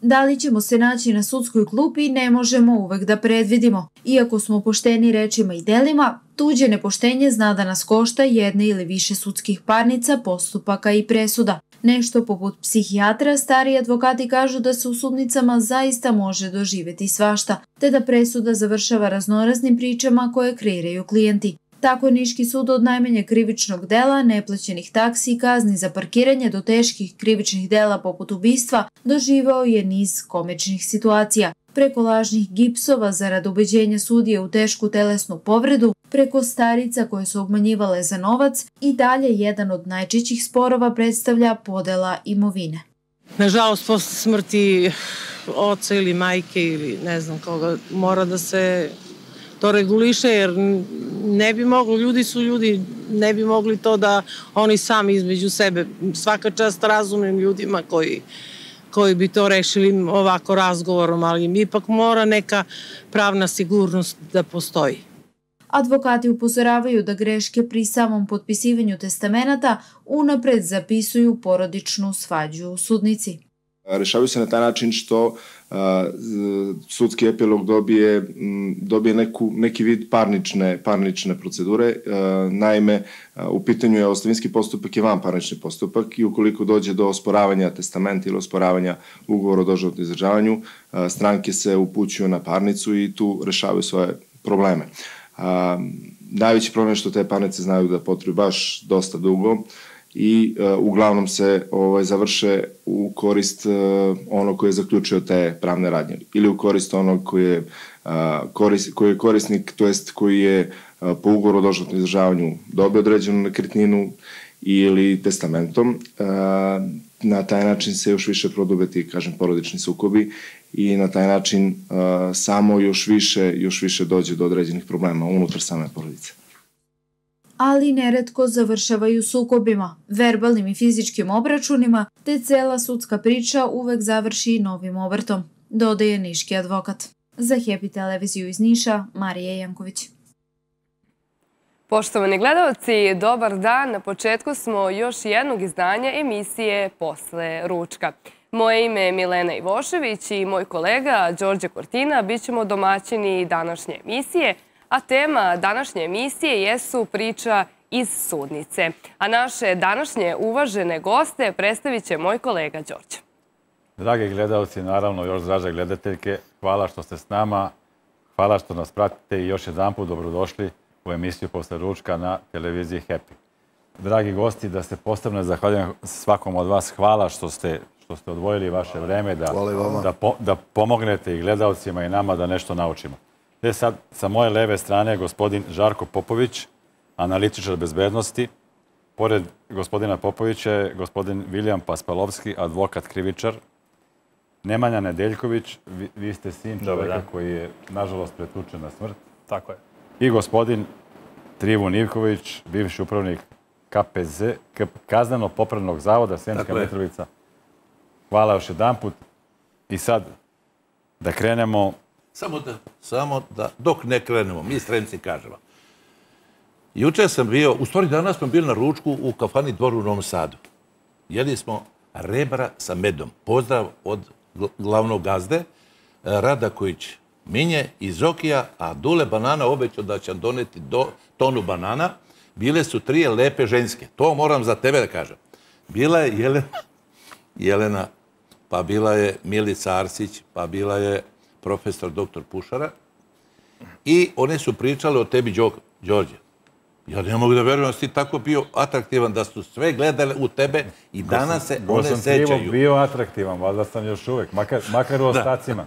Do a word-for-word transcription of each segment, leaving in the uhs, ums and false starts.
Da li ćemo se naći na sudskoj klupi ne možemo uvek da predvidimo. Iako smo pošteni rečima i delima, tuđe nepoštenje zna da nas košta jedne ili više sudskih parnica, postupaka i presuda. Nešto poput psihijatra, stari advokati kažu da se u sudnicama zaista može doživeti svašta, te da presuda završava raznoraznim pričama koje kreiraju klijenti. Tako je Niški sud od najmanje krivičnog dela, neplaćenih taksi i kazni za parkiranje do teških krivičnih dela poput ubistva doživao je niz komičnih situacija. Preko lažnih gipsova zarad ubeđenja sudije u tešku telesnu povredu, preko starica koje su obmanjivale za novac i dalje jedan od najčešćih sporova predstavlja podela imovine. Nažalost, posle smrti oca ili majke ili ne znam koga, mora da se to reguliše, jer ne bi moglo, ljudi su ljudi, ne bi mogli to da oni sami između sebe, svaka čast razumnim ljudima koji, koji bi to rešili ovako razgovorom, ali ipak mora neka pravna sigurnost da postoji. Advokati upozoravaju da greške pri samom potpisivanju testamenata unapred zapisuju porodičnu svađu u sudnici. Rešavaju se na taj način što a, sudski epilog dobije, m, dobije neku, neki vid parnične, parnične procedure. A, naime, a, u pitanju je ostavinski postupak i vanparnični postupak i ukoliko dođe do osporavanja testamenta ili osporavanja ugovora o doživotnom izdržavanju, a, stranke se upućuju na parnicu i tu rešavaju svoje probleme. A, najveći problem je što te parnice znaju da potrebuju baš dosta dugo i uh, uglavnom se ovaj, završe u korist uh, onog koji je zaključio te pravne radnje ili u korist onog koji je, uh, koris, koji je korisnik, to jest koji je uh, po ugovoru o doživotnom izdržavanju dobio određenu nekretninu ili testamentom. Uh, na taj način se još više prodube ti, kažem, porodični sukobi i na taj način uh, samo još više, još više dođe do određenih problema unutar same porodice. Ali neretko završavaju sukobima, verbalnim i fizičkim obračunima, te cela sudska priča uvek završi novim obrtom, dodaje niški advokat. Za Happy televiziju iz Niša, Marija Janković. Poštovani gledalci, dobar dan. Na početku smo još jednog izdanja emisije Posle ručka. Moje ime je Milena Ivošević i moj kolega Đorđe Kortina bit ćemo domaćini današnje emisije, a tema današnje emisije jesu priča iz sudnice. A naše današnje uvažene goste predstavit će moj kolega Đorđe. Dragi gledalci, naravno još draže gledateljke, hvala što ste s nama, hvala što nas pratite i još jedan put dobrodošli u emisiju Posle ručka na televiziji Happy. Dragi gosti, da se posebno zahvaljujem svakom od vas, hvala što ste, što ste odvojili vaše vreme da, da, po, da pomognete i gledalcima i nama da nešto naučimo. Gde sad sa moje leve strane gospodin Žarko Popović, analitičar bezbednosti. Pored gospodina Popovića je gospodin Vilijam Paspalovski, advokat krivičar. Nemanja Nedeljković, vi, vi ste sin čoveka koji je nažalost pretučen na smrt. Tako je. I gospodin Trivun Ivković, bivši upravnik K P Z, Kazneno-popravnog zavoda Sremska Mitrovica. Hvala još jedan put. I sad da krenemo. Samo da, samo da, dok ne krenemo, mi Sremci kažemo. Juče sam bio, u stvari danas smo bili na ručku u kafani Dvor u Novom Sadu. Jeli smo rebra sa medom. Pozdrav od glavnog gazde, Radaković Minje iz Zokija, a Dule Banana obećao da će doneti do, tonu banana. Bile su trije lepe ženske. To moram za tebe da kažem. Bila je Jelena, Jelena, pa bila je Milica Arsić, pa bila je profesor doktor Pušara. I one su pričale o tebi, Đorđe. Ja ne mogu da verujem da si tako bio atraktivan, da su sve gledale u tebe i danas se one sećaju. Bo sam bio atraktivan, valjda sam još uvek, makar, makar u ostacima.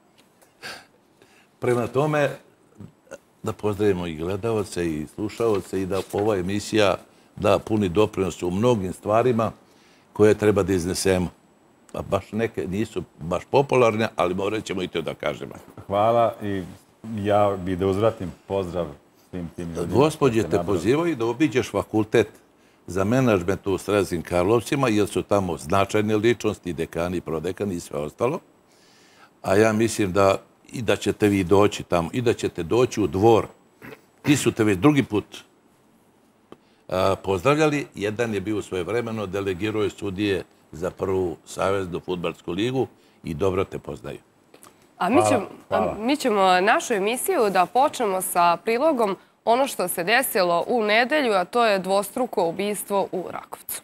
Prema tome, da pozdravimo i gledalce i slušalce i da ova emisija da puni doprinos u mnogim stvarima koje treba da iznesemo. A baš neke nisu baš popularne, ali morat ćemo i to da kažemo. Hvala i ja bih da uzvratim pozdrav svim tim ljudima. Gospođe te pozivaju da obiđeš fakultet za menadžment u Sremskim Karlovcima, jer su tamo značajne ličnosti, dekani, i prodekani i sve ostalo. A ja mislim da i da ćete vi doći tamo i da ćete doći u Dvor. Ti su te već drugi put a, pozdravljali. Jedan je bio svojevremeno, delegirao je sudije za prvu saveznu fudbalsku ligu i dobro te poznaju. A mi ćemo, a mi ćemo našu emisiju da počnemo sa prilogom ono što se desilo u nedelju, a to je dvostruko ubistvo u Rakovcu.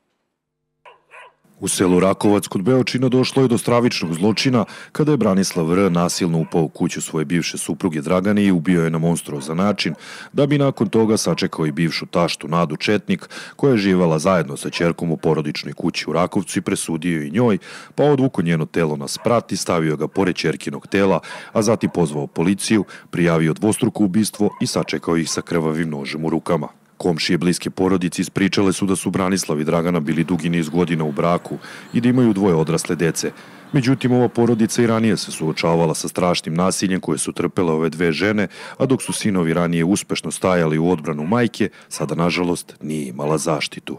U selu Rakovac kod Beočina došlo je do stravičnog zločina kada je Branislav R. nasilno upao u kuću svoje bivše supruge Dragane i ubio je na monstruozan način, da bi nakon toga sačekao i bivšu taštu Nadu Četnik, koja je živala zajedno sa ćerkom u porodičnoj kući u Rakovcu i presudio i njoj, pa odvuko njeno telo na sprat i stavio ga pored ćerkinog tela, a zatim pozvao policiju, prijavio dvostruko ubistvo i sačekao ih sa krvavim nožem u rukama. Komšije bliske porodici ispričale su da su Branislav i Dragana bili dugi niz godina u braku i da imaju dvoje odrasle dece. Međutim, ova porodica i ranije se suočavala sa strašnim nasiljem koje su trpele ove dve žene, a dok su sinovi ranije uspešno stajali u odbranu majke, sada, nažalost, nije imala zaštitu.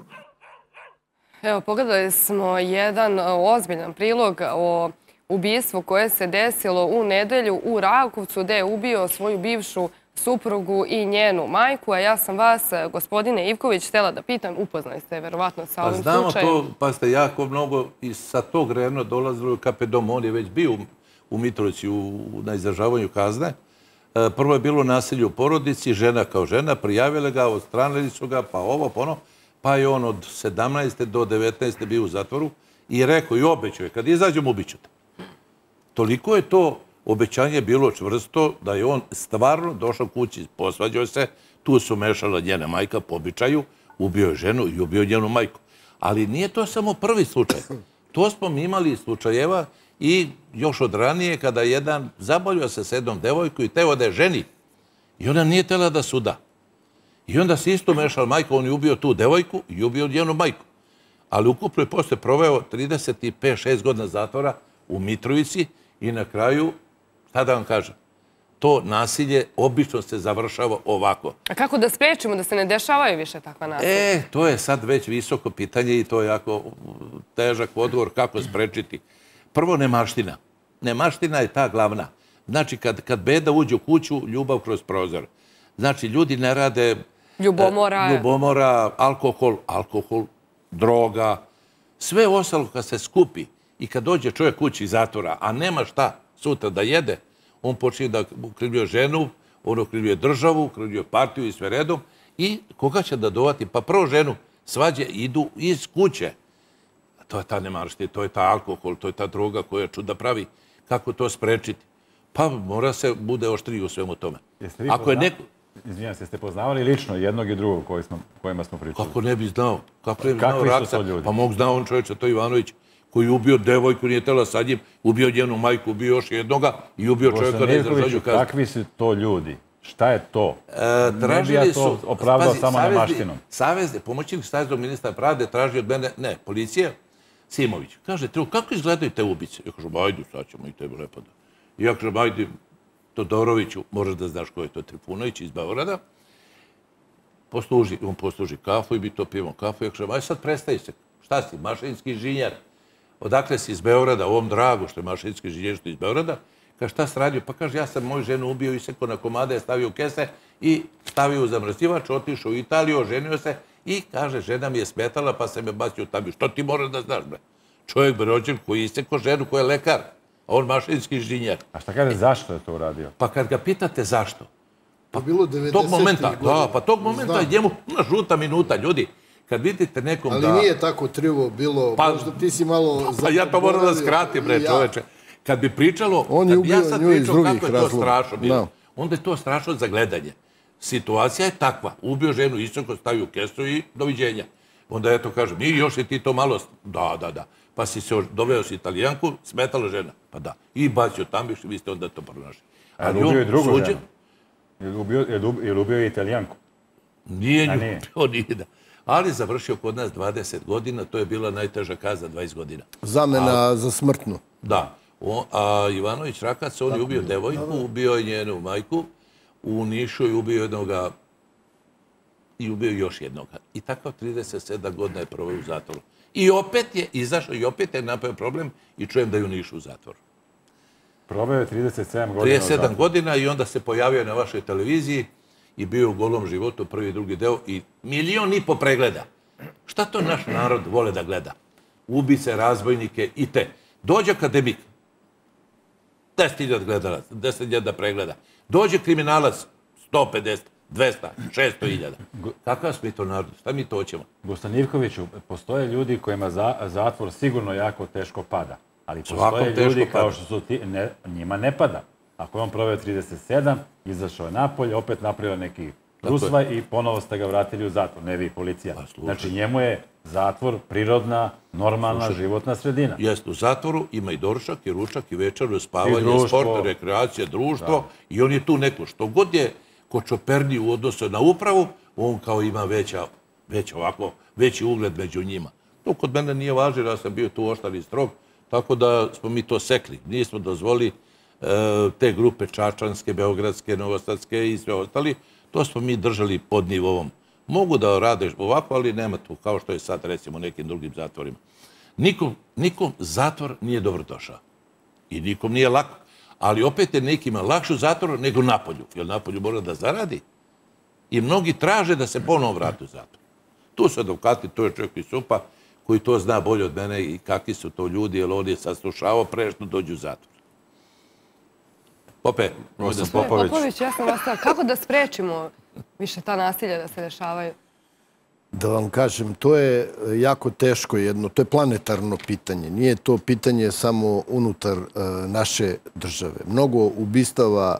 Evo, pogledali smo jedan ozbiljan prilog o ubistvu koje se desilo u nedelju u Rakovcu, gde je ubio svoju bivšu suprugu i njenu majku, a ja sam vas, gospodine Ivković, htjela da pitam, upoznali ste verovatno sa ovim slučajem. Pa znamo to, pa ste jako mnogo i sa tog vremena dolazili u K P dom, on je već bio u Mitrovici na izdržavanju kazne. Prvo je bilo nasilje u porodici, žena kao žena, prijavila ga, odstranili su ga, pa ovo, pa ono, pa je on od sedamnaeste do devetnaeste bio u zatvoru i rekao i obećao je, kad izađem ubiću te. Toliko je to obećanje bilo čvrsto da je on stvarno došao kući, posvađao se, tu su mešala njena majka po običaju, ubio je ženu i ubio njenu majku. Ali nije to samo prvi slučaj. To smo mi imali slučajeva i još od ranije kada jedan zaboljio se s jednom devojkom i teo da je ženi i ona nije tela da suda. I onda se isto mešala majka, on je ubio tu devojku i ubio njenu majku. Ali ukupno je posle proveo trideset pet šest godina zatvora u Mitrovici i na kraju, šta da vam kažem, to nasilje obično se završava ovako. A kako da sprečimo da se ne dešavaju više takva nasilja? E, to je sad već visoko pitanje i to je jako težak odgovor kako sprečiti. Prvo, nemaština. Nemaština je ta glavna. Znači, kad, kad beda uđe u kuću, ljubav kroz prozor. Znači, ljudi ne rade... Ljubomora. Ljubomora, alkohol, alkohol, droga. Sve ostalo kad se skupi i kad dođe čovjek kući iz zatvora, a nema šta sutra da jede, on počinje da ukrivljuje ženu, on ukrivljuje državu, ukrivljuje partiju i sve redom. I koga će da dovati? Pa prvo ženu, svađe idu iz kuće. To je ta nemaština, to je ta alkohol, to je ta droga koja čuda pravi. Kako to sprečiti? Pa mora se bude oštriji u svemu tome. Ako je neko... Izvinjam se, ste poznavali lično jednog i drugog kojima smo pričali? Kako ne bi znao? Kako ne bi znao Rakca? Pa mogu znao on čovječa, to Ivanović, koji je ubio devojku, nije tela sa njim, ubio njenu majku, ubio još jednoga i ubio čovjeka na izdržanju kazne. Kakvi su to ljudi? Šta je to? Ne bi ja to opravdao samo nemaštinom. Savezni, pomoćnik saveznog ministra pravde traži od mene, ne, policija, Simović. Kaže, kako izgledaju te ubice? Ja kažem, ajde, sad ćemo i tebe lepo da. I ja kažem, ajde, Todoroviću, moraš da znaš ko je to, Trifunović iz Beograda, posluži, on posluži kafu i mi to pijemo kafu. Ja kažem, aj sad prestaji se, šta si, mašinski inženjer? Odakle si iz Beograda, ovom dragu što je mašinski inženjer što je iz Beograda? Kaže, šta si radio? Pa kaže, ja sam moju ženu ubio, isekao na komade, stavio u kese i stavio u zamrzivač, otišao u Italiju, oženio se i kaže, žena mi je smetala pa se me bacio u tabiju. Što ti moraš da znaš, bre? Čovjek rođen koji isekao ženu, koji je lekar. A on mašinski inženjer. A šta kaže, zašto je to uradio? Pa kad ga pitate zašto? Pa bilo devedesetih tog momenta, da, pa tog momenta je njemu na žuta minuta, ljudi. Kad vidite nekom da... Ali nije tako trivo bilo, možda ti si malo... Pa ja to moram da skratim, bre, čoveče. Kad bi pričalo, kad bi ja sad pričao kako je to strašno bilo, onda je to strašno za gledanje. Situacija je takva. Ubio ženu, isčako, stavio u kesu i doviđenja. Onda eto kažem, i još je ti to malo... Da, da, da. Pa si se doveo si Italijanku, smetala žena. Pa da. I bacio tambiš i vi ste onda to pronašli. A je ubio i drugu ženu? Je li ubio i Italijanku? Nije nju ubio, nije da. Ali završio kod nas dvadeset godina, to je bila najteža kazna, dvadeset godina. Zamena za smrtnu. Da. A Ivanović Rakac, on je ubio devojku, ubio je njenu majku, u Nišu je ubio jednoga i ubio još jednoga. I takav trideset sedam godina je proveo u zatvoru. I opet je izašao i opet je napravio problem i čujem da je u Nišu u zatvoru. Proveo je trideset sedam godina u trideset sedam godina i onda se pojavio na vašoj televiziji i bio u Golom životu, prvi i drugi deo i milion i po pregleda. Šta to naš narod vole da gleda? ubice, razbojnike i te. Dođe akademik, deset hiljada gledalaca, deset hiljada pregleda. Dođe kriminalac, sto pedeset, dvesta, šesto hiljada. Kakav smo mi to narod? Šta mi to hoćemo? Gospodin Ivkoviću, postoje ljudi kojima zatvor sigurno jako teško pada. Ali postoje ljudi kao što su ti, njima ne pada. Ako je on proveo trideset sedam, izašao je napolje, opet napravio neki rusvaj i ponovo ste ga vratili u zatvor. Ne vi, policija. Znači njemu je zatvor prirodna, normalna, životna sredina. Jeste, u zatvoru ima i doručak, i ručak, i večeru, i spavanje, sport, rekreacija, društvo. I on je tu neko. Što god je kočoperniji u odnosu na upravu, on kao ima već ovako, veći ugled među njima. To kod mene nije važno, ja sam bio tu oštar i strog, tako da smo mi to sekli. Nismo dozvoli te grupe čačanske, beogradske, novosadske i sve ostali. To smo mi držali pod nivovom. Mogu da rade ovako, ali nema tu, kao što je sad, recimo, u nekim drugim zatvorima. Nikom zatvor nije dobrodošao. I nikom nije lako. Ali opet je nekima lakše u zatvoru nego napolju. Jer napolju mora da zaradi. I mnogi traže da se ponovo vrati u zatvor. Tu su advokati, to je čovjek iz SUP-a, koji to zna bolje od mene i kakvi su to ljudi, jer on je saslušavao pre što dođu u zatvor. Pope, Popović, ja sam ostala. Kako da sprečimo više ta nasilja da se dešavaju? Da vam kažem, to je jako teško jedno, to je planetarno pitanje. Nije to pitanje samo unutar naše države. Mnogo ubistava,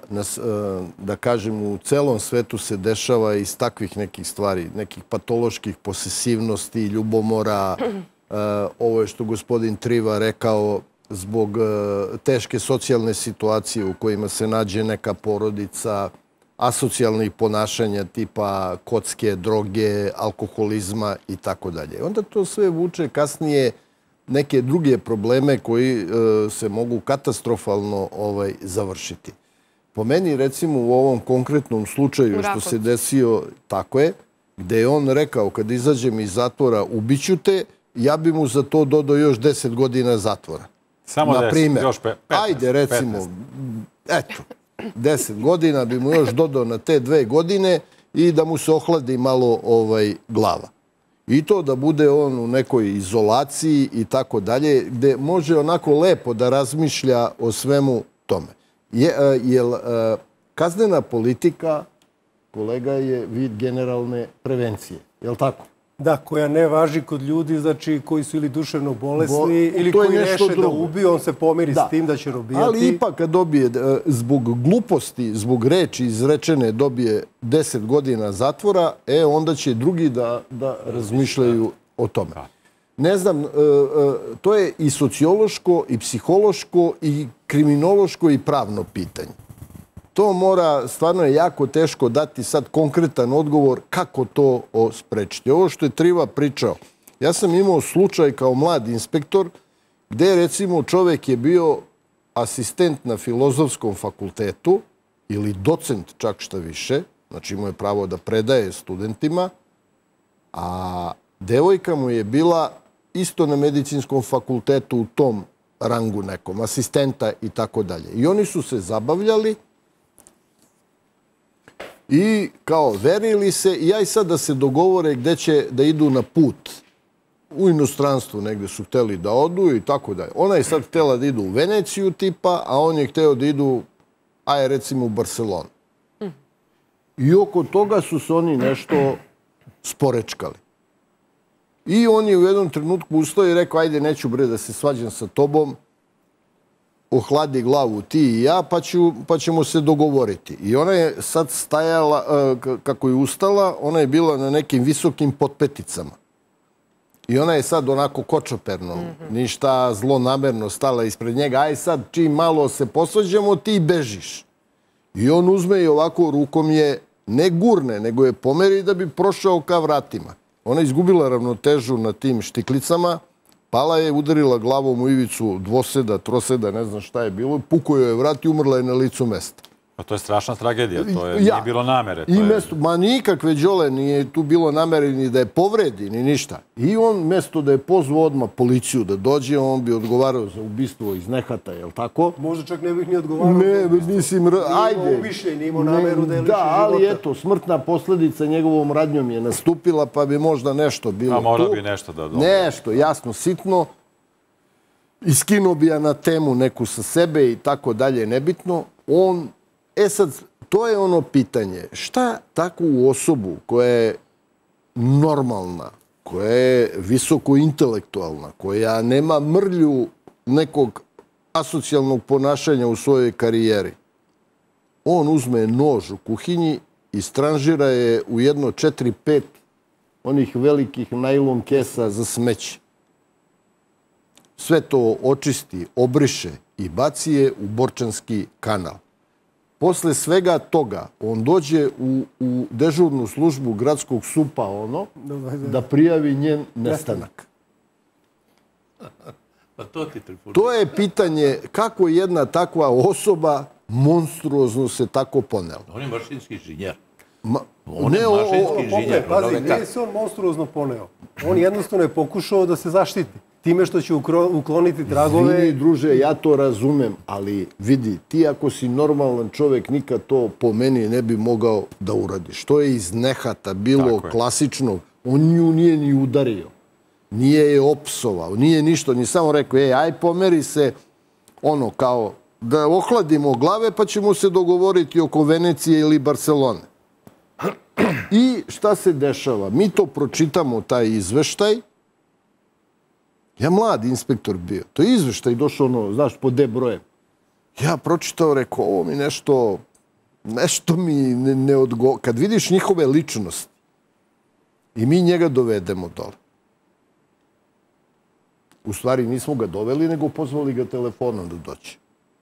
da kažem, u celom svetu se dešava iz takvih nekih stvari, nekih patoloških posesivnosti, ljubomora. Ovo je što gospodin Triva rekao, zbog teške socijalne situacije u kojima se nađe neka porodica, asocijalnih ponašanja tipa kocke, droge, alkoholizma i tako dalje. Onda to sve vuče kasnije neke druge probleme koji se mogu katastrofalno završiti. Po meni, recimo, u ovom konkretnom slučaju što se desio, tako je, gde je on rekao kad izađem iz zatvora ubiću te, ja bi mu za to dodao još deset godina zatvora. Samo deset, još petnaest. Ajde, recimo, eto, deset godina bi mu još dodao na te dve godine i da mu se ohladi malo glava. I to da bude on u nekoj izolaciji i tako dalje, gde može onako lepo da razmišlja o svemu tome. Jer kaznena politika, kolega, je vid generalne prevencije. Je li tako? Da, koja ne važi kod ljudi, znači koji su ili duševno bolesni ili koji reše da ubiju, on se pomiri s tim da će robijati. Ali ipak kad dobije, zbog gluposti, zbog reči izrečene dobije deset godina zatvora, e, onda će drugi da razmišljaju o tome. Ne znam, to je i sociološko, i psihološko, i kriminološko, i pravno pitanje. To mora, stvarno je jako teško dati sad konkretan odgovor kako to sprečiti. Ovo što je Triva pričao, ja sam imao slučaj kao mlad inspektor gde recimo čovek je bio asistent na Filozofskom fakultetu ili docent čak šta više, znači imao je pravo da predaje studentima, a devojka mu je bila isto na Medicinskom fakultetu u tom rangu nekom, asistenta i tako dalje. I oni su se zabavljali i kao verili se i aj sad da se dogovore gde će da idu na put. U inostranstvu negde su hteli da odu i tako dalje. Ona je sad htela da idu u Veneciju tipa, a on je hteo da idu, aj recimo u Barcelonu. I oko toga su se oni nešto sporečkali. I on je u jednom trenutku ustao i rekao, ajde neću bre da se svađam sa tobom, ohladi glavu ti i ja, pa ćemo se dogovoriti. I ona je sad stajala, kako je ustala, ona je bila na nekim visokim potpeticama. I ona je sad onako kočoperno, ništa zlonamerno stala ispred njega. Aj sad, čim malo se posvađamo, ti bežiš. I on uzme i ovako rukom je ne gurne, nego je pomeri da bi prošao ka vratima. Ona je izgubila ravnotežu na tim štiklicama, pala je, udarila glavom u ivicu dvoseda, troseda, ne znam šta je bilo, pukao joj je vrat i umrla je na licu mesta. To je strašna tragedija, to nije bilo namere. Ma nikakve đole nije tu bilo namere ni da je povredi, ni ništa. I on, mesto da je pozvao odmah policiju da dođe, on bi odgovarao za ubistvo iz nehata, je li tako? Možda čak ne bih ni odgovarao. Ne, mislim, ajde. Nije imao ubišlje, nije imao nameru da je liši života. Da, ali eto, smrtna posledica njegovom radnjom je nastupila, pa bi možda nešto bilo tu. A mora bi nešto da dobro. Nešto, jasno, sitno, iskinuo bi ja na temu neku sa sebe i tako dalje, nebitno. On, e sad, to je ono pitanje. Šta takvu osobu koja je normalna, koja je visoko intelektualna, koja nema mrlju nekog asocijalnog ponašanja u svojoj karijeri, on uzme nož u kuhinji i stranžira je u jedno četiri pet onih velikih najlon kesa za smeće. Sve to očisti, obriše i baci je u Borčanski kanal. Posle svega toga on dođe u, u dežurnu službu gradskog supa ono, da prijavi njen nestanak. Pa to ti trifuri. To je pitanje kako jedna takva osoba monstruozno se tako ponela. On je mašinski inženjer. Ma, on je mašinski inženjer. Pazi, nije se on monstruozno poneo. On jednostavno je pokušao da se zaštiti. Time što će ukloniti tragove... Vini, druže, ja to razumem, ali vidi, ti ako si normalan čovjek, nikad to po meni ne bi mogao da uradiš. To je iz nehata, bilo klasičnog. On nju nije ni udario. Nije je opsovao, nije ništa, ni samo rekao, ej, aj pomeri se, ono, kao, da ohladimo glave, pa ćemo se dogovoriti oko Venecije ili Barcelone. I šta se dešava? Mi to pročitamo, taj izveštaj. Ja mlad inspektor bio. To je izveštaj došao, ono, znaš, po D brojem. Ja pročitao, rekao, ovo mi nešto, nešto mi ne, ne odgo... Kad vidiš njihove ličnosti i mi njega dovedemo dole. U stvari nismo ga doveli, nego pozvali ga telefonom da dođe.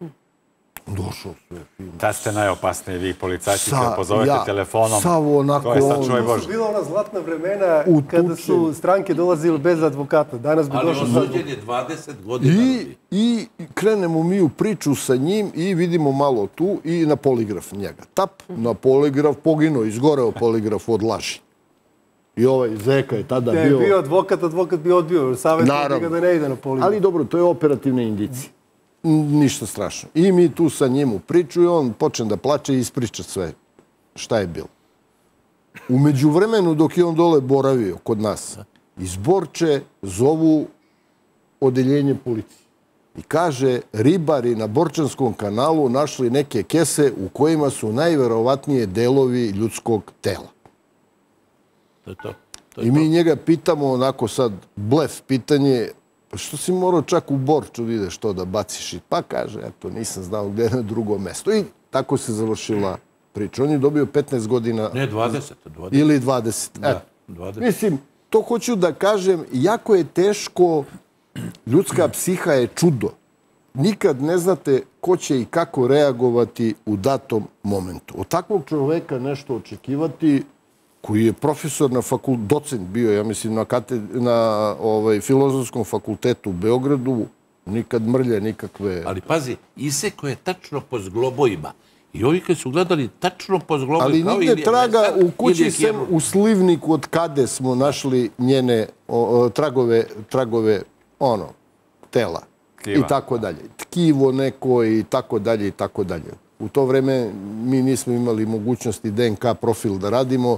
Došao sve film. Tad ste najopasniji vi, policajci, kada pozovete telefonom. Sav onako... To je sad čuvaj Bože. Bila ona zlatna vremena kada su stranke dolazile bez advokata. Danas bi došao... Ali osuđen je dvadeset godina. I krenemo mi u priču sa njim i vidimo malo tu i na poligraf njega. Tap, na poligraf, poginuo, izgoreo poligraf od laži. I ovaj Zeka je tada bio... Da je bio advokat, advokat bi odbio. Savjetno ga da ne ide na poligraf. Ali dobro, to je operativna indicija. Ništa strašno. I mi tu sa njim u priču i on počne da plače i ispriča sve šta je bilo. U međuvremenu dok je on dole boravio kod nas, iz Borče zovu odeljenje policije. I kaže, ribari na Borčanskom kanalu našli neke kese u kojima su najverovatnije delovi ljudskog tela. To je to. I mi njega pitamo, onako sad, blef pitanje, pa što si morao čak u Borču, videš to da baciš? Pa kaže, eto, nisam znao gdje je na drugo mesto. I tako se završila priča. On je dobio petnaest godina... Ne, dvadeset. Ili dvadeset. Da, dvadeset. Mislim, to hoću da kažem, jako je teško, ljudska psiha je čudo. Nikad ne znate ko će i kako reagovati u datom momentu. Od takvog čoveka nešto očekivati, koji je profesor na fakultetu, docent bio, ja mislim, na, na ovaj, Filozofskom fakultetu u Beogradu, nikad mrlje, nikakve... Ali pazi, iseko je tačno po zglobojima. I ovi koji su gledali tačno po zglobojima... Ali nigde traga u kući sem u slivniku od kade smo našli njene o, o, tragove, tragove, ono, tela. Tkiva. I tako dalje. Tkivo neko i tako dalje i tako dalje. U to vreme mi nismo imali mogućnosti D N K profil da radimo.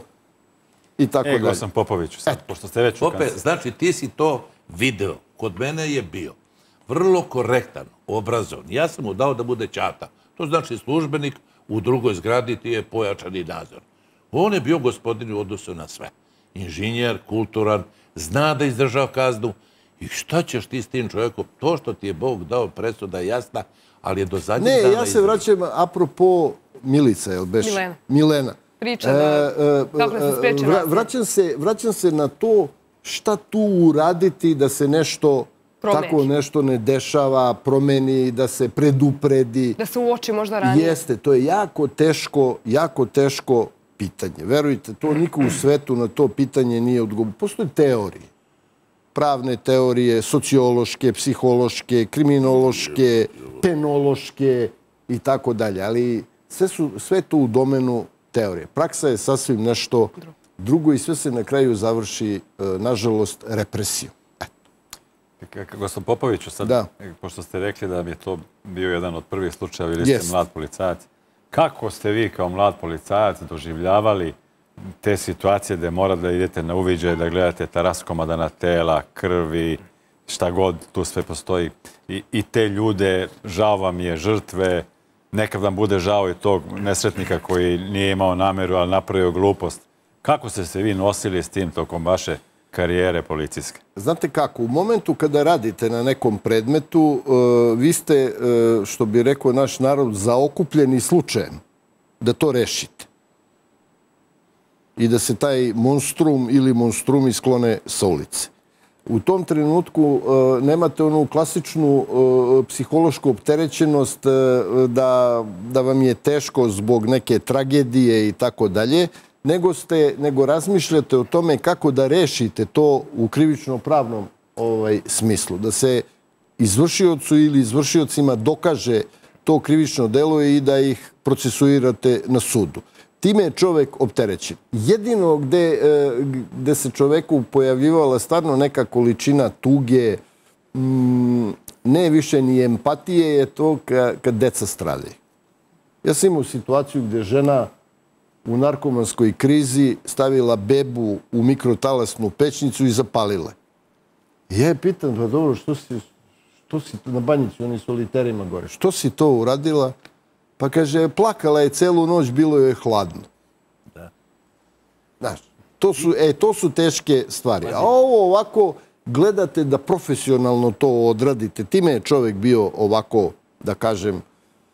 Ego sam Popoviću sad, pošto ste već u kancelu. Znači, ti si to video. Kod mene je bio vrlo korektan, obrazovan. Ja sam mu dao da bude ćata. To znači službenik u drugoj zgradi, ti je pojačani nadzor. On je bio gospodin u odnosu na sve. Inženjer, kulturan, zna da izdržava kaznu. I šta ćeš ti s tim čovjekom? To što ti je Bog dao presuda je jasna, ali je do zadnjeg dana... Ne, ja se vraćam apropo Milica, jel beš? Milena. Milena. Priča da, kako se spreči nasilje. Vraćam se, vraćam se na to šta tu uraditi da se nešto, tako nešto ne dešava, promeni, da se predupredi. Da se uoči možda ranije. Jeste, to je jako teško, jako teško pitanje. Verujte, to niko u svetu na to pitanje nije odgovorio. Postoje teorije. Pravne teorije, sociološke, psihološke, kriminološke, penološke i tako dalje. Ali sve su, sve to u domenu teorije. Praksa je sasvim nešto drugo i sve se na kraju završi, nažalost, represijom. Gospodin Popoviću, sad, pošto ste rekli da mi je to bio jedan od prvih slučajeva ili ste mlad policajac, kako ste vi kao mlad policajac doživljavali te situacije gdje morate da idete na uviđaj, da gledate ta raskomadana tela, krvi, šta god tu sve postoji. I, i te ljude, žao vam je, žrtve, nekad vam bude žao i tog nesretnika koji nije imao nameru, ali napravio glupost. Kako ste se vi nosili s tim tokom vaše karijere policijske? Znate kako, u momentu kada radite na nekom predmetu, vi ste, što bi rekao naš narod, zaokupljeni slučajem da to rešite. I da se taj monstrum ili monstrumi sklone sa ulice. U tom trenutku nemate onu klasičnu psihološku opterećenost da, da vam je teško zbog neke tragedije i tako dalje, nego, ste, nego razmišljate o tome kako da rešite to u krivično-pravnom ovaj, smislu. Da se izvršiocu ili izvršiocima dokaže to krivično delo i da ih procesuirate na sudu. Time je čovek opterećen. Jedino gde, gde se čoveku pojavljivala stvarno neka količina tuge, ne više ni empatije, je to kad deca stradaju. Ja sam imao situaciju gde žena u narkomanskoj krizi stavila bebu u mikrotalasnu pećnicu i zapalila. Ja je pitam, pa dobro, što si, što si na Banjici, oni soliterima gore, što si to uradila? Pa kaže, plakala je celu noć, bilo joj je hladno. Da. Znaš, to su, e, to su teške stvari. A ovo ovako gledate da profesionalno to odradite. Time je čovjek bio ovako, da kažem,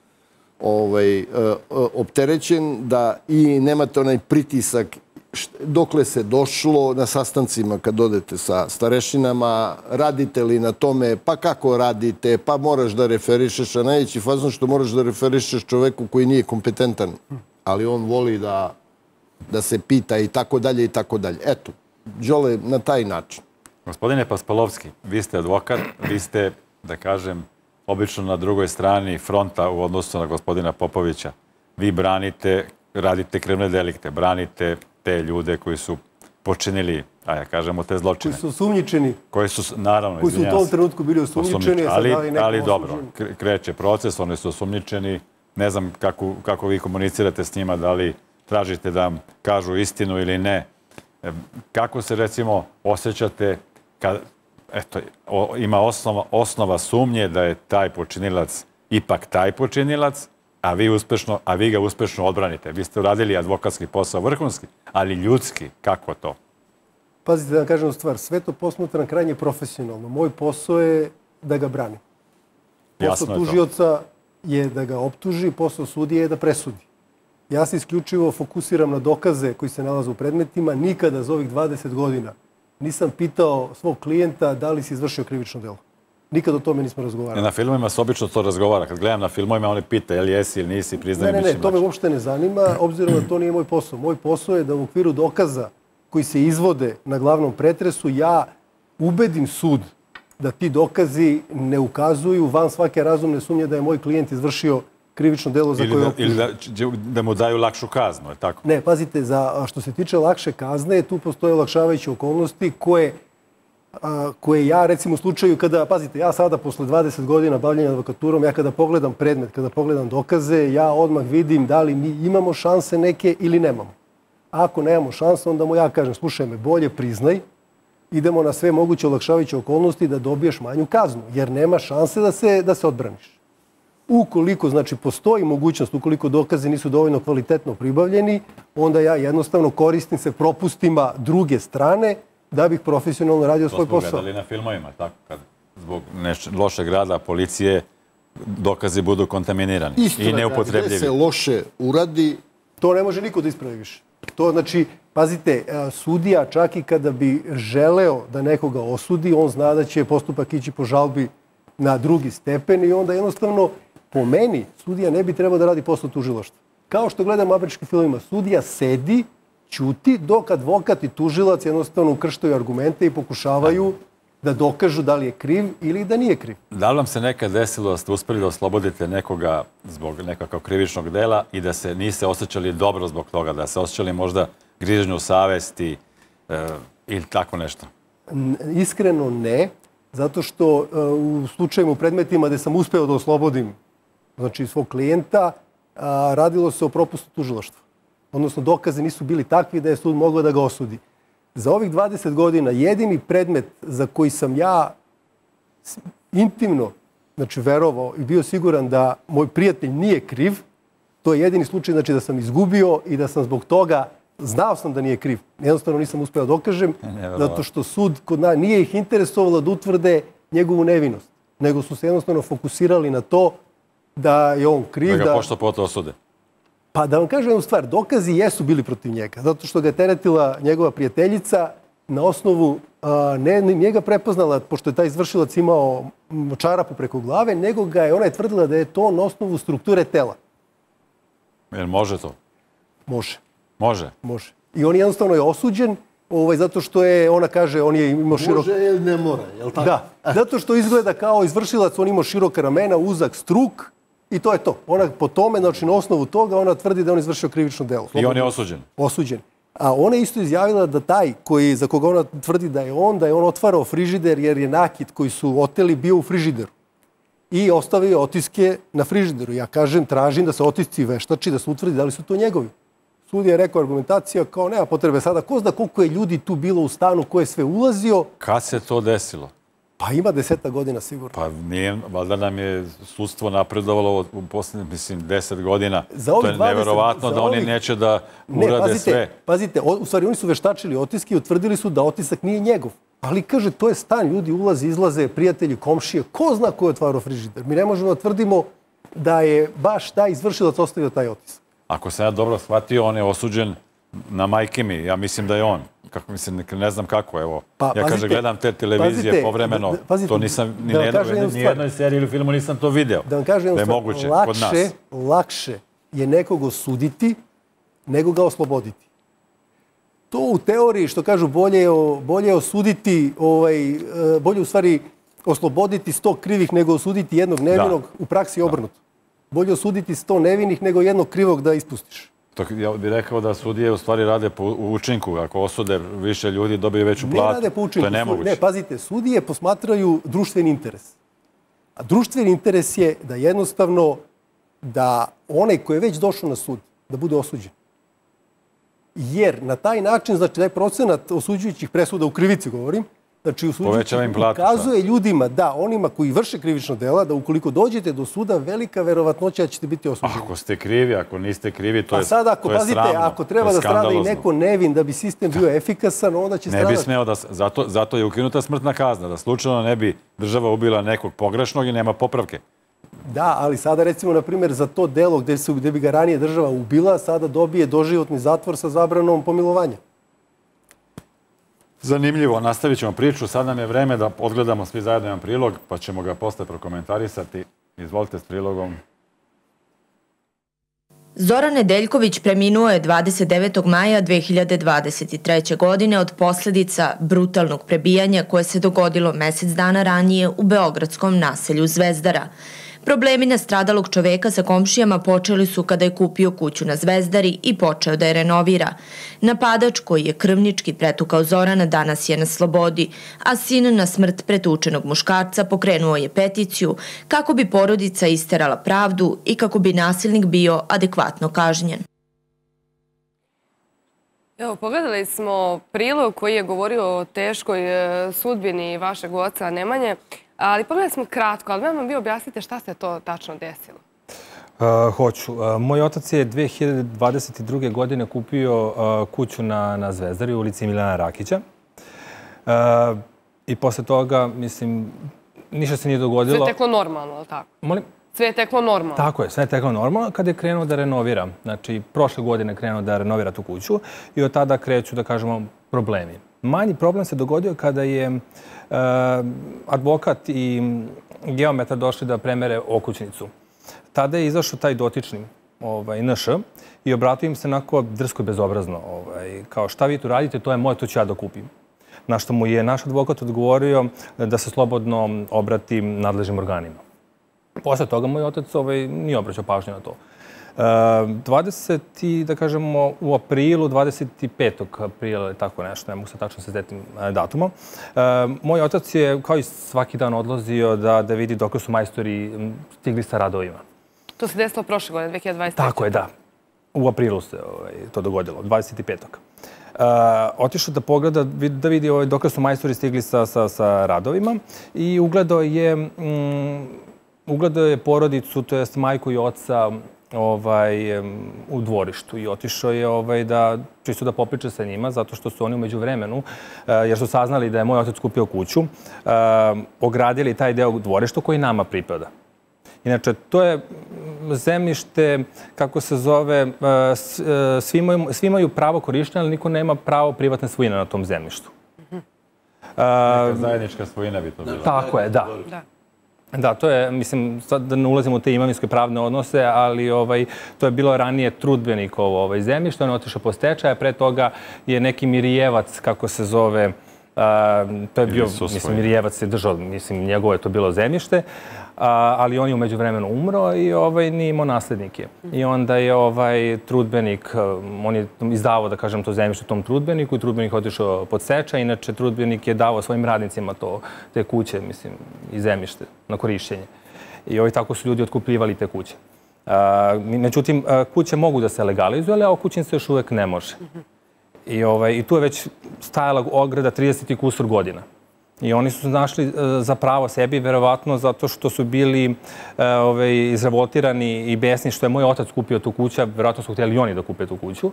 ovaj, opterećen, da i nemate onaj pritisak dokle se došlo na sastancima kad odete sa starešinama, radite li na tome, pa kako radite, pa moraš da referišeš, a najveći fazon što moraš da referišeš čoveku koji nije kompetentan, ali on voli da, da se pita i tako dalje i tako dalje. Eto, Đole, na taj način. Gospodine Paspalovski, vi ste advokat, vi ste, da kažem, obično na drugoj strani fronta u odnosu na gospodina Popovića. Vi branite, radite krivne delikte, branite te ljude koji su počinili, a ja kažemo, te zločine. Koji su osumnjičeni. Koji su, naravno, koji su u tom trenutku bili osumnjičeni. Ali, ali dobro, kreće proces, oni su osumnjičeni. Ne znam kako, kako vi komunicirate s njima, da li tražite da vam kažu istinu ili ne. Kako se, recimo, osjećate kad eto, ima osnova, osnova sumnje da je taj počinilac ipak taj počinilac, a vi, uspešno, a vi ga uspešno odbranite. Vi ste uradili advokatski posao vrhunski, ali ljudski, kako to? Pazite da vam kažem stvar, sve to posmatram krajnje profesionalno. Moj posao je da ga branim. Posao tužioca je da ga optuži, posao sudije je da presudi. Ja se isključivo fokusiram na dokaze koji se nalaze u predmetima. Nikada za ovih dvadeset godina nisam pitao svog klijenta da li si izvršio krivično delo. Nikad o tome nismo razgovarali. Na filmovima se obično to razgovara. Kad gledam na filmovima, oni pita je li jesi ili nisi, priznaju mi. Ne, ne, ne, to me uopšte ne zanima, obzirom da to nije moj posao. Moj posao je da u okviru dokaza koji se izvode na glavnom pretresu, ja ubedim sud da ti dokazi ne ukazuju van svake razumne sumnje da je moj klijent izvršio krivično delo za koje je optužen. Ili da, da mu daju lakšu kaznu, je tako? Ne, pazite, za, što se tiče lakše kazne, tu postoje olakšavajuće okolnosti koje, a, koje ja, recimo u slučaju kada, pazite, ja sada posle dvadeset godina bavljenja advokaturom, ja kada pogledam predmet, kada pogledam dokaze, ja odmah vidim da li mi imamo šanse neke ili nemamo. Ako nemamo šanse, onda mu ja kažem, slušaj me, bolje priznaj, idemo na sve moguće olakšavajuće okolnosti da dobiješ manju kaznu, jer nema šanse da se, da se odbraniš. Ukoliko, znači, postoji mogućnost, ukoliko dokazi nisu dovoljno kvalitetno pribavljeni, onda ja jednostavno koristim se propustima druge strane da bih profesionalno radio svoj posao. To smo gledali na filmovima, tako, kad zbog lošeg rada policije dokazi budu kontaminirani i neupotrebljivi. Gde se loše uradi, to ne može niko da ispravi više. To znači, pazite, sudija čak i kada bi želeo da nekoga osudi, on zna da će postupak ići po žalbi na drugi stepen i onda jednostavno, po meni, sudija ne bi trebao da radi posao tužilaštva. Kao što gledam u američkim filmima, sudija sedi, ćuti, dok advokat i tužilac jednostavno ukrštaju argumente i pokušavaju da dokažu da li je kriv ili da nije kriv. Da li vam se nekad desilo da ste uspeli da oslobodite nekoga zbog nekakvog krivičnog dela i da se niste osjećali dobro zbog toga, da se osjećali možda grižnju savesti e, ili tako nešto? Iskreno ne, zato što e, u slučajima, u predmetima gde sam uspeo da oslobodim, znači, svog klijenta, a, radilo se o propustu tužilaštva. Odnosno, dokaze nisu bili takvi da je sud mogao da ga osudi. Za ovih dvadeset godina jedini predmet za koji sam ja intimno znači, verovao i bio siguran da moj prijatelj nije kriv, to je jedini slučaj znači, da sam izgubio i da sam zbog toga, znao sam da nije kriv. Jednostavno nisam uspeo da dokažem, zato što sud kod nas nije ih interesovalo da utvrde njegovu nevinost, nego su se jednostavno fokusirali na to da je on kriv. Da ga pošto poto osude. Pa da vam kažem jednu stvar, dokazi jesu bili protiv njega, zato što ga je teretila njegova prijateljica na osnovu, ne njega prepoznala, pošto je taj izvršilac imao čarapu preko glave, nego ga je, ona je tvrdila da je to na osnovu strukture tela. Jer može to? Može. Može? Može. I on jednostavno je osuđen, ovaj, zato što je, ona kaže, on je imao širok... Može ili ne mora, je li tako? Da, zato što izgleda kao izvršilac, on imao široka ramena, uzak struk i to je to. Ona po tome, znači na osnovu toga, ona tvrdi da on izvršio krivično delo. I on je osuđen? Osuđen. A ona je isto izjavila da taj koji, za koga ona tvrdi da je on, da je on otvarao frižider jer je nakit koji su oteli bio u frižideru. I ostavio otiske na frižideru. Ja kažem, tražim da se otisci veštači, da se utvrdi da li su to njegovi. Sudija je rekao argumentacija kao nema potrebe sada. Ko zna koliko je ljudi tu bilo u stanu, ko je sve ulazio. Kad se to desilo? Pa ima deseta godina sigurno. Pa nije, valjda nam je sudstvo napredovalo u posljednjih, mislim, deset godina. To je neverovatno da oni neće da urade sve. Pazite, u stvari oni su veštačili otiske i utvrdili su da otisak nije njegov. Ali kaže, to je stan, ljudi ulaze, izlaze, prijatelji, komšije. Ko zna ko je otvarao frižider? Mi ne možemo da tvrdimo da je baš taj izvršilac ostavio taj otisak. Ako sam ja dobro shvatio, on je osuđen na majke mi. Ja mislim da je on. Kako mislim, ne znam kako, evo. Pa, ja kažem, gledam te televizije pazite, povremeno. Pazite, to nisam, ni da na jednoj seriji ili filmu nisam to video. Da vam kažem jednu da je stvar, moguće lakše, kod nas. Lakše je nekog osuditi nego ga osloboditi. To u teoriji, što kažu, bolje je, bolje je osuditi, ovaj, bolje u stvari osloboditi sto krivih nego osuditi jednog nevinog, da. U praksi obrnuto. Bolje osuditi sto nevinih nego jednog krivog da ispustiš. To, ja bih rekao da sudije u stvari rade po učinku. Ako osude više ljudi, dobije veću platu. Ne rade po učinku. To je nemoguće. Ne, pazite, sudije posmatraju društveni interes. A društveni interes je da jednostavno da onaj koji je već došao na sud, da bude osuđen. Jer na taj način, znači taj procenat osuđujućih presuda u krivici, govorim, znači ukazuje ljudima, da, onima koji vrše krivično dela, da ukoliko dođete do suda, velika verovatnoća da ćete biti osuđeni. Ako ste krivi, ako niste krivi, to je sramno. A sad, ako pazite, ako treba da strada i neko nevin da bi sistem bio efikasan, onda će stradati. Ne bi smeo da, zato je ukinuta smrtna kazna, da slučajno ne bi država ubila nekog pogrešnog i nema popravke. Da, ali sada recimo, na primjer, za to delo gde bi ga ranije država ubila, sada dobije doživotni zatvor sa zabranom pomilovanja. Zanimljivo, nastavit ćemo priču. Sad nam je vreme da odgledamo svi zajedno jedan prilog, pa ćemo ga posle prokomentarisati. Izvolite s prilogom. Zoran Nedeljković preminuo je dvadeset devetog maja dve hiljade dvadeset treće. godine od posljedica brutalnog prebijanja koje se dogodilo mesec dana ranije u beogradskom naselju Zvezdara. Problemi nastradalog čoveka sa komšijama počeli su kada je kupio kuću na Zvezdari i počeo da je renovira. Napadač koji je krvnički pretukao Zorana danas je na slobodi, a sin na smrt pretučenog muškarca pokrenuo je peticiju kako bi porodica isterala pravdu i kako bi nasilnik bio adekvatno kažnjen. Evo, pogledali smo prilog koji je govorio o teškoj sudbini vašeg oca Nemanje. Ali pogledali smo kratko, ali vam vi objasnite šta se to tačno desilo. Hoću. Moj otac je dve hiljade dvadeset druge. godine kupio kuću na Zvezdari u ulici Milana Rakića. I posle toga, mislim, ništa se nije dogodilo. Sve je teklo normalno, ali tako? Molim? Sve je teklo normalno. Tako je, sve je teklo normalno kada je krenuo da renovira. Znači, prošle godine je krenuo da renovira tu kuću i od tada kreću, da kažemo, problemi. Manji problem se dogodio kada je advokat i geometar došli da premere okućnicu. Tada je izašao taj dotični N Š i obratio im se onako drsko i bezobrazno. Kao šta vi tu radite, to je moje, to ću ja da kupim. Na što mu je naš advokat odgovorio da se slobodno obrati nadležnim organima. Posle toga moj otac nije obraćao pažnju na to. dvadeset da kažemo, u aprilu, dvadeset petog aprila, tako nešto, ne mogu se tačno se sjetim datuma. Moj otac je, kao i svaki dan, odlazio da vidi dok su majstori stigli sa radovima. To se desilo prošle godine, dve hiljade dvadeset treće. Tako je, da. U aprilu se to dogodilo, dvadeset petog otišao da pogleda, da vidi dok su majstori stigli sa radovima i ugledao je ugledao je porodicu, to jest majku i oca u dvorištu i otišao je da čisto da popriča sa njima, zato što su oni umeđu vremenu, jer su saznali da je moj otac kupio kuću, ogradili taj deo dvorišta koji nama pripada. Inače, to je zemljište, kako se zove, svi imaju pravo korištenja, ali niko nema pravo privatne svojine na tom zemljištu. Neka zajednička svojina bi to bila. Tako je, da. Da, to je, mislim, sad da ne ulazimo u te imovinske pravne odnose, ali to je bilo ranije trudbenikovo zemljište, on je otišao po stečaj, a pre toga je neki Mirijevac, kako se zove, to je bio, mislim, Mirijevac je držao, mislim, njegovo je to bilo zemljište, ali on je umeđu vremenu umro i nije imao naslednike. I onda je trudbenik, on je izdavao, da kažem, to zemljište tom trudbeniku i trudbenik je otišao pod stečaj. Inače, trudbenik je davao svojim radnicima te kuće, mislim, i zemljište na korišćenje. I tako su ljudi otkupljivali te kuće. Međutim, kuće mogu da se legalizuju, ali okućin se još uvek ne može. I tu je već stajala ograda trideset i kusur godina. I oni su našli za pravo sebi, verovatno zato što su bili izrevoltirani i besni što je moj otac kupio tu kuću, verovatno su htjeli i oni da kupe tu kuću.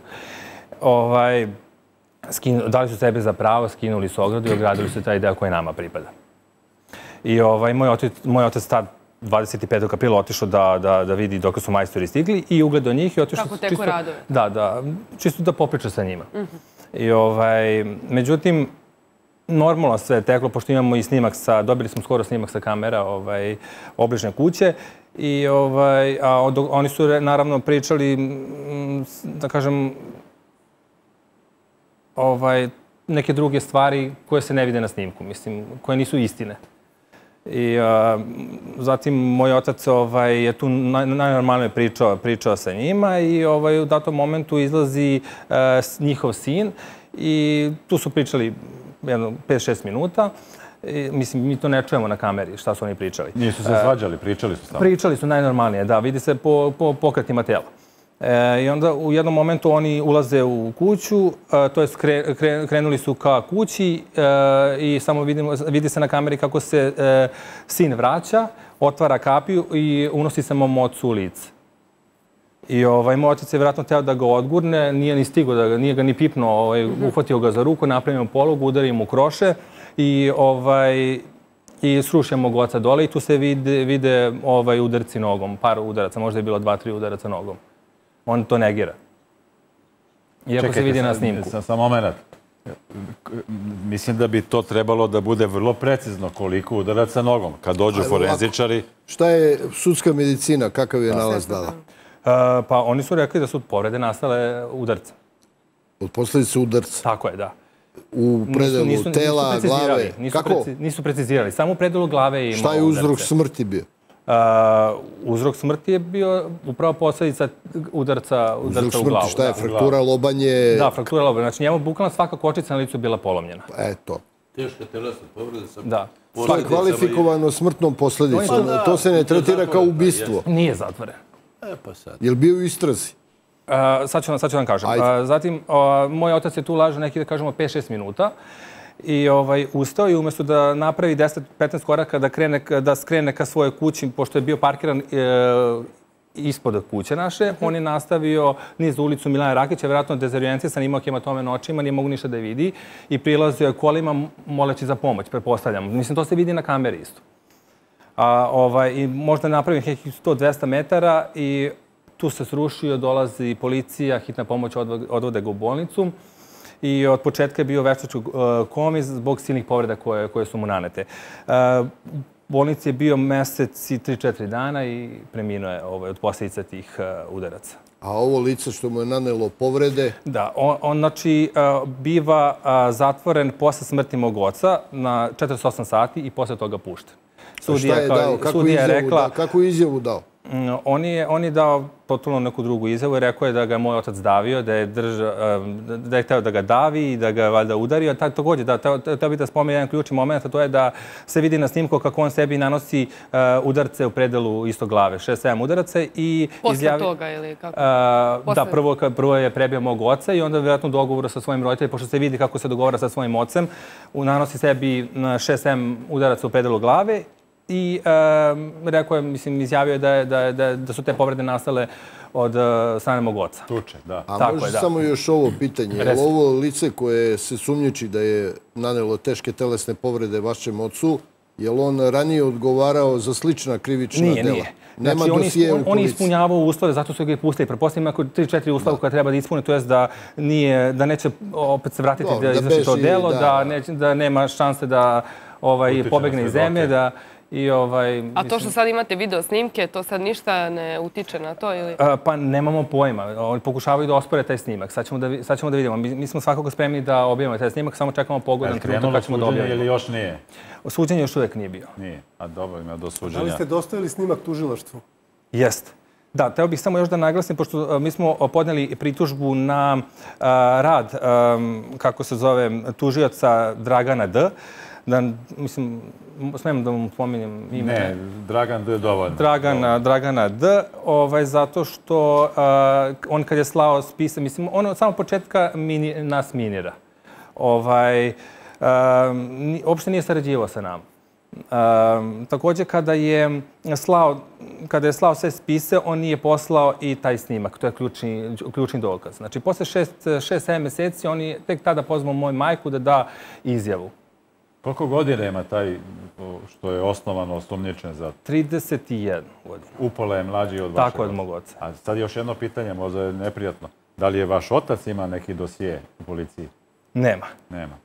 Dali su sebi za pravo, skinuli su ogradu i ogradili su taj deo koji nama pripada. I moj otac tad dvadeset petog aprila otišao da vidi dok su majstori stigli i ugledao njih i otišao... Kako teku radove? Da, da, čisto da popriča sa njima. Međutim, normalno sve je teklo, pošto imamo i snimak sa, dobili smo skoro snimak sa kamera obližnje kuće i oni su naravno pričali, da kažem, neke druge stvari koje se ne vide na snimku, mislim, koje nisu istine. I zatim moj otac je tu najnormalnije pričao sa njima i u datom momentu izlazi njihov sin i tu su pričali jedno pet šest minuta. Mislim, mi to ne čujemo na kameri šta su oni pričali. Nisu se svađali, pričali su samo. Pričali su najnormalnije, da, vidi se po pokretima tela. I onda u jednom momentu oni ulaze u kuću, to je krenuli su ka kući i samo vidi se na kameri kako se sin vraća, otvara kapiju i unosi se mom ocu u lice. I moj otac je vjerojatno hteo da ga odgurne, nije ni stigo, nije ga ni pipno, uhvatio ga za ruku, napravio mu polugu, udario mu kroše i srušio mog oca dole i tu se vide udarci nogom, par udaraca, možda je bilo dva, tri udaraca nogom. On to negira. Iako se vidi na snimku. Čekajte, sam moment. Mislim da bi to trebalo da bude vrlo precizno koliko udaraca nogom. Kad dođu forenzičari... Šta je sudska medicina? Kakav je nalaz dala? Pa oni su rekli da su povrede nastale udarca. Od posljedice udarca? Tako je, da. U predelu tela, glave? Kako? Nisu precizirali. Samo u predelu glave imao udarce. Šta je uzrok smrti bio? Uzrok smrti je bio upravo posljedica udarca u glavu. Uzrok smrti, šta je? Fraktura, lobanje? Da, fraktura, lobanje. Znači njemu bukvalno svaka kočica na licu bila polomljena. Eto. Teška telesna povreda sa... Da. To je kvalifikovano smrtnom posljedicom. To se ne tretira kao ubistvo. Nije zatvoren. E pa sad. Je li bio u istrazi? Sad ću vam kažem. Zatim, moj otac je tu lažao neki, da kažemo, pet šest minuta. I ustao i umjesto da napravi deset petnaest koraka da skrene ka svojoj kući, pošto je bio parkiran ispod kuće naše, on je nastavio niz ulicu Milana Rakića, vjerojatno dezorijencisan, imao hematome na očima, nije mogu ništa da vidi i prilazio je kolima moleći za pomoć, pretpostavljam. Mislim, to se vidi na kameri isto. I možda napravio nekih sto do dvesta metara i tu se srušio, dolazi policija, hitna pomoć odvode ga u bolnicu. I od početka je bio u veštačkoj komi zbog silnih povreda koje su mu nanete. U bolnici je bio mesec i tri četiri dana i preminuo je od posljedica tih udaraca. A ovo lice što mu je nanelo povrede? Da, on znači biva zatvoren posle smrti mog oca na četrdeset osam sati i posle toga pušten. Šta je dao? Kakvu izjavu dao? On je, on je dao totalno neku drugu izjavu i rekao je da ga je moj otac davio, da je, drža, da je hteo da ga davi i da ga valjda udario. Ta, takođe, da, teo bih da spomenem jedan ključni moment, a to je da se vidi na snimku kako on sebi nanosi uh, udarce u predelu isto glave, šest sedam udaraca i posle izjavi... toga ili kako? Uh, posle... Da, prvo, prvo je prebio mog oca i onda vjerojatno dogovora sa svojim roditeljima, pošto se vidi kako se dogovara sa svojim ocem, nanosi sebi šest sedam udaraca u predelu glave. I e, rekao je, mislim, izjavio je da, je, da, da, da su te povrede nastale od uh, strane mog oca. Tuče, da. A Tako može je, da. samo još ovo pitanje. Je li ovo lice koje se sumnjiči da je nanelo teške telesne povrede vašem ocu, je li on ranije odgovarao za slična krivična nije, dela? Nije, Nema znači, dosije on, u on policiji? je ispunjavao uslove, zato su ga i pustili. Prepostavljam ako tri četiri uslova koja treba da ispune, to jest da, nije, da neće opet se vratiti Dobro, da, da izvrši to beži, delo, da, da, neće, da nema šanse da ovaj, pobegne iz zemlje, da... I ovaj, A to što sad imate video snimke, to sad ništa ne utiče na to ili? A, pa nemamo pojma. Oni pokušavaju da ospore taj snimak. Sad ćemo da, sad ćemo da vidimo. Mi, mi smo svakako spremni da objavimo taj snimak, samo čekamo pogodan trenutak kad ćemo da objavimo. Ili još nije? Suđenje još uvijek nije bio. Nije. A dobro, ima do suđenja. Da li ste dostavili snimak tužilaštvu? Jeste. Da, teo bih samo još da naglasim, pošto mi smo podneli pritužbu na a, rad, a, kako se zove, tužioca Dragana D. Da, mislim, smijem da mu pominjem ime? Ne, Dragan D je dovoljno. Dragana, Dragana D, ovaj, zato što uh, on kad je slao spise, mislim, on od samog početka mini, nas minira. Ovaj, uh, uopšte nije sarađivao sa nama. Uh, također, kada je slao, kada je slao sve spise, on nije poslao i taj snimak. To je ključni, ključni dokaz. Znači, posle šest, šest, sedam meseci, on je tek tada pozvao moju majku da da izjavu. Koliko godina ima taj što je osnovano osumnjičen za... trideset jedan godina. Upola je mlađi od vašeg. Tako od mog oca. A sad još jedno pitanje, možda je neprijatno. Da li je vaš otac ima neki dosije u policiji? Nema. Nema.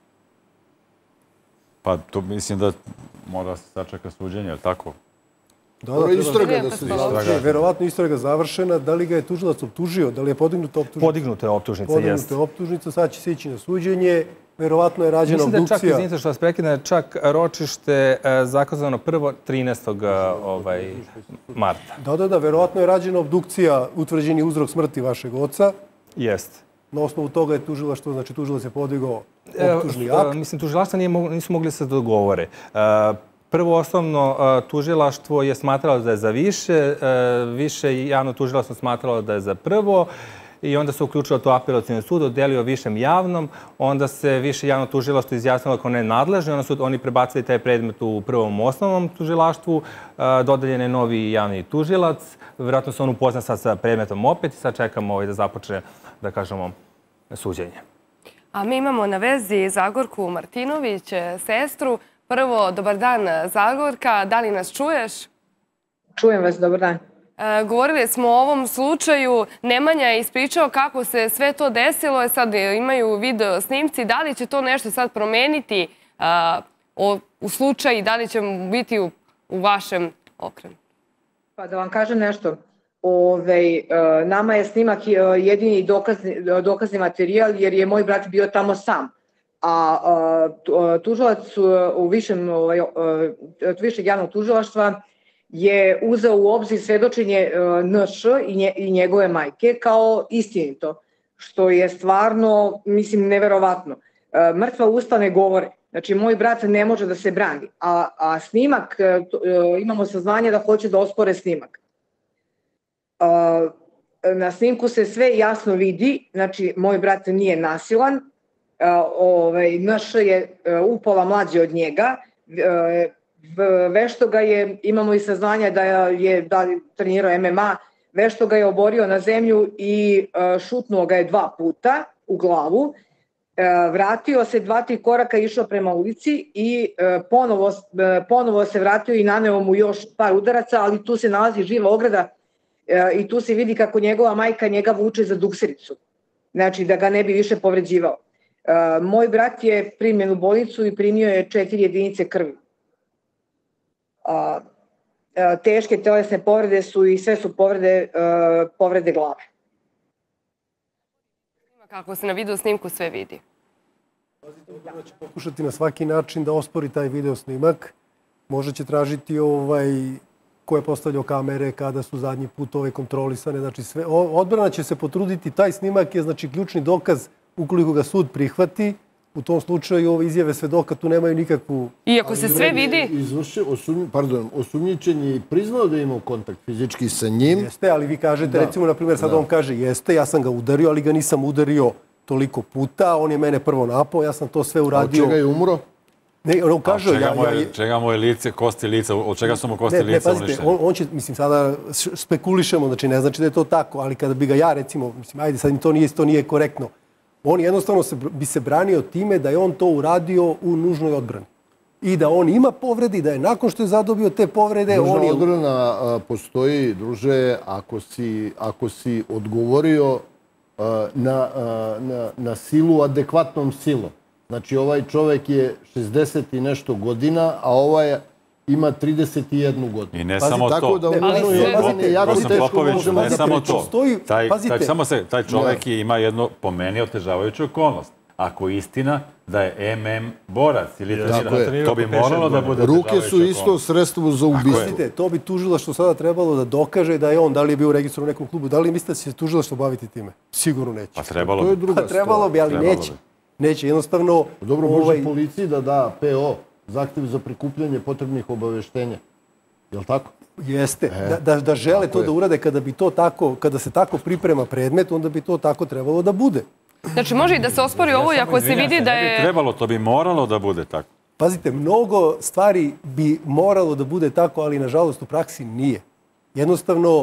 Pa to mislim da mora se sačeka suđenje, ali tako? Da, da, istraga da se završi. Verovatno istraga završena. Da li ga je tužilac optužio? Da li je podignuta optužnica? Podignuta je optužnica, jest. jest. Podignuta je optužnica, sad će se ići na suđenje. Verovatno je rađena obdukcija. Mislim da je čak, izvinite što vas prekidam, čak ročište zakazano prvo trinaestog ovaj, marta. Da, da, da, verovatno je rađena obdukcija, utvrđen je uzrok smrti vašeg oca. Jeste. Na osnovu toga je tužilaštvo, znači tužilac je podigao optužni akt. Mislim, tužilaštva nisu mogli se dogovore. Prvo osnovno tužilaštvo je smatralo da je za više, više i javno tužilaštvo smatralo da je za prvo. I onda se uključilo to apelacioni sud, oddelio višem javnom, onda se više javno tužilaštvo izjasnilo kao nenadležno, onda su oni prebacili taj predmet u prvom osnovnom tužilaštvu, dodeljen je novi javni tužilac, vjerojatno se on upozna sad sa predmetom opet i sad čekamo ovaj da započne, da kažemo, suđenje. A mi imamo na vezi Zagorku Martinović, sestru. Prvo, dobar dan Zagorka, da li nas čuješ? Čujem vas, dobar dan. Govorili smo o ovom slučaju. Nemanja je ispričao kako se sve to desilo. Sad imaju video snimci. Da li će to nešto sad promeniti u slučaju? Da li će biti u vašem okrenu? Pa da vam kažem nešto. Nama je snimak jedini dokazni materijal jer je moj brat bio tamo sam. A tužilac u višeg javnog tužilaštva je uzeo u obzir svedočenje N Š i njegove majke kao istinito, što je stvarno, mislim, neverovatno. Mrtva usta ne govore. Znači, moj brat ne može da se brani. A, a snimak, imamo saznanje da hoće da ospore snimak. Na snimku se sve jasno vidi, znači, moj brat nije nasilan, N Š je upola mlađi od njega, vešto ga je, imamo i saznanja da je da trenirao M M A, vešto ga je oborio na zemlju i šutnuo ga je dva puta u glavu, vratio se dva, tri koraka, išao prema ulici i ponovo, ponovo se vratio i naneo mu još par udaraca, ali tu se nalazi živa ograda i tu se vidi kako njegova majka njega vuče za duksericu, znači da ga ne bi više povređivao. Moj brat je primljen u bolnicu i primio je četiri jedinice krvi. A, a, teške telesne povrede su i sve su povrede, a, povrede glave. Kako se na video snimku sve vidi? Ona će pokušati na svaki način da ospori taj video snimak. Možda će tražiti ovaj, ko je postavljao kamere, kada su zadnji put ove kontrolisane. Znači, sve, odbrana će se potruditi. Taj snimak je, znači, ključni dokaz ukoliko ga sud prihvati. U tom slučaju ove izjave svedoka tu nemaju nikakvu... Iako se sve vidi... Izvršio, pardon, osumnjičen je i priznao da je imao kontakt fizički sa njim. Jeste, ali vi kažete, recimo, na primjer, sad on kaže, jeste, ja sam ga udario, ali ga nisam udario toliko puta. On je mene prvo napao, ja sam to sve uradio... A od čega je umro? Ne, on kaže... Čega mu je lice, kosti lica, od čega su mu kosti lica uništene? Ne, pazite, on će, mislim, sada spekulišemo, znači ne znači da je to tako, ali kada bi ga ja, recimo, mislim, ajde, sad mi to nije, to nije korektno. On jednostavno bi se branio time da je on to uradio u nužnoj odbrani. I da on ima povrede i da je nakon što je zadobio te povrede... Nužna odbrana postoji, druže, ako si odgovorio na silu adekvatnom silom. Znači, ovaj čovek je šezdeset i nešto godina, a ovaj ima trideset jednu godinu. I ne samo to. Ne samo to. Taj čovek ima jednu, po meni, otežavajuću okolnost. Ako je istina da je em em borac ili to bi moralo da bude otežavajuća okolnost. Ruke su isto sredstvo za ubistvo. To bi tužilaštvo sada trebalo da dokaže da je on, da li je bio registrovan u nekom klubu, da li mislite da će se tužilaštvo baviti time? Sigurno neće. Pa trebalo bi. Trebalo bi, ali neće. Neće, jednostavno... Dobro, može policiji da da pe o, zahtev za prikupljanje potrebnih obaveštenja. Je li tako? Jeste. Da žele to da urade kada bi to tako, kada se tako priprema predmet, onda bi to tako trebalo da bude. Znači, može i da se ospori ovo i ako se vidi da je... Ne bi trebalo, to bi moralo da bude tako. Pazite, mnogo stvari bi moralo da bude tako, ali nažalost u praksi nije. Jednostavno,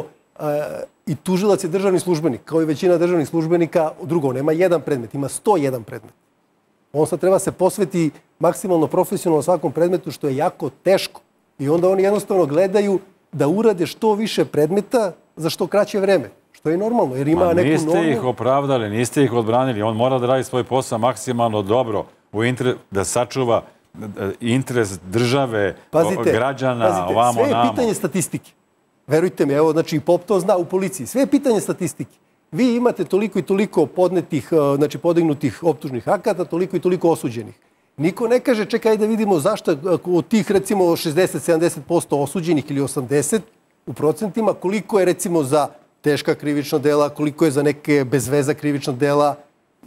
i tužilac je državni službenik, kao i većina državnih službenika, drugo, nema jedan predmet, ima sto jedan predmet. On sad treba se posveti maksimalno profesionalno svakom predmetu, što je jako teško. I onda oni jednostavno gledaju da urade što više predmeta za što kraće vreme. Što je normalno, jer ima neku normu... Niste ih opravdali, niste ih odbranili. On mora da radi svoj posao maksimalno dobro, da sačuva interes države, građana, ovamo, namo. Sve je pitanje statistike. Verujte mi, evo, znači, pop to zna u policiji. Sve je pitanje statistike. Vi imate toliko i toliko podnetih, znači podignutih optužnih akata, toliko i toliko osuđenih. Niko ne kaže, čekaj da vidimo zašto od tih, recimo, šezdeset do sedamdeset posto osuđenih ili osamdeset u procentima, koliko je, recimo, za teška krivična dela, koliko je za neke bezveza krivična dela.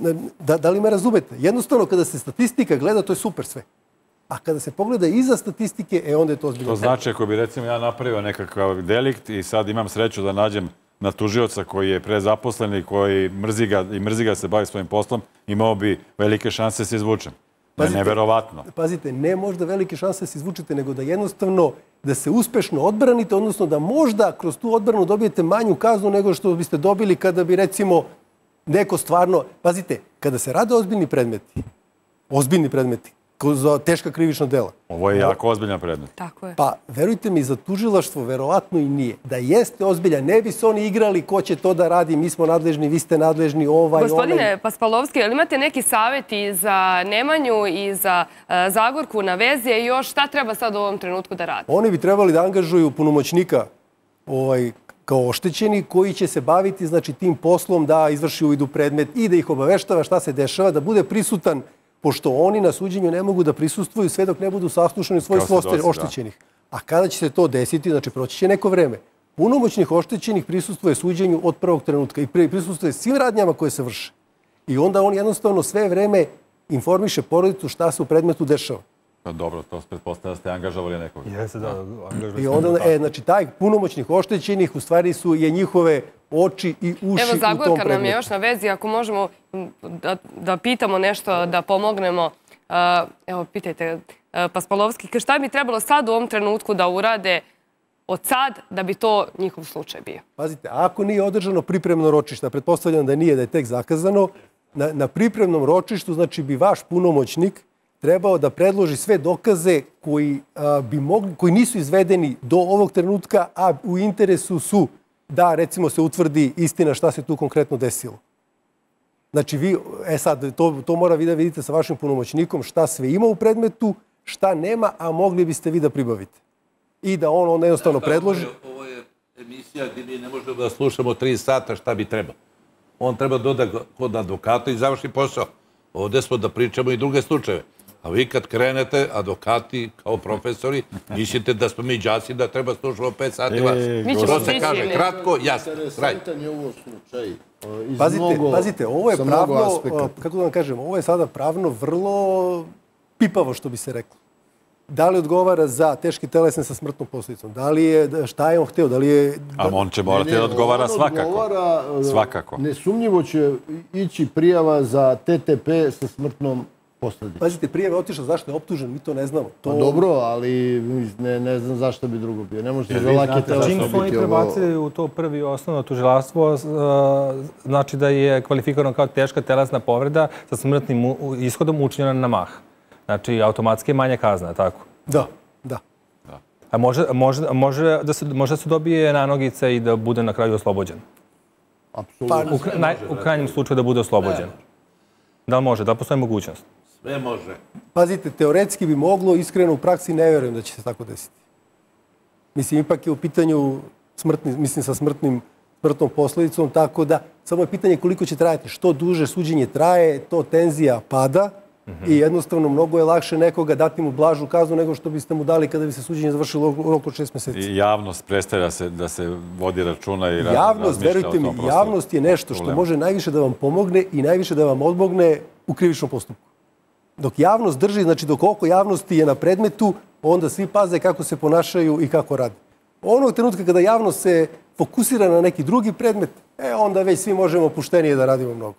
Da li me razumete? Jednostavno, kada se statistika gleda, to je super sve. A kada se pogleda iza statistike, e onda je to ozbiljno. To znači, ako bi, recimo, ja napravio nekakav delikt i sad imam sreću da nađem na tužioca koji je prezaposlen i koji mrzi ga se bavi svojim poslom, imao bi velike šanse da se izvučem. Neverovatno. Pazite, ne možda velike šanse da se izvučete, nego da jednostavno da se uspešno odbranite, odnosno da možda kroz tu odbranu dobijete manju kaznu nego što biste dobili kada bi, recimo, neko stvarno... Pazite, kada se rade ozbiljni predmeti, ozbiljni predmeti, za teška krivična dela. Ovo je jako ozbiljan predmet. Tako je. Pa, verujte mi, za tužilaštvo verovatno i nije. Da jeste ozbiljan, ne bi se oni igrali ko će to da radi, mi smo nadležni, vi ste nadležni, ovaj, onaj... Gospodine Paspalovski, ili imate neki savjeti za Nemanju i za Zagorku na vezi i još šta treba sad u ovom trenutku da radi? Oni bi trebali da angažuju punomoćnika kao oštećeni koji će se baviti, znači, tim poslom da izvrši uvid u predmet i da ih obaveštava šta se dešava, da bude prisutan, pošto oni na suđenju ne mogu da prisustvuju sve dok ne budu saslušani svojstvo oštećenih. A kada će se to desiti, znači proći će neko vreme. Punomoćnih oštećenih prisustvuje suđenju od prvog trenutka i prisustvuje svim radnjama koje se vrše. I onda on jednostavno sve vreme informiše porodicu šta se u predmetu dešava. Dobro, to pretpostavlja da ste angažovali nekoga. Jeste, da. I onda, znači, taj punomoćnih oštećenih u stvari su je njihove oči i uši u tom predmetu. Evo, Zagorka nam je još na vezi, ako možemo da pitamo nešto, da pomognemo. Evo, pitajte, Paspalovski, šta bi trebalo sad u ovom trenutku da urade od sad da bi to njihov slučaj bio? Pazite, ako nije održano pripremno ročište, pretpostavljam da nije, da je tek zakazano, na pripremnom ročištu, znači, bi vaš punomoćnik trebao da predloži sve dokaze koji nisu izvedeni do ovog trenutka, a u interesu su da, recimo, se utvrdi istina šta se tu konkretno desilo. Znači, vi, e sad, to mora vi da vidite sa vašim punomoćnikom šta sve ima u predmetu, šta nema, a mogli biste vi da pribavite. I da on onda jednostavno predloži... Ovo je emisija gdje mi ne možemo da slušamo tri sata šta bi treba. On treba doda kod advokata i završi posao. Ovdje smo da pričamo i druge slučajeve. A vi kad krenete, advokati kao profesori, mislite da smo mi đaci, da treba slušamo pet sati vas. To se kaže kratko, jasno. Interesantan je ovo slučaj. Pazite, ovo je pravno, kako da vam kažem, ovo je sada pravno vrlo pipavo, što bi se reklo. Da li odgovara za teške telesne sa smrtnom posljedicom? Da li je, šta je on hteo? Da li je... A on će morati da odgovara svakako. Svakako. Nesumnjivo će ići prijava za T T P sa smrtnom posljedicom. Pazite, prijava je otišla, zašto je optužen, mi to ne znamo. Pa dobro, ali ne znam zašto bi drugo bio. Ne možete za lake telesno biti ovo. Čim su oni prebacili u to prvi osnovno tužilaštvo, znači da je kvalifikovano kao teška telesna povreda sa smrtnim ishodom učinjena na mah. Znači, automatski je manja kazna, tako? Da, da. A može da se dobije nanogice i da bude na kraju oslobođen? Apsolutno. U krajnjem slučaju da bude oslobođen. Da li može? Da li postoji mogućnost? Sve može. Pazite, teoretski bi moglo, iskreno u praksi ne vjerujem da će se tako desiti. Mislim, ipak je u pitanju mislim sa smrtnom posljedicom, tako da samo je pitanje koliko će trajati. Što duže suđenje traje, to tenzija pada i jednostavno mnogo je lakše nekoga dati mu blažu kaznu nego što biste mu dali kada bi se suđenje završilo u roku od šest mjeseci. I javnost prestaje da se vodi računa i razmišlja o tom Javnost, verujte mi, javnost je nešto što može najviše da vam pomogne i najviše da vam odmogne u krivičnom postupku. Dok javnost drži, znači dok oko javnosti je na predmetu, onda svi paze kako se ponašaju i kako rade. Onog trenutka kada javnost se fokusira na neki drugi predmet, e, onda već svi možemo puštenije da radimo mnogo.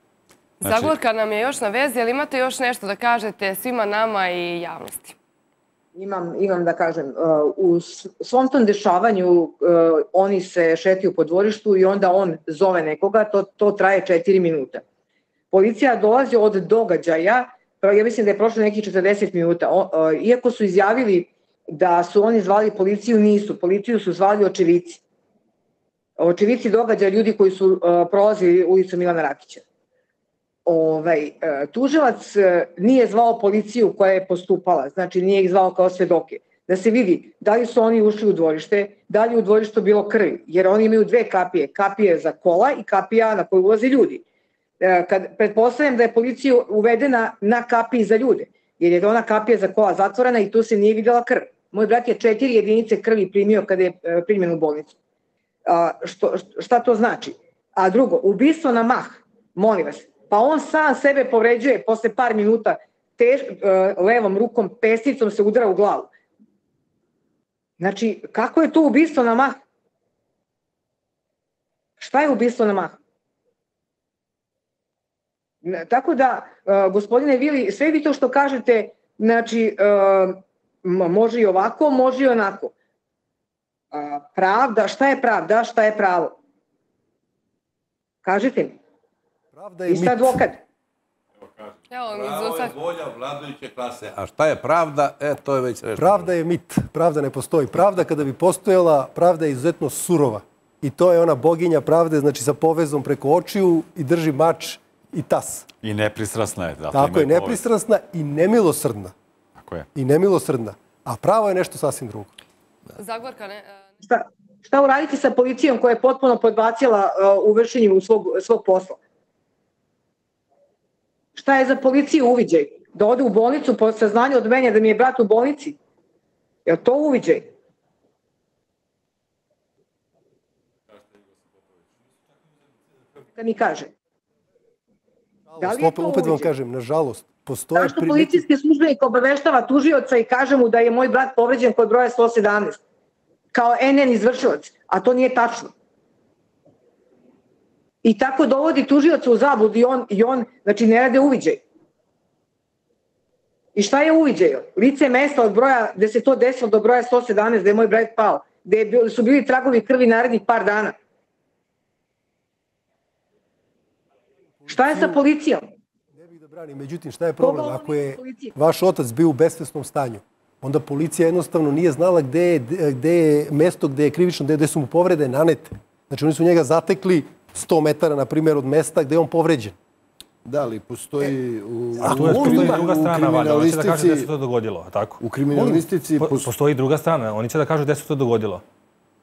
Zagorka nam je još na vezi, ali imate još nešto da kažete svima nama i javnosti? Imam da kažem. U svom tom dešavanju oni se šetaju po dvorištu i onda on zove nekoga, to traje četiri minuta. Policija dolazi od događaja, ja mislim da je prošlo nekih četrdeset minuta. Iako su izjavili da su oni zvali policiju, nisu. Policiju su zvali očevici. Očevici događaja, ljudi koji su prolazili ulicu Milana Rakića. Tužilac nije zvao policiju koja je postupala, znači nije ih zvao kao svedoke. Da se vidi da li su oni ušli u dvorište, da li je u dvorištu bilo krvi, jer oni imaju dve kapije, kapije za kola i kapija na koju ulaze ljudi. Pretpostavljam da je policija uvedena na kapiji za ljude, jer je ona kapija za kola zatvorena i tu se nije vidjela krv. Moj brat je četiri jedinice krvi primio kada je primljen u bolnicu. Šta to znači? A drugo, ubistvo na mah, molim vas, pa on sam sebe povređuje posle par minuta, levom rukom, pesnicom se udara u glavu. Znači, kako je to ubistvo na mah? Šta je ubistvo na mah? Tako da, gospodine Vili, sve vi to što kažete, znači, može i ovako, može i onako. Pravda, šta je pravda, šta je pravo? Kažite mi. Pravda je mit. I šta advokat? Pravo je volja vladajuće klase. A šta je pravda? E, to je već rešeno. Pravda je mit. Pravda ne postoji. Pravda kada bi postojala, pravda je izuzetno surova. I to je ona boginja pravde, znači sa povezom preko očiju i drži mač i tas. I nepristrasna je. Tako je, nepristrasna i nemilosrdna. Tako je. I nemilosrdna. A pravo je nešto sasvim drugo. Zagorka, ne... Šta uraditi sa policijom koja je potpuno podbacila u vršenju svog posla? Šta je za policiju uviđaj? Da ode u bolnicu po saznanju od mene da mi je brat u bolnici? Je li to uviđaj? Da mi kaže. Opet vam kažem, nažalost, postoje... Zašto policijski službenik obaveštava tužioca i kaže mu da je moj brat povređen kod broja sto sedamnaest? Kao en en izvršilac, a to nije tačno. I tako dovodi tužioca u zabludu i on, znači, ne rade uviđaj. I šta je uviđaj? Lice mesta od broja, gde se to desilo do broja sto sedamnaest, gde je moj brat pao, gde su bili tragovi krvi narednih par dana. Šta je sa policijom? Ne bih da branim, međutim, šta je problem? Ako je vaš otac bio u besvesnom stanju, onda policija jednostavno nije znala gde je mesto, gde je krivično, gde su mu povrede nanete. Znači, oni su njega zatekli sto metara, na primjer, od mesta gde je on povređen. Da, ali postoji u druga strana, valjda. Oni će da kažu gde se to dogodilo, tako? U kriminalistici... Postoji druga strana. Oni će da kažu gde se to dogodilo.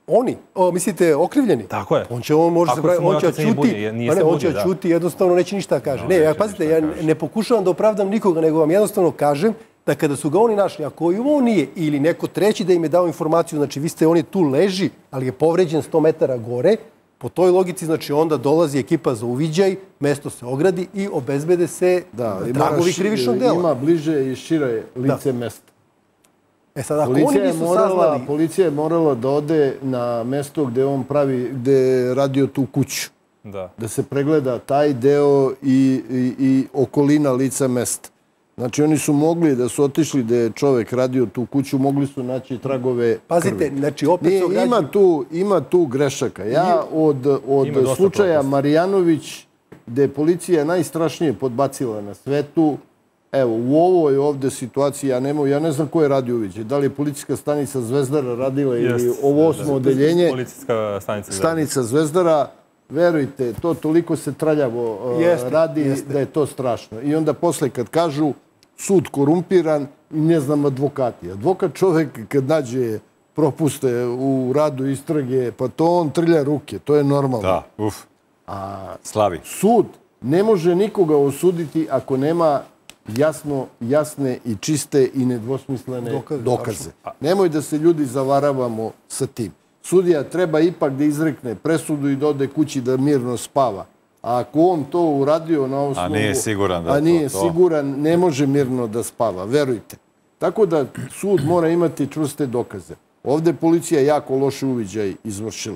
Oni, o, mislite, okrivljeni? Tako je. On će, on može se pravi, on će čuti, pa ne, on će čuti, jednostavno neće ništa kaže. Ne, ja, pazite, ja ne pokušavam da opravdam nikoga, nego vam jednostavno kažem da kada su ga oni našli, ako i on nije, ili neko treći da im je dao informaciju, znači vi ste, on je tu leži, ali je povređen sto metara gore, po toj logici, znači onda dolazi ekipa za uviđaj, mesto se ogradi i obezbede se tragovi krivičnog dela. Ima bliže i šire lice mesta. E sad, ako oni nisu saznali... Policija je morala da ode na mesto gde on pravi, gde je radio tu kuću. Da. Da se pregleda taj deo i, i, i okolina lica mesta. Znači, oni su mogli da su otišli gde je čovek radio tu kuću, mogli su naći tragove krvi. Pazite, znači, opet se ograđu... Ima tu, ima tu grešaka. Ja od, od slučaja Marjanović, gde je policija najstrašnije podbacila na svetu, evo, u ovoj ovde situaciji, ja, nema, ja ne znam ko je radio uviđaj. Da li je policijska stanica Zvezdara radila ili ovo osmo odeljenje. Policijska stanica Zvezdara. Stanica Zvezdara, verujte, to toliko se traljavo uh, jeste, radi jeste. Da je to strašno. I onda posle kad kažu sud korumpiran, ne znam, advokati. Advokat čovek kad nađe propuste u radu istrage, pa to on trlja ruke, to je normalno. Da, uf, a slavi. Sud ne može nikoga osuditi ako nema jasno, jasne i čiste i nedvosmislene dokaze. dokaze. Nemoj da se ljudi zavaravamo sa tim. Sudija treba ipak da izrekne presudu i da ode kući da mirno spava. A ako on to uradio na osnovu... A nije siguran da a nije to, siguran, ne može mirno da spava, verujte. Tako da sud mora imati čvrste dokaze. Ovde policija jako loše uviđaj izvršila.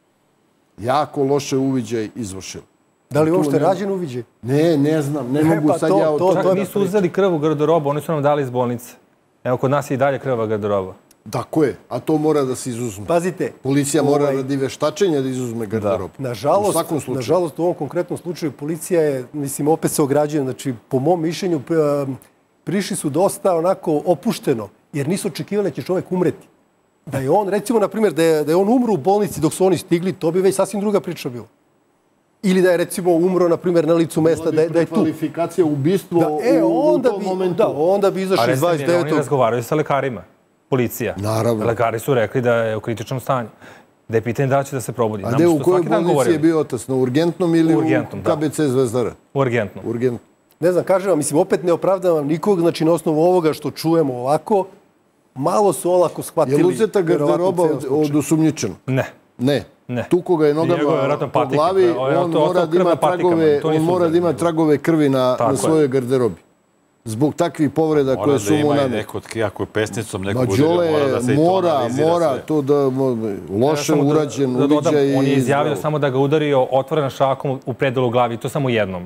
Jako loše uviđaj izvršila. Da li uopšte rađen uviđaj? Ne, ne znam, ne mogu pa sad to, ja o tome... Čak nisu uzeli krv u garderobu, oni su nam dali iz bolnice. Evo, kod nas je i dalje krva garderoba. Tako je, a to mora da se izuzme. Pazite. Policija mora ovaj... radi veštačenja da izuzme garderobu. Nažalost, u svakom slučaju. Nažalost, u ovom konkretnom slučaju policija je, mislim, opet se ograđuje. Znači, po mom mišljenju, prišli su dosta onako opušteno, jer nisu očekivali da će čovjek umreti. Da je on, recimo, na primjer, da je, da je on umro u bolnici dok su oni stigli, to bi već sasvim druga priča bila. Ili da je, recimo, umro, na primjer, na licu mesta, da je, da je tu. Kvalifikacija, ubistvo da, e, onda u, u tom bi, momentu. Da, onda bi izašli iz dvadeset devetog Oni razgovaraju sa lekarima, policija. Naravno. Lekari su rekli da je u kritičnom stanju. Da je pitanje da će da se probudi. A gde, u kojoj bolnici je bio otac? Na urgentnom ili u, urgentnom, u K B C Zvezdara? U urgentnom. Urgentnom. Ne znam, kažem vam, mislim, opet ne opravdavam nikog, znači na osnovu ovoga što čujemo ovako, malo su olako shvatili. Je li uzeta garderoba od, od osumnjičenog? Ne. Ne. Ne. Tu koga je nogama po glavi, on mora da ima tragove, on mora da ima tragove krvi na, na svojoj garderobi. Zbog takvih povreda koje su mu namere. Mora da ima i neko, ako je pesnicom neko udario, mora da se i to analizira sve. Mora, to da loše urađen uviđaj. On je izjavio samo da ga udario otvorenom šakom u predelu glavi, to samo jednom.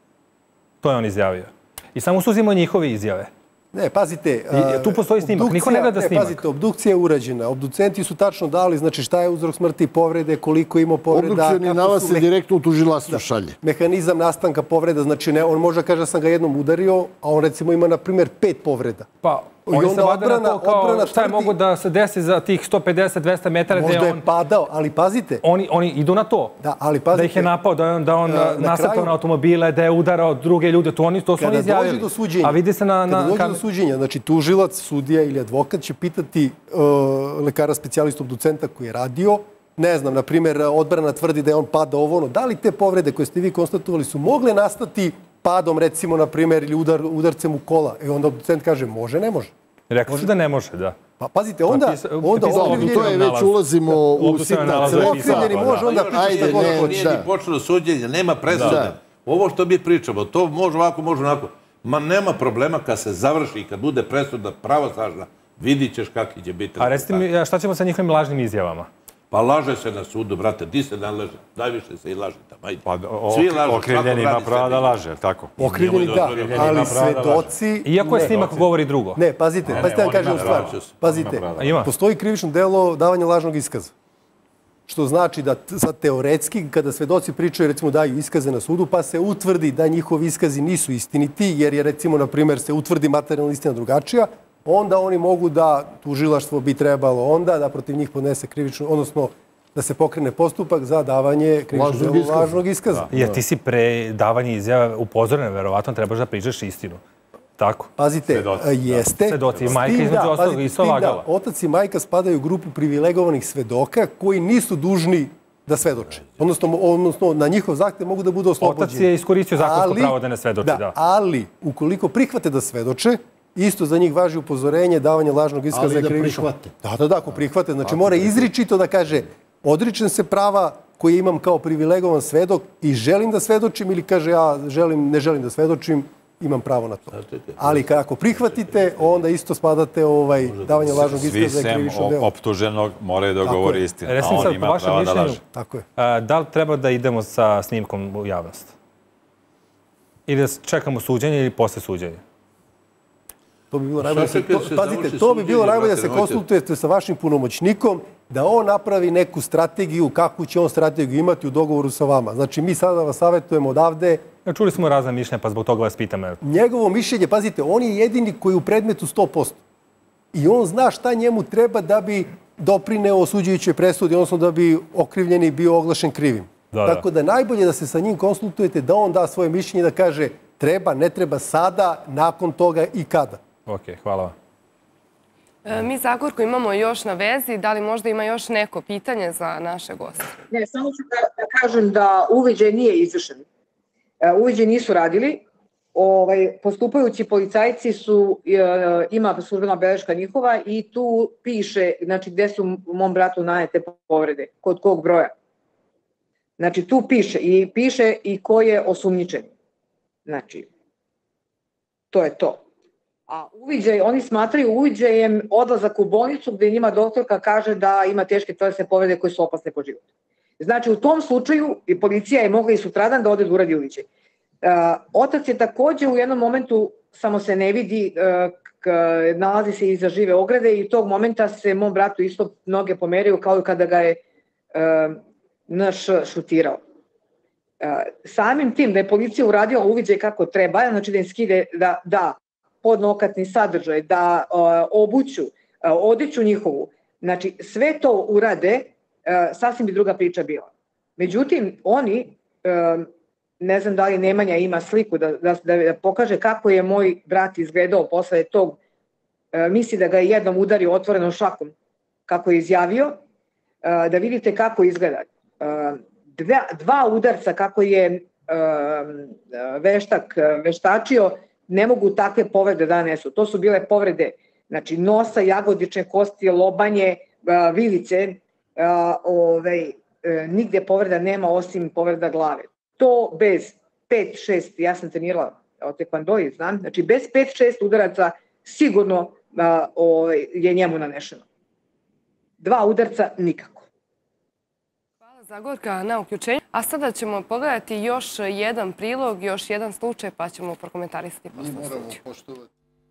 To je on izjavio. I samo su uzimao njihove izjave. Ne, pazite... I, tu postoji snimak, niko ne gleda snimak. Ne, pazite, obdukcija je urađena. Obducenti su tačno dali, znači šta je uzrok smrti, povrede, koliko ima povreda... Obdukcioni nalaz se direktno u tužilaštvo šalje. Mehanizam nastanka povreda, znači ne, on može kaže da sam ga jednom udario, a on recimo ima, na primjer, pet povreda. Pa, oni se vade na to kao šta je mogo da se desi za tih sto pedeset do dvesta metara gde on... Možda je padao, ali pazite... Oni, oni idu na to. Da, ali pazite... Da ih je napao, da on, da on nasrtao na automobile, da je udarao druge ljude, to, oni, to su oni izjavili. Kada dođe do suđenja, a vidi se na, kada na dođe do suđenja, znači tužilac, sudija ili advokat će pitati uh, lekara specijalistu obducenta koji je radio, ne znam, na primjer, odbrana tvrdi da je on padao ovo ono, da li te povrede koje ste vi konstatovali su mogle nastati padom, recimo, na primjer, ili udar, udarcem u kola? E onda obducent kaže, može, ne može. Rekao su da ne može, da. Pa pazite, onda... onda okrivljeni... To je već ulazimo u sitna crta. Okrivljeni može onda pričati šta god hoće. Nije ni počelo suđenje, nema presude. Ovo što mi pričamo, to može ovako, može onako. Ma nema problema kad se završi i kad bude presuda pravosnažna, vidit ćeš kakvi će biti. A recite mi, šta ćemo sa njihovim lažnim izjavama? Pa laže se na sudu, brate, di se ne laže? Najviše se i laže tamo, ajde. Pa okrivljeni ima pravo da laže, tako? Okrivljeni da, ali svedoci... Iako je snimak govori drugo. Ne, pazite, pazite da kažem stvar. Pazite, postoji krivično delo davanja lažnog iskaza. Što znači da sad teoretski, kada svedoci pričaju, recimo daju iskaze na sudu, pa se utvrdi da njihovi iskazi nisu istiniti, jer je, recimo, na primjer, se utvrdi materijalna istina drugačija, onda oni mogu da, tužilaštvo bi trebalo onda da protiv njih podnese krivično, odnosno da se pokrene postupak za davanje krivičnog lažnog iskaza. Jer ti si pre davanja izjave upozoren, verovatno trebaš da pričaš istinu. Tako. Pazite, jeste. Svedoci i majka između ostalog isto lagala. Otac i majka spadaju u grupu privilegovanih svedoka koji nisu dužni da svedoče. Odnosno, na njihov zahtev mogu da budu oslobođeni. Otac je iskoristio zakonsko pravo da ne svedoči, da. Ali, ukoliko prihvate da svedoče, isto za njih važi upozorenje, davanje lažnog iskaza. Ali da prihvate. Da, da, da, ako prihvate. Znači, mora izričito da kaže, odričem se prava koje imam kao privilegovan svedok i želim da svedočim, ili kaže, ja želim, ne želim da svedočim, imam pravo na to. Ali ako prihvatite, onda isto spadate ovaj, davanje lažnog iskaza za krivično delo. Svi sem optuženog moraju da govori istinu, a on ima pravo da laže. Tako je. Da li treba da idemo sa snimkom u javnost? Ili da čekamo suđenje ili posle suđenja? To bi bilo najbolje, pazite, to bi bilo najbolje da se konsultujete sa vašim punomoćnikom, da on napravi neku strategiju, kakvu će on strategiju imati u dogovoru sa vama. Znači, mi sada vas savjetujemo odavde. Čuli smo razne mišljenja, pa zbog toga vas pitam. Njegovo mišljenje, pazite, on je jedini koji je u predmetu sto posto. I on zna šta njemu treba da bi doprineo osuđujućoj presudi, odnosno da bi okrivljeni bio oglašen krivim. Tako da najbolje da se sa njim konsultujete, da on da svoje mišljenje, da kaže treba, ne treba sada, nakon toga i kada. Ok, hvala vam. Mi, Zagorko, imamo još na vezi. Da li možda ima još neko pitanje za naše goste? Ne, samo ću da kažem da uviđaj nije izvršen. Uviđaj nisu radili. Postupajući policajci su, ima službena beleška njihova i tu piše, znači, gde su mom bratu nanete povrede, kod kog broja. Znači, tu piše i piše i ko je osumnjičen. Znači, to je to. A uviđaj, oni smatraju uviđajem odlazak u bolnicu gde njima doktorka kaže da ima teške telesne povrede koje su opasne po život. Znači, u tom slučaju i policija je mogla i sutradan da ode da uradi uviđaj. Otac je takođe u jednom momentu, samo se ne vidi, nalazi se iza žive ograde i tog momenta se mom bratu isto noge pomeraju kao i kada ga je naš šutirao. Samim tim da je policija uradila uviđaj kako treba, znači da im skide da da podnokatni sadržaj, da obuću, odeću njihovu, znači sve to urade, sasvim bi druga priča bila. Međutim, oni, ne znam da li Nemanja ima sliku da, da, da pokaže kako je moj brat izgledao posle tog, misli da ga je jednom udario otvorenom šakom, kako je izjavio, da vidite kako izgleda. Dva, dva udarca kako je veštak veštačio, ne mogu takve povrede da nesu. To su bile povrede, znači nosa, jagodične kosti, lobanje, vilice, ovaj, nigde povreda nema osim povreda glave. To bez pet šest, ja sam trenirala o tekvandoji, znam, znači bez pet šest udaraca sigurno ovaj, je njemu nanešeno. Dva udarca nikako. Hvala, Zagorka, na uključenju. A sada ćemo pogledati još jedan prilog, još jedan slučaj, pa ćemo prokomentarisati posle slučaju.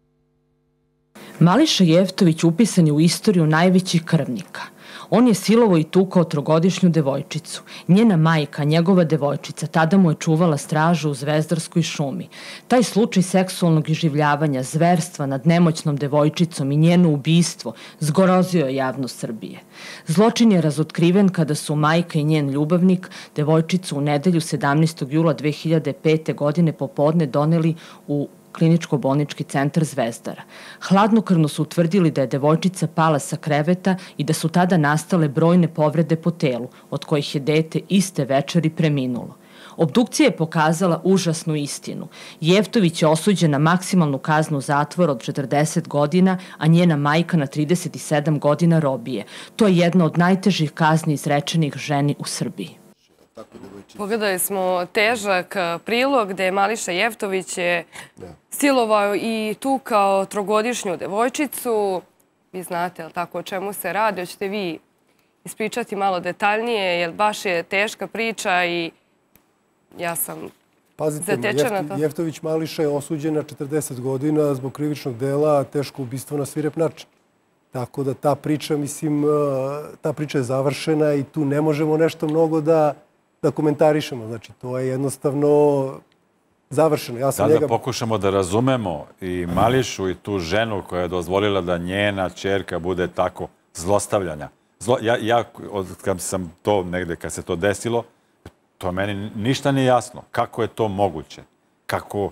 Mališa Jeftović upisan je u istoriju najvećih krvnika. On je silovao i tukao trogodišnju devojčicu. Njena majka, njegova devojčica, tada mu je čuvala stražu u Zvezdarskoj šumi. Taj slučaj seksualnog iživljavanja, zverstva nad nemoćnom devojčicom i njeno ubistvo zgrozio je javnost Srbije. Zločin je razotkriven kada su majka i njen ljubavnik devojčicu u nedelju sedamnaestog jula dve hiljade pete. godine popodne doneli u kliničko-bolnički centar Zvezdara. Hladnokrvno su utvrdili da je devojčica pala sa kreveta i da su tada nastale brojne povrede po telu, od kojih je dete iste večeri preminulo. Obdukcija je pokazala užasnu istinu. Jeftović je osuđen na maksimalnu kaznu zatvora od četrdeset godina, a njena majka na trideset sedam godina robije. To je jedna od najtežih kazni izrečenih ženi u Srbiji. Pogledali smo težak prilog gde je Mališa Jeftović je silovao i tukao trogodišnju devojčicu. Vi znate, ali tako, o čemu se radi? Hoćete vi ispričati malo detaljnije, jer baš je teška priča i ja sam zatečena. Pazite, Jeftović Mališa je osuđen na četrdeset godina zbog krivičnog dela teško ubistvo na svirep način. Tako da ta priča, mislim, ta priča je završena i tu ne možemo nešto mnogo da da komentarišemo. Znači, to je jednostavno završeno. Ja sam da, njega... da pokušamo da razumemo i Mališu i tu ženu koja je dozvolila da njena ćerka bude tako zlostavljanja. Zlo, ja, ja, od kad sam to negde, kad se to desilo, to meni ništa nije jasno. Kako je to moguće? Kako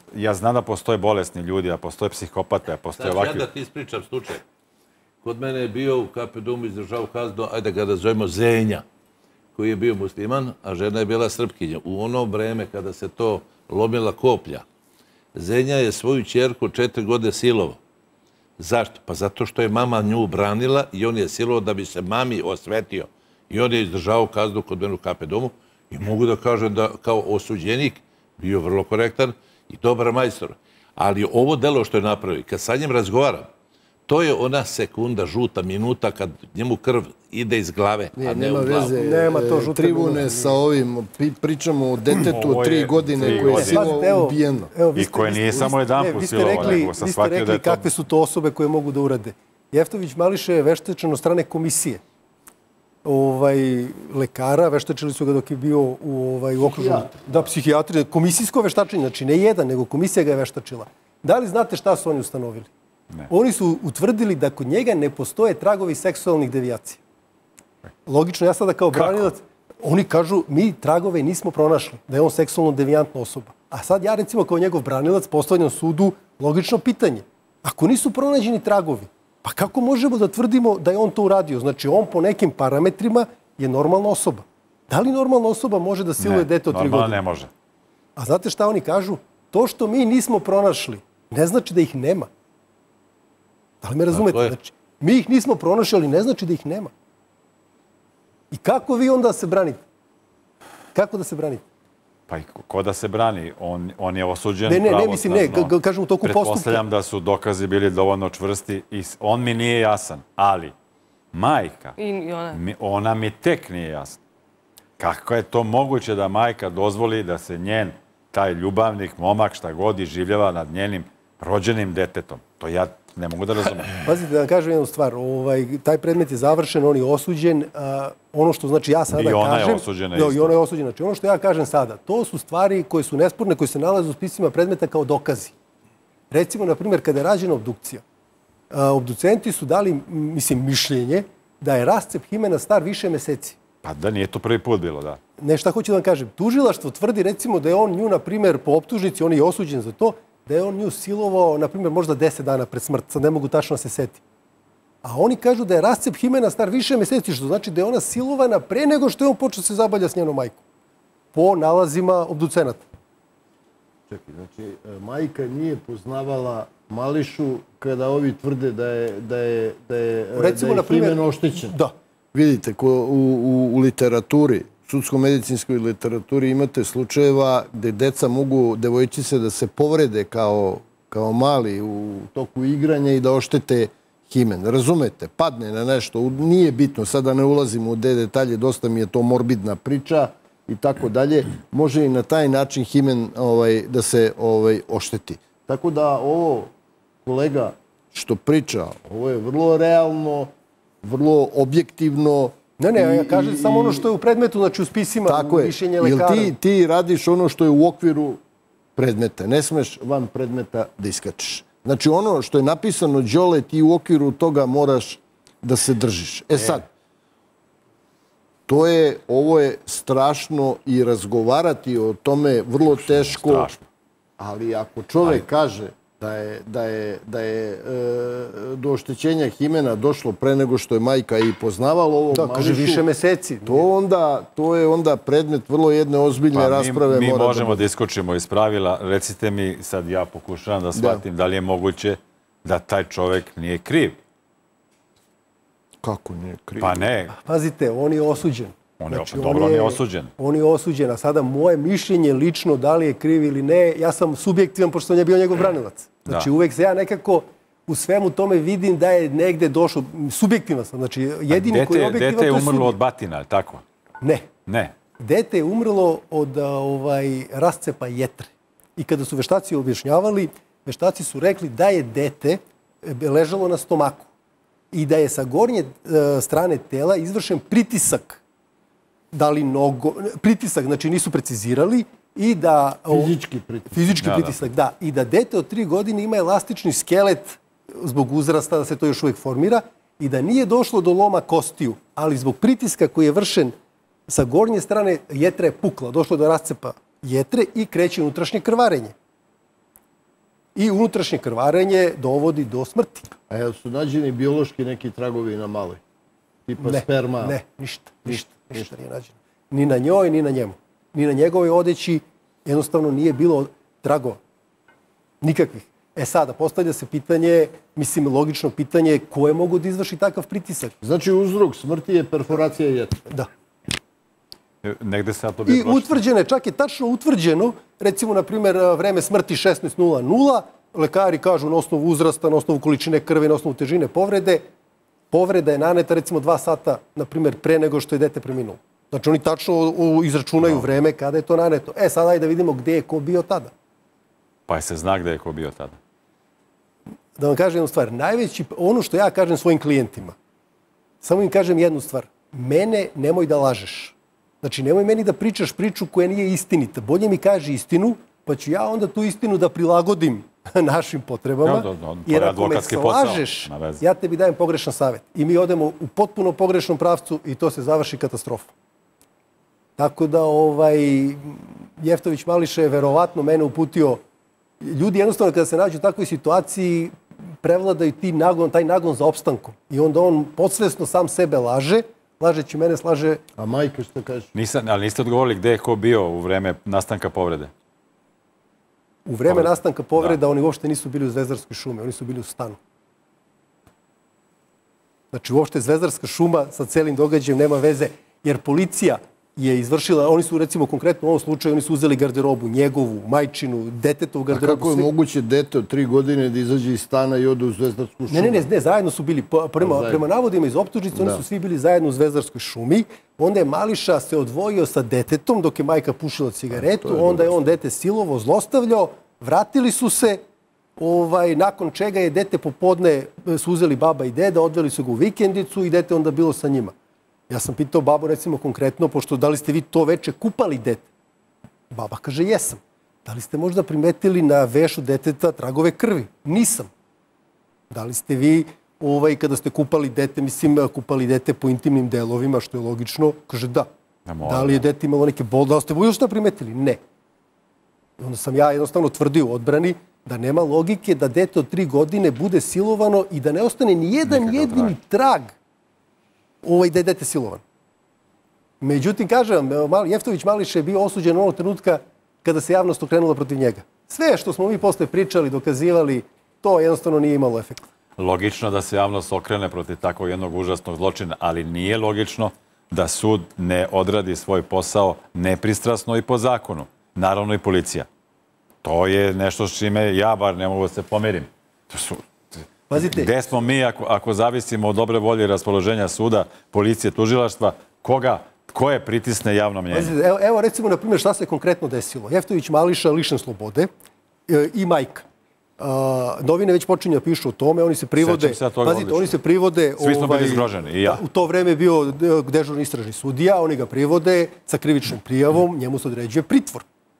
ja znam da postoje bolesni ljudi, a postoje psihopate, a postoje ovakvi... Znači, ja da ti ispričam slučaj. Kod mene je bio u K P domu izdržao kaznu, ajde ga da zovemo Zenja, koji je bio musliman, a žena je bila Srpkinja. U ono vreme kada se to lomila koplja, Zenja je svoju ćerku četiri godine silovao. Zašto? Pa zato što je mama nju branila i on je silovao da bi se mami osvetio. I on je izdržao kaznu kod mene u K P domu i mogu da kažem da kao osuđenik bio vrlo korektan i dobar majstor. Ali ovo delo što je napravio, kad sa njim razgovaram, to je ona sekunda, žuta minuta kad njemu krv ide iz glave, a ne u glavu. Nema to žuta tribune sa ovim, pričamo o detetu od tri godine koje je silo ubijeno. I koje nije samo jedan put silovo, nego sam shvatio da je to... Kakve su to osobe koje mogu da urade. Jeftović Mališe je veštačen od strane komisije. Lekara, veštačili su ga dok je bio u okružu. Da, psihijatri, komisijsko veštačenje, znači ne jedan, nego komisija ga je veštačila. Da li znate šta su oni ustanovili? Oni su utvrdili da kod njega ne postoje tragovi seksualnih devijacija. Logično, ja sada kao branilac, oni kažu, mi tragove nismo pronašli, da je on seksualno devijantna osoba. A sad ja, recimo, kao njegov branilac, postavljam sudu logično pitanje. Ako nisu pronađeni tragovi, pa kako možemo da tvrdimo da je on to uradio? Znači, on po nekim parametrima je normalna osoba. Da li normalna osoba može da siluje dete od tri godine? Ne, normalno ne može. A znate šta oni kažu? To što mi nismo pronašli, ne znači da ih nema. Da li me razumete? Znači, mi ih nismo pronašli, ali ne znači da ih nema. I kako vi onda se branite? Kako da se branite? Pa i ko da se brani? On je osuđen pravosnažno. Ne, ne, mislim, ne, kažem u toku postupka. Pretpostavljam da su dokazi bili dovoljno čvrsti i on mi nije jasan, ali majka, ona mi tek nije jasna. Kako je to moguće da majka dozvoli da se njen, taj ljubavnik, momak, šta god iživljava nad njenim rođenim detetom? To ja ne mogu da razumem. Pazite, da vam kažem jednu stvar. Taj predmet je završen, on je osuđen. Ono što znači ja sada kažem... I ona je osuđena isto. I ona je osuđena. Znači ono što ja kažem sada, to su stvari koje su nesporne, koje se nalaze u spisima predmeta kao dokazi. Recimo, na primjer, kada je rađena obdukcija, obducenti su dali, mislim, mišljenje da je rascep himena star više meseci. Pa da, nije to prvi put bilo, da. Ne, šta hoću da vam kažem. Tužilaštvo tvrdi, recimo, da je on nju, na primjer, po optužnici, on je osuđen za to, da je on nju silovao, na primjer, možda deset dana pred smrt. Sad ne mogu tačno se setiti. A oni kažu da je rascep himena star više meseci, što znači da je ona silovana pre nego što je on počeo se zabalja s njenom majkom. Po nalazima obducenata. Čekaj, znači, majka nije poznavala Mališu kada ovi tvrde da je, da je, da je, recimo, da je himen oštećen. Da. Vidite, ko, u, u, u literaturi, sudsko-medicinskoj literaturi imate slučajeva gde deca mogu, devojčice, da se povrede kao, kao mali u toku igranja i da oštete himen. Razumete? Padne na nešto. Nije bitno. Sada ne ulazimo u te detalje. Dosta mi je to morbidna priča i tako dalje. Može i na taj način himen ovaj, da se ovaj, ošteti. Tako da ovo kolega što priča, ovo je vrlo realno, vrlo objektivno. Ne, ne, ja kažem samo ono što je u predmetu, znači u spisima, u mišljenje lekara. Jer ti radiš ono što je u okviru predmeta. Ne smeš van predmeta da iskačeš. Znači ono što je napisano Đole, ti u okviru toga moraš da se držiš. E sad, to je, ovo je strašno i razgovarati o tome vrlo teško. Strašno. Ali ako čovjek kaže da je, da je, da je e, do oštećenja himena došlo pre nego što je majka i poznavala ovo da, kaže više meseci. To, onda, to je onda predmet vrlo jedne ozbiljne pa rasprave. Mi, mi mora možemo da, da iskočimo iz pravila. Recite mi, sad ja pokušavam da shvatim da. da li je moguće da taj čovjek nije kriv. Kako nije kriv? Pa ne. Pazite, on je osuđen. On je, znači, dobro, on je osuđen. On je osuđen, a sada moje mišljenje lično da li je kriv ili ne, ja sam subjektivan pošto on je bio njegov branilac. Znači uvek se ja nekako u svemu tome vidim da je negde došlo, subjektivan sam, znači jedini dete, koji je objektivan... Dete je umrlo od batina, tako? Ne. Ne. Dete je umrlo od ovaj, rascepa jetre. I kada su veštaci objašnjavali, veštaci su rekli da je dete ležalo na stomaku i da je sa gornje e, strane tela izvršen pritisak, da li nogo, pritisak, znači nisu precizirali, i da... Fizički pritisak. Fizički pritisak, da. I da dete od tri godine ima elastični skelet zbog uzrasta, da se to još uvijek formira, i da nije došlo do loma kostiju, ali zbog pritiska koji je vršen sa gornje strane, jetra je pukla. Došlo do rascepa jetre i kreće unutrašnje krvarenje. I unutrašnje krvarenje dovodi do smrti. A jel su nađeni biološki neki tragovi na maloj? Tipa ne, sperma? Ne, ništa, ništa, ništa nije nađeno. Ni na njoj, ni na njemu. Ni na njegovoj odeći jednostavno nije bilo tragova. Nikakvih. E sada, postavlja se pitanje, mislim, logično pitanje, ko je mogu da izvrši takav pritisak? Znači, uzrok smrti je perforacija jetre. Da. Negde se to bi I utvrđeno je, čak je tačno utvrđeno, recimo, na primjer, vreme smrti šesnaest nula nula, lekari kažu na osnovu uzrasta, na osnovu količine krvi, na osnovu težine povrede, povreda je naneta, recimo, dva sata, na primjer, pre nego što je dete preminulo. Znači, oni tačno izračunaju vreme kada je to naneto. E, sada ajde da vidimo gde je ko bio tada. Pa je se zna gde je ko bio tada. Da vam kažem jednu stvar, najveći, ono što ja kažem svojim klijentima, samo im kažem jednu stvar, mene nemoj da lažeš. Znači, nemoj meni da pričaš priču koja nije istinita. Bolje mi kaži istinu, pa ću ja onda tu istinu da prilagodim našim potrebama. Jer ako me slažeš, ja tebi dajem pogrešan savjet. I mi odemo u potpuno pogrešnom pravcu i to se završi katastrofa. Tako da, ovaj, Jeftović Mališa je verovatno mene uputio. Ljudi jednostavno kada se nađu u takvoj situaciji prevladaju ti nagon, taj nagon za opstankom. I onda on podsvesno sam sebe laže, lažeći mene slaže... A majka što kaže? Nisam, ali niste odgovorili gde je ko bio u vreme nastanka povrede? U vreme nastanka povreda oni uopšte nisu bili u Zvezdarskoj šumi, oni su bili u stanu. Znači uopšte Zvezdarska šuma sa celim događajem nema veze, jer policija je izvršila, oni su recimo konkretno u ovom slučaju, oni su uzeli garderobu, njegovu, majčinu, detetovu garderobu. A kako je moguće dete od tri godine da izađe iz stana i ode u Zvezdarsku šumu? Ne, ne, ne, ne, zajedno su bili, prema, prema navodima iz optužnice, oni su svi bili zajedno u Zvezdarskoj šumi. Onda je Mališa se odvojio sa detetom dok je majka pušila cigaretu, onda je on dete silovo zlostavljao, vratili su se, ovaj, nakon čega je dete popodne su uzeli baba i deda, odveli su ga u vikendicu i dete onda bilo sa njima. Ja sam pitao babu, recimo, konkretno, pošto da li ste vi to veče kupali dete? Baba kaže, jesam. Da li ste možda primetili na vešu deteta tragove krvi? Nisam. Da li ste vi, ovaj, kada ste kupali dete, mislim, kupali dete po intimnim delovima, što je logično? Kaže, da. Da li je dete imalo neke bol? Da li ste vi još šta primetili? Ne. Onda sam ja jednostavno tvrdio u odbrani da nema logike da dete od tri godine bude silovano i da ne ostane ni jedan jedini trag ovaj, da je dete silovan. Međutim, kažem, Jeftović Mališa je bio osuđen onog trenutka kada se javnost okrenula protiv njega. Sve što smo mi posle pričali, dokazivali, to jednostavno nije imalo efekta. Logično da se javnost okrene protiv takvog jednog užasnog zločina, ali nije logično da sud ne odradi svoj posao nepristrasno i po zakonu. Naravno i policija. To je nešto s čime ja bar ne mogu da se pomerim. To su... Pazite. Gde smo mi ako, ako zavisimo od dobre volje i raspoloženja suda, policije, tužilaštva, koga, ko je pritisne javno mnjenje? Pazite, evo, evo recimo, na primjer, šta se konkretno desilo. Jeftović Mališa lišen slobode e, i majka. A, novine već počinju da pišu o tome, oni se privode... Pazite, odlično. Oni se privode... Svi smo bili zgroženi, i ja. U to vreme je bio dežurni istražni sudija, oni ga privode sa krivičnom prijavom, njemu se određuje pritvor.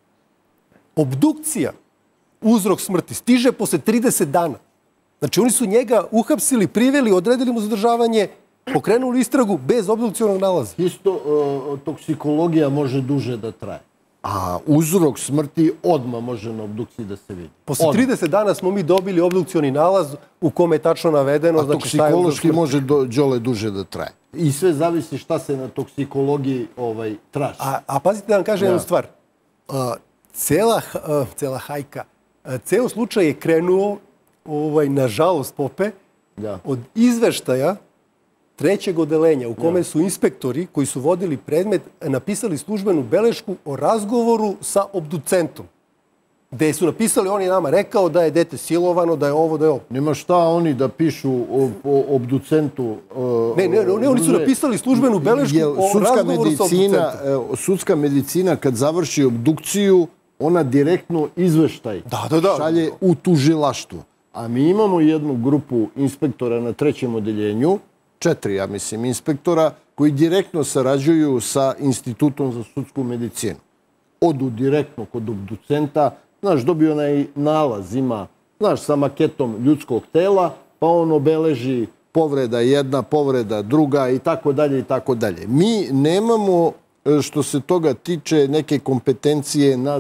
Obdukcija, uzrok smrti, stiže posle trideset dana. Znači, oni su njega uhapsili, priveli, odredili mu zadržavanje, pokrenuli istragu bez obdukcionog nalaza. Isto uh, toksikologija može duže da traje. A uzrok smrti odmah može na obdukciji da se vidi. Posle trideset dana smo mi dobili obdukcioni nalaz u kome je tačno navedeno... A znači, toksikološki može do, đole duže da traje. I sve zavisi šta se na toksikologiji ovaj, traži. A, a pazite da vam kažem ja. jednu stvar. Uh, cela, uh, cela hajka, uh, ceo slučaj je krenuo ovaj, nažalost, Pope, ja. od izveštaja trećeg odelenja u kome ja. su inspektori koji su vodili predmet napisali službenu belešku o razgovoru sa obducentom. Gde su napisali, on je nama rekao da je dete silovano, da je ovo, da je ovo. Nema šta oni da pišu o, o obducentu? Uh, ne, ne, ne, oni su napisali službenu belešku o razgovoru sa obducentom. Sudska medicina kad završi obdukciju, ona direktno izveštaj da, da, da. šalje u tužilaštvo. A mi imamo jednu grupu inspektora na trećem odeljenju, četiri, ja mislim, inspektora, koji direktno sarađuju sa Institutom za sudsku medicinu. Odu direktno kod obducenta, znaš, dobio onaj nalaz, ima, znaš, sa maketom ljudskog tela, pa on obeleži povreda jedna, povreda druga i tako dalje i tako dalje. Mi nemamo, što se toga tiče, neke kompetencije nad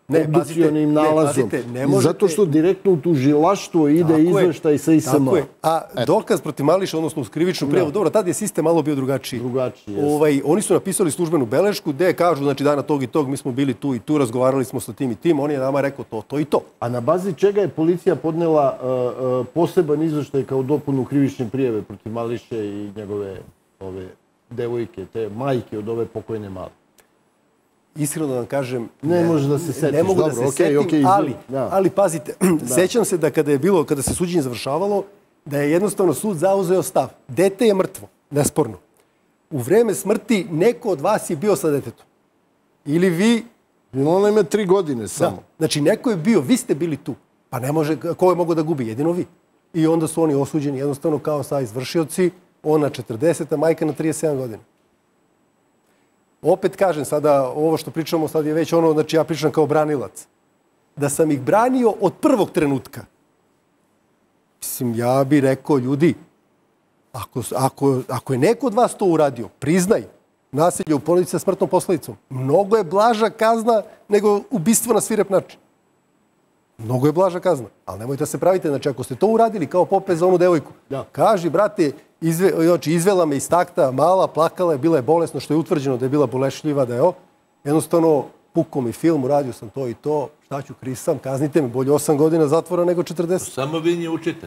obdukcionim nalazom. Ne, pazite, ne možete... Zato što direktno u tužilaštvo ide izveštaj sa I S M. Tako je. A dokaz protiv Mališa, odnosno uz krivičnu prijavu, dobro, tad je sistem malo bio drugačiji. Drugačiji, ovaj, oni su napisali službenu belešku gde kažu, znači dana tog i tog, mi smo bili tu i tu, razgovarali smo sa tim i tim, on je nama rekao to, to i to. A na bazi čega je policija podnela uh, uh, poseban izveštaj kao dopunu krivične prijave protiv Mališe i njegove ove devojke, te majke od ove pokojne male? Iskreno da vam kažem, ne, ne može da se setiš. Ne mogu dobro, da se okay, setim, okay, ali, da. ali pazite, da. Sećam se da kada je bilo, kada se suđenje završavalo, da je jednostavno sud zauzeo stav. Dete je mrtvo, nesporno. U vreme smrti neko od vas je bio sa detetom. Ili vi... Ona ima tri godine samo. Da. Znači, neko je bio, vi ste bili tu. Pa ne može, ko je mogo da gubi? Jedino vi. I onda su oni osuđeni jednostavno kao sa izvršioci, ona četrdeset, a majka na trideset sedam godina. Opet kažem, sada ovo što pričamo sad je već ono, znači ja pričam kao branilac. Da sam ih branio od prvog trenutka. Mislim, ja bih rekao, ljudi, ako, ako, ako je neko od vas to uradio, priznaj, nasilje u porodici sa smrtnom posledicom. Mnogo je blaža kazna nego ubistvo na svirep način. Mnogo je blaža kazna. Ali nemojte da se pravite, znači ako ste to uradili kao Popes za onu devojku, da. Kaži, brate, izve, znači, izvela me iz takta, mala, plakala je, bila je bolesna, što je utvrđeno da je bila bolešljiva, da je o. Jednostavno, pukom i film, uradio sam to i to, šta ću, krisam, kaznite me, bolje osam godina zatvora nego četrdeset. Samo vi nje učite.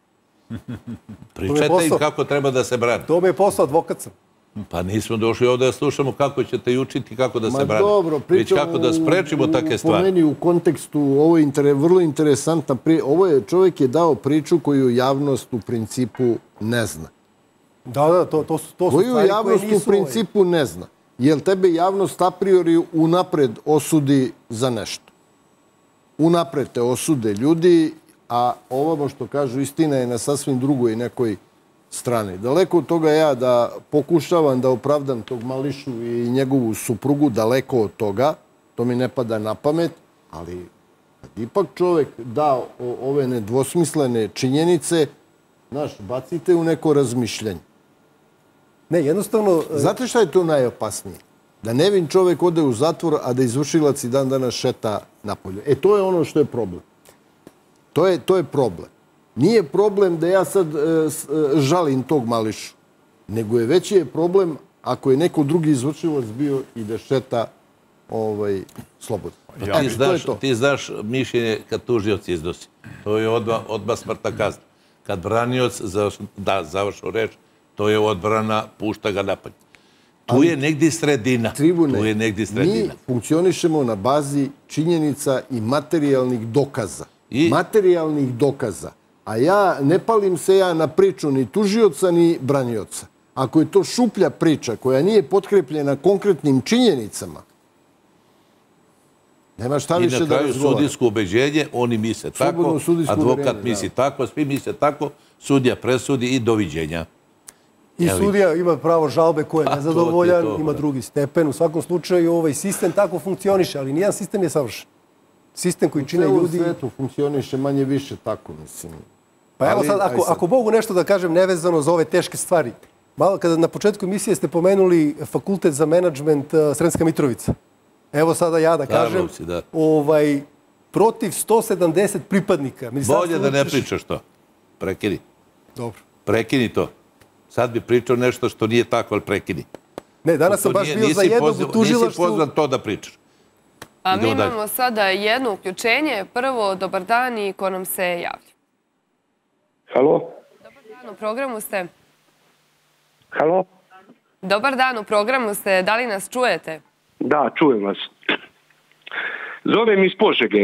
Pričajte im kako treba da se brani. To mi je posao, advokat sam. Pa nismo došli ovdje da slušamo kako ćete i učiti kako da se brani. Ma dobro, pričamo kako da sprečimo takve stvari. Po meni u kontekstu, ovo je inter, vrlo interesantna priča. Ovo je, čovjek je dao priču koju javnost u principu ne zna. Da, da, to, to su, to su koju stvari javnost koje nisu... u principu ne zna. Jer tebe javnost a priori unapred osudi za nešto. Unapred te osude ljudi, a ovamo što kažu istina je na sasvim drugoj nekoj strani. Daleko od toga ja da pokušavam da opravdam tog Mališu i njegovu suprugu, daleko od toga, to mi ne pada na pamet, ali kad ipak čovjek da ove nedvosmislene činjenice, znaš, bacite u neko razmišljanje. Ne, jednostavno... Znate šta je to najopasnije? Da nevin čovjek ode u zatvor, a da izvršilac i dan danas šeta napolje. E, to je ono što je problem. To je, to je problem. Nije problem da ja sad e, žalim tog Mališu, nego je veći je problem ako je neko drugi izvršilac bio i da šeta ovaj, slobodno. Ja, ti, znaš, ti znaš mišljenje kad tužioc iznosi. To je odmah, odmah smrtna kazna. Kad branioc završ, da završu reč, to je odbrana, pušta ga napad. Tu ali, je negdje sredina. Tribune, tu je negdje sredina. Mi funkcionišemo na bazi činjenica i materijalnih dokaza. I? Materijalnih dokaza. A ja ne palim se ja na priču ni tužioca ni branioca. Ako je to šuplja priča koja nije potkrepljena konkretnim činjenicama, nema šta više da razgovara. I na kraju sudijsko ubeđenje, oni misle tako, advokat misli tako, svi misle tako, sudija presudi i doviđenja. I sudija ima pravo žalbe koje je nezadovoljan, ima drugi stepen. U svakom slučaju ovaj sistem tako funkcioniše, ali nijedan sistem je savršen. Sistem koji čine ljudi... U svetu funkcioniše manje više tako, mislim. Pa evo sad, ako, ako mogu nešto da kažem nevezano za ove teške stvari. Malo kada na početku emisije ste pomenuli Fakultet za menadžment uh, Sremska Mitrovica. Evo sada ja da kažem, da. ovaj, protiv sto sedamdeset pripadnika. Bolje da ne pričaš to. Prekini. Dobro. Prekini to. Sad bi pričao nešto što nije tako, ali prekini. Ne, danas sam baš nije, bio za jednog u tužilaštvu. Nisi pozvan to da pričaš. A mi imamo sada jedno uključenje. Prvo, dobar dan i ko nam se javlja. Halo? Dobar dan, u programu ste. Halo? Dobar dan, u programu ste. Da li nas čujete? Da, čujem vas. Zovem iz Požege. E,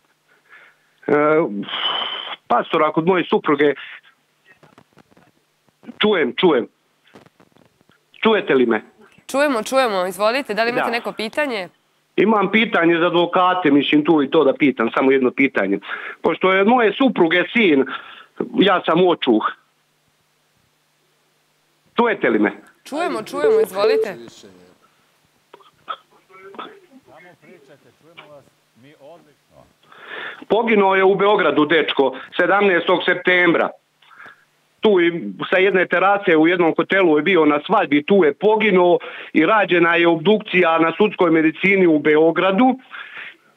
pastora kod moje supruge. Čujem, čujem. Čujete li me? Čujemo, čujemo. Izvolite, da li imate da. neko pitanje? Imam pitanje za advokate, mislim tu i to da pitam, samo jedno pitanje. Pošto je moje supruge sin, ja sam očuh. Čujete li me? Čujemo, čujemo, izvolite. Poginuo je u Beogradu, dečko, sedamnaestog septembra. Tu i sa jedne terase u jednom hotelu je bio na svadbi, tu je poginuo i rađena je obdukcija na sudskoj medicini u Beogradu.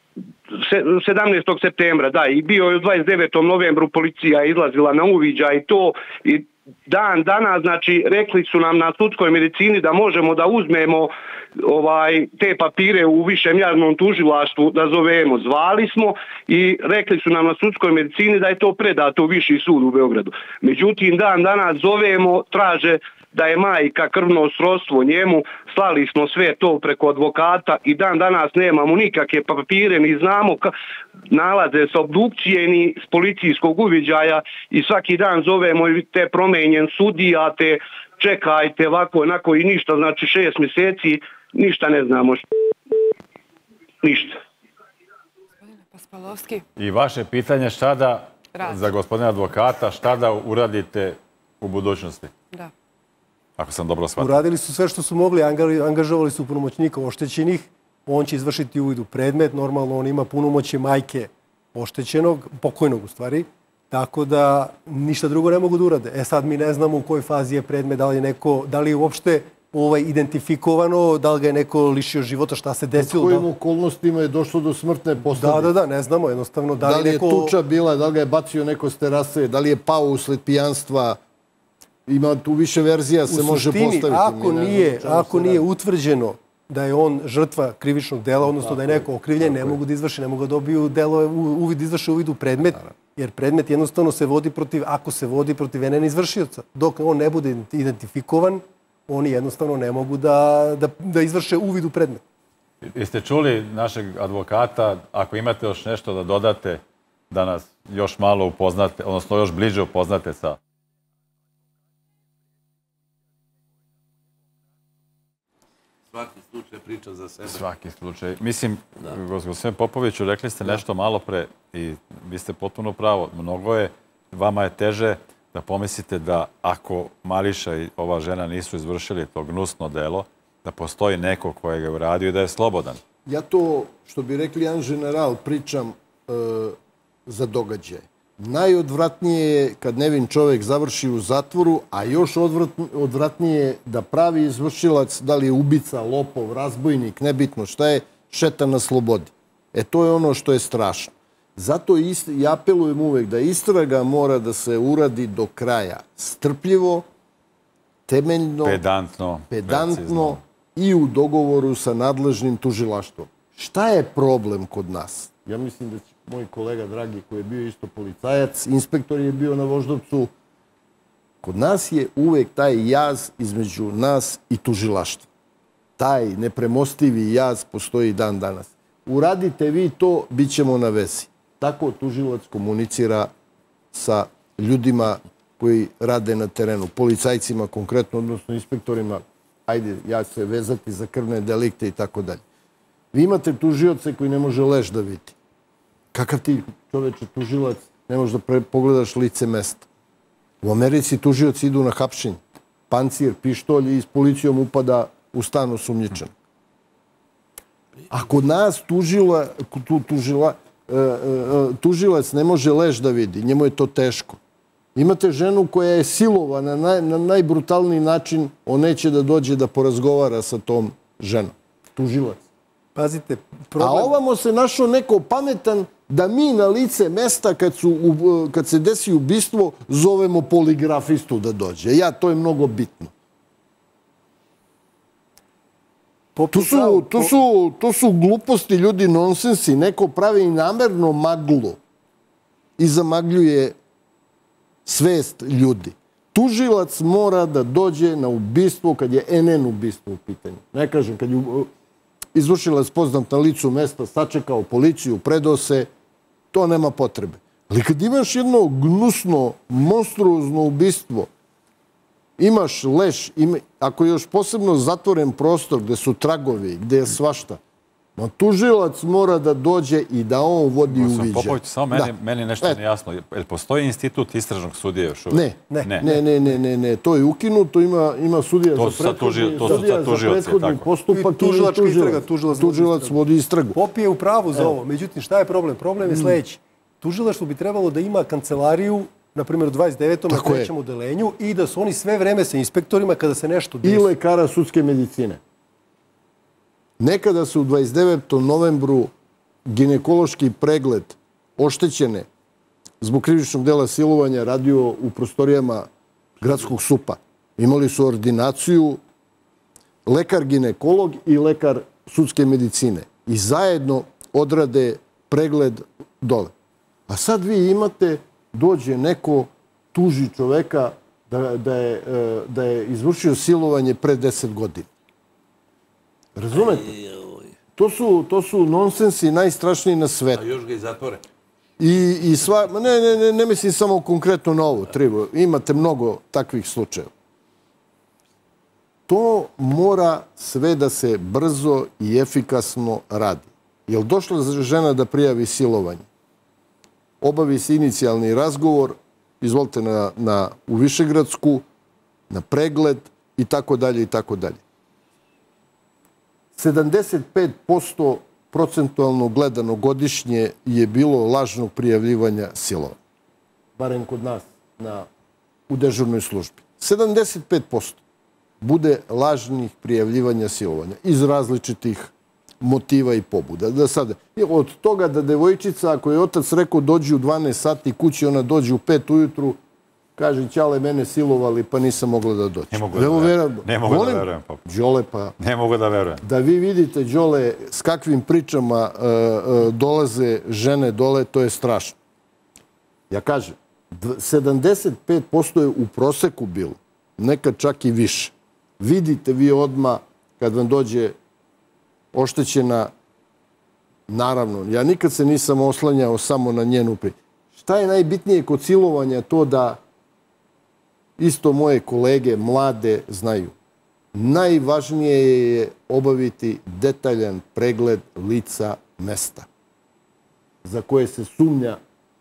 sedamnaestog septembra, da, i bio je u dvadeset devetom novembru policija izlazila na uviđaj i to, i dan danas, znači, rekli su nam na sudskoj medicini da možemo da uzmemo ovaj te papire u višem javnom tužilaštvu da zovemo. Zvali smo i rekli su nam na sudskoj medicini da je to predato u Viši sud u Beogradu. Međutim, dan danas zovemo, traže da je majka krvno srodstvo njemu, slali smo sve to preko advokata i dan danas nemamo nikakve papire, ni znamo ka, nalaze sa obdukcije ni s policijskog uviđaja i svaki dan zovemo i te promenjen sudija, te čekajte ovako, onako i ništa, znači šest mjeseci, ništa ne znamo. Ništa. Paspalovski. I vaše pitanje šta da, Rad. za gospodina advokata, šta da uradite u budućnosti? Da. Ako sam dobro shvatio. Uradili su sve što su mogli, angažovali su punomoćnika oštećenih, on će izvršiti uvid u predmet, normalno on ima punomoćje majke oštećenog, pokojnog u stvari, tako da ništa drugo ne mogu da urade. E sad mi ne znamo u kojoj fazi je predmet, da li je neko, da li je uopšte ovaj, identifikovano, da li ga je neko lišio života, šta se desilo. U kojim okolnostima je došlo do smrtne posljedice? Da, da, da, ne znamo, jednostavno. Da li, da li je neko... tuča bila, da li ga je bacio neko s terase, da li je pao usled pijanstva? Ima tu više verzija, se može postaviti. Ako nije, ako nije utvrđeno da je on žrtva krivičnog dela, odnosno da je neko okrivljen, ne mogu da izvrši, ne mogu da dobiju delo, uvid, izvrši uvid u predmet, jer predmet jednostavno se vodi protiv, ako se vodi protiv N N izvršioca. Dok on ne bude identifikovan, oni jednostavno ne mogu da, da, da izvrše uvid u predmet. Jeste čuli našeg advokata, ako imate još nešto da dodate, da nas još malo upoznate, odnosno još bliže upoznate sa... Svaki slučaj priča za sebe. Svaki slučaj. Mislim, gospodin Popoviću, rekli ste nešto malo pre i vi ste potpuno pravo. Mnogo je, vama je teže da pomislite da ako Mariša i ova žena nisu izvršili to gnusno delo, da postoji neko koje ga je uradio i da je slobodan. Ja to, što bi rekli jedan general, pričam e, za događaj. Najodvratnije je kad nevin čovjek završi u zatvoru, a još odvratnije je da pravi izvršilac, da li je ubica, lopov, razbojnik, nebitno šta je, šeta na slobodi. E to je ono što je strašno. Zato i apelujem uvek da istraga mora da se uradi do kraja. Strpljivo, temeljno, pedantno, pedantno i u dogovoru sa nadležnim tužilaštvom. Šta je problem kod nas? Ja mislim da će moj kolega Dragi, koji je bio isto policajac, inspektor je bio na Voždovcu. Kod nas je uvek taj jaz između nas i tužilaštva. Taj nepremostivi jaz postoji dan danas. Uradite vi to, bit ćemo na vezi. Tako tužilac komunicira sa ljudima koji rade na terenu, policajcima konkretno, odnosno inspektorima. Ajde, ja se vezati za krvne delikte i tako dalje. Vi imate tužioce koji ne može leš da vidi. Kakav ti, čoveče, tužilac, ne možeš da pogledaš lice mesta. U Americi tužioci idu na hapšenje. Pancir, pištolj i s policijom upada u stan osumnjičen. A kod nas tužila, tu, tužila, uh, uh, tužilac ne može leš da vidi. Njemu je to teško. Imate ženu koja je silovana na, na najbrutalniji način, on neće da dođe da porazgovara sa tom ženom. Tužilac. Pazite, problem... A ovamo se našao neko pametan da mi na lice mesta kad, su, kad se desi ubistvo zovemo poligrafistu da dođe. Ja, to je mnogo bitno. To su, to, su, to su gluposti, ljudi, nonsensi. Neko pravi namerno maglu i zamagljuje svest ljudi. Tužilac mora da dođe na ubistvo kad je N N ubistvo u pitanju. Ne kažem, kad je izvršilac poznat na licu mesta, sačekao policiju, predao se, to nema potrebe. Ali kad imaš jedno gnusno, monstruozno ubistvo, imaš leš, ima, ako je još posebno zatvoren prostor gde su tragovi, gde je svašta, no tužilac mora da dođe i da on vodi uviđaj. Popović, samo meni, meni nešto nije jasno. Jel postoji institut istražnog sudije još uvijek? Ne, ne, ne, ne, ne, ne, ne. To je ukinuto, ima, ima sudija to za prethodni, to sudija za prethodni postupak i tužilačka istraga, tužilac, tužilac vodi istragu. Pop je u pravu za ovo. Međutim, šta je problem? Problem je sljedeći. Tužilaštvo bi trebalo da ima kancelariju, na primjer u dvadeset devetom na trećem odelenju, i da su oni sve vreme sa inspektorima kada se nešto desi. I lekara sudske medicine. Nekada se u dvadeset devetom novembru ginekološki pregled oštećene zbog krivičnog dela silovanja radio u prostorijama gradskog supa. Imali su ordinaciju lekar-ginekolog i lekar sudske medicine. I zajedno odrade pregled dole. A sad vi imate, dođe neko, tuži čoveka da, da, je, da je izvršio silovanje pre deset godina. Razumete? To su, to su nonsensi najstrašniji na svetu. A još ga i zatvore. I, i sva, ne, ne, ne, ne mislim samo konkretno na ovu tribu. Imate mnogo takvih slučajeva. To mora sve da se brzo i efikasno radi. Jel došla žena da prijavi silovanje? Obavi se inicijalni razgovor, izvolite na, na, u Višegradsku, na pregled i tako dalje i tako dalje. sedamdeset pet posto procentualno gledano godišnje je bilo lažnog prijavljivanja silovanja. Barem kod nas na, u dežurnoj službi. sedamdeset pet posto bude lažnih prijavljivanja silovanja iz različitih motiva i pobuda. Da sad, od toga da devojčica, ako je otac rekao dođi u dvanaest sati kući, ona dođe u pet ujutru, kaže, ćale, mene silovali, pa nisam mogla da dođe. Ne mogu da verujem. Ne mogu da verujem, papa. Đole, pa... Ne mogu da verujem. Da vi vidite, Đole, s kakvim pričama dolaze žene dole, to je strašno. Ja kažem, sedamdeset pet posto je u proseku bilo, nekad čak i više. Vidite vi odmah, kad vam dođe oštećena, naravno, ja nikad se nisam oslanjao samo na njenu priču. Šta je najbitnije kod silovanja? To da isto moje kolege, mlade, znaju. Najvažnije je obaviti detaljan pregled lica mesta za koje se sumnja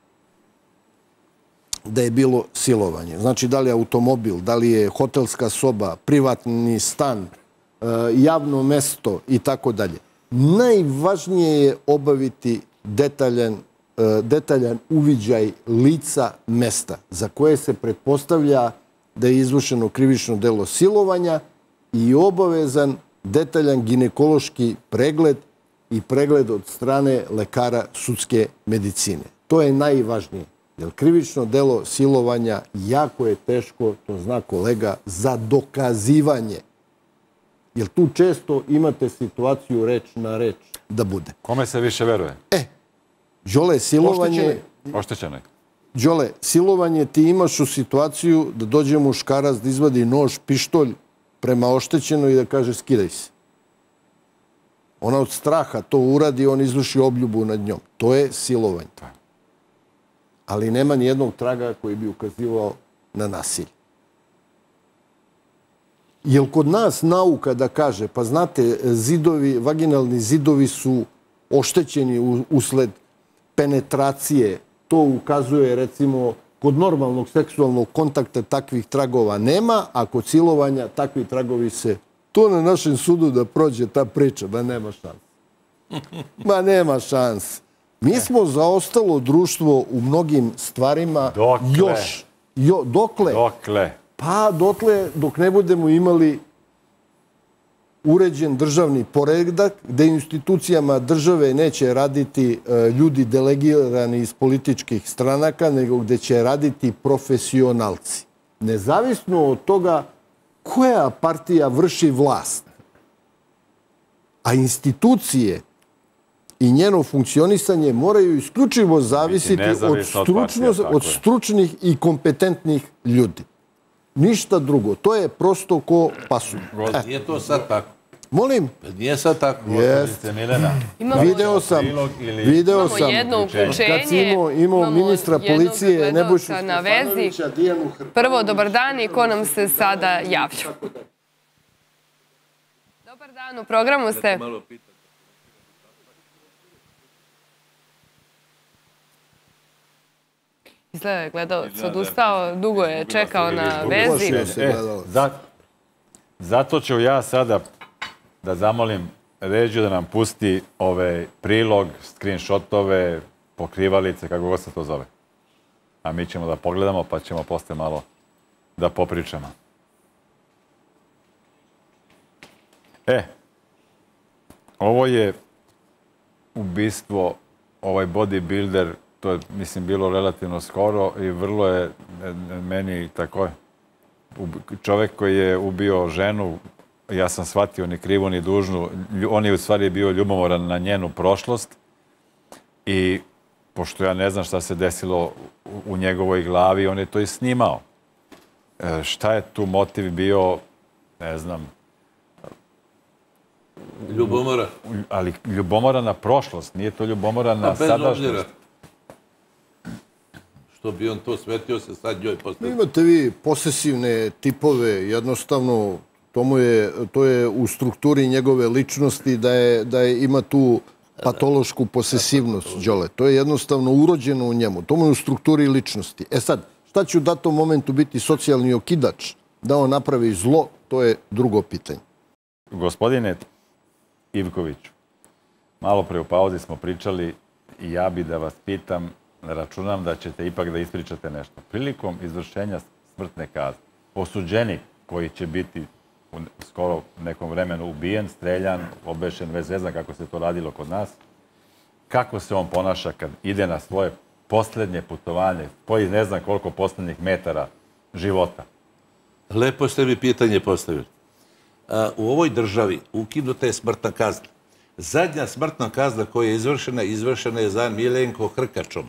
da je bilo silovanje. Znači, da li je automobil, da li je hotelska soba, privatni stan, javno mesto i tako dalje. Najvažnije je obaviti detaljan, detaljan uviđaj lica mesta za koje se pretpostavlja da je izvršeno krivično delo silovanja i obavezan detaljan ginekološki pregled i pregled od strane lekara sudske medicine. To je najvažnije. Jer krivično delo silovanja jako je teško, to zna kolega, za dokazivanje. Jer tu često imate situaciju reč na reč da bude. Kome se više veruje? E, Đole, silovanje... Oštećenoj. Đole, silovanje ti imaš u situaciju da dođe muškarac da izvadi nož, pištolj prema oštećenoj i da kaže skidaj se. Ona od straha to uradi, on izvrši obljubu nad njom. To je silovanje. Ali nema ni jednog traga koji bi ukazivao na nasilje. Jel kod nas nauka da kaže, pa znate, zidovi, vaginalni zidovi su oštećeni usled penetracije. To ukazuje, recimo, kod normalnog seksualnog kontakta takvih tragova nema, a kod silovanja takvi tragovi se... To na našem sudu da prođe ta priča, ma nema šans. Ma nema šans. Mi smo zaostalo društvo u mnogim stvarima još. Dokle? Dokle? Pa dotle dok ne budemo imali uređen državni poredak, gde institucijama države neće raditi ljudi delegirani iz političkih stranaka, nego gde će raditi profesionalci. Nezavisno od toga koja partija vrši vlast. A institucije i njeno funkcionisanje moraju isključivo zavisiti od stručnih i kompetentnih ljudi. Ništa drugo. To je prosto ko pasulj. Nije to sad tako. Molim? Nije sad tako. Video sam, video sam, kad si imao ministra policije Nebojšu Stefanovića, Dijanu Hrkalović. Prvo, dobar dan i ko nam se sada javlja? Dobar dan, u programu ste. Izgleda je gledalac odustao, dugo je čekao na vezi. Zato ću ja sada da zamolim Ređu da nam pusti ovaj prilog, screenshotove, pokrivalice, kako god se to zove. A mi ćemo da pogledamo, pa ćemo posle malo da popričamo. E, ovo je ubistvo, ovaj bodybuilder, to je, mislim, bilo relativno skoro i vrlo je meni tako, čovek koji je ubio ženu, ja sam shvatio ni krivu ni dužnu, on je u stvari bio ljubomoran na njenu prošlost i pošto ja ne znam šta se desilo u njegovoj glavi, on je to i snimao. Šta je tu motiv bio, ne znam... Ljubomora. Ali ljubomora na prošlost, nije to ljubomora na sadašnjost. Što bi on to svetio se sad njoj postavio. Imate vi posesivne tipove, jednostavno to je u strukturi njegove ličnosti da ima tu patološku posesivnost, Đole. To je jednostavno urođeno u njemu. To mu je u strukturi ličnosti. E sad, šta će u datom momentu biti socijalni okidač da on napravi zlo, to je drugo pitanje. Gospodine Ivkoviću, malo pre u pauzi smo pričali i ja bi da vas pitam, računam da ćete ipak da ispričate nešto. Prilikom izvršenja smrtne kazne, osuđenik koji će biti u skoro nekom vremenu ubijen, streljan, obešen, vez ne znam kako se to radilo kod nas, kako se on ponaša kad ide na svoje posljednje putovanje, koji ne znam koliko posljednjih metara života? Lepo ste mi pitanje postavili. U ovoj državi ukinuta je smrtna kazna. Zadnja smrtna kazna koja je izvršena, izvršena je za Milenko Hrkačom.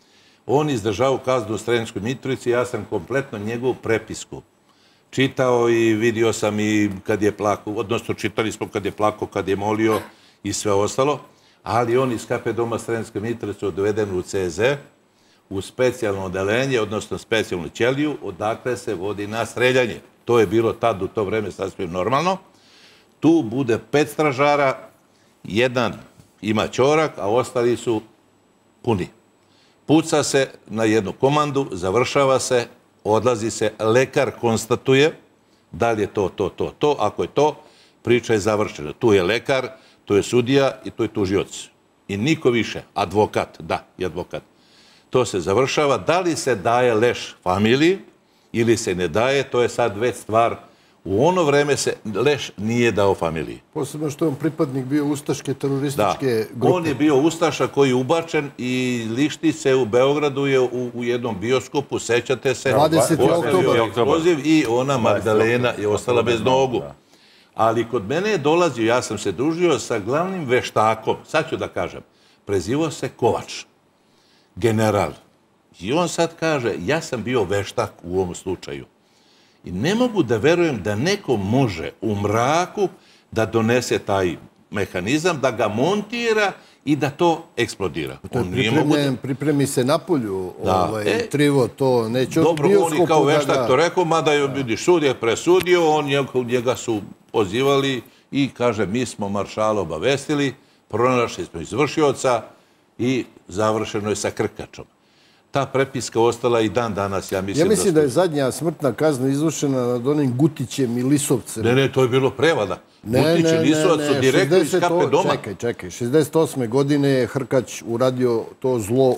On izdržao kaznu u Sremskoj Mitrovici, ja sam kompletno njegovu prepisku čitao i vidio sam i kad je plakao, odnosno čitali smo kad je plakao, kad je molio i sve ostalo, ali on iz K P doma Sremske Mitrovice odveden u C Z, u specijalno odelenje, odnosno specijalnu ćeliju, odakle se vodi na streljanje. To je bilo tad u to vreme sasvim normalno. Tu bude pet stražara, jedan ima ćorak, a ostali su puni. Puca se na jednu komandu, završava se, odlazi se, lekar konstatuje da li je to, to, to, to. Ako je to, priča je završena. Tu je lekar, tu je sudija i tu je tužioc. I niko više. Advokat, da, i advokat. To se završava. Da li se daje leš familiji ili se ne daje, to je sad već stvar. U ono vreme se leš nije dao familiji. Posebno što je on pripadnik bio ustaške terorističke grupe. On je bio ustaša koji je ubačen i lišti se u Beogradu je u jednom bioskopu, sećate se. dvadeseti oktobar. I ona Magdalena je ostala bez nogu. Ali kod mene je dolazio, ja sam se družio sa glavnim veštakom, sad ću da kažem, prezivao se Kovač, general. I on sad kaže, ja sam bio veštak u ovom slučaju. I ne mogu da verujem da neko može u mraku da donese taj mehanizam, da ga montira i da to eksplodira. Pripremi se na polju, Trivo, to neće... Dobro, on je kao veštak to rekao, mada je sud je presudio, njega su pozivali i kaže, mi smo maršala obavestili, pronašli smo izvršioca i završeno je sa Krkačom. Ta prepiska ostala i dan danas, ja mislim da... Ja mislim da je zadnja smrtna kazna izvršena nad onim Gutićem i Lisovcem. Ne, ne, to je bilo prevada. Gutić i Lisovac su direktno iz K P doma. Čekaj, čekaj. šezdeset osme godine je Hrkać uradio to zlo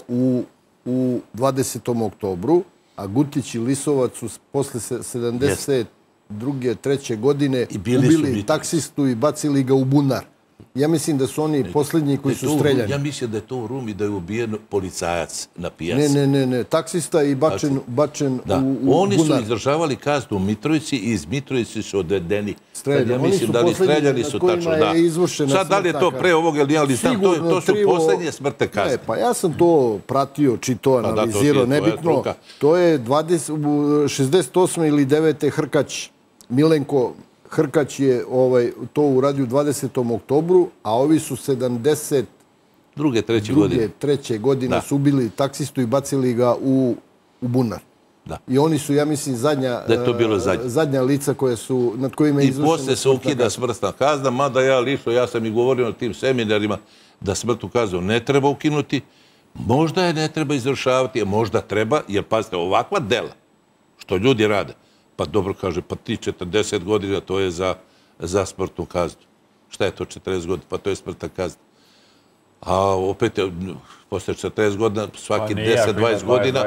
u dvadesetom oktobru, a Gutić i Lisovac su posle sedamdeset druge treće godine ubili taksistu i bacili ga u bunar. Ja mislim da su oni posljednji koji su streljani. Ja mislim da je to u Rumi da je ubijen policajac na pijaci. Ne, ne, ne, taksista i bačen u bunar. Oni su izdržavali kaznu u Mitrovici i iz Mitrovici su odvedeni. Ja mislim da li streljani su tačno, da. Sad da li je to pre ovog ili nije, ali znam, to su posljednje smrtne kazne. Pa ja sam to pratio, čito, analizirao, nebitno. To je šezdeset osme ili devete Hrkać, Milenko Hrkać je to uradio u dvadesetom oktobru, a ovi su sedamdeset druge, treće godine su ubili taksistu i bacili ga u bunar. I oni su, ja mislim, zadnja lica nad kojima je izvršena. I posle se ukida smrtna kazna, mada ja lično, ja sam i govorio na tim seminarima da smrtnu kaznu ne treba ukinuti, možda je ne treba izvršavati, a možda treba, jer pazite, ovakva dela što ljudi rade, pa dobro kaže, pa ti četrdeset godina, to je za smrtnu kaznu. Šta je to četrdeset godina? Pa to je smrtna kazna. A opet, posle četrdeset godina, svaki deset dvadeset godina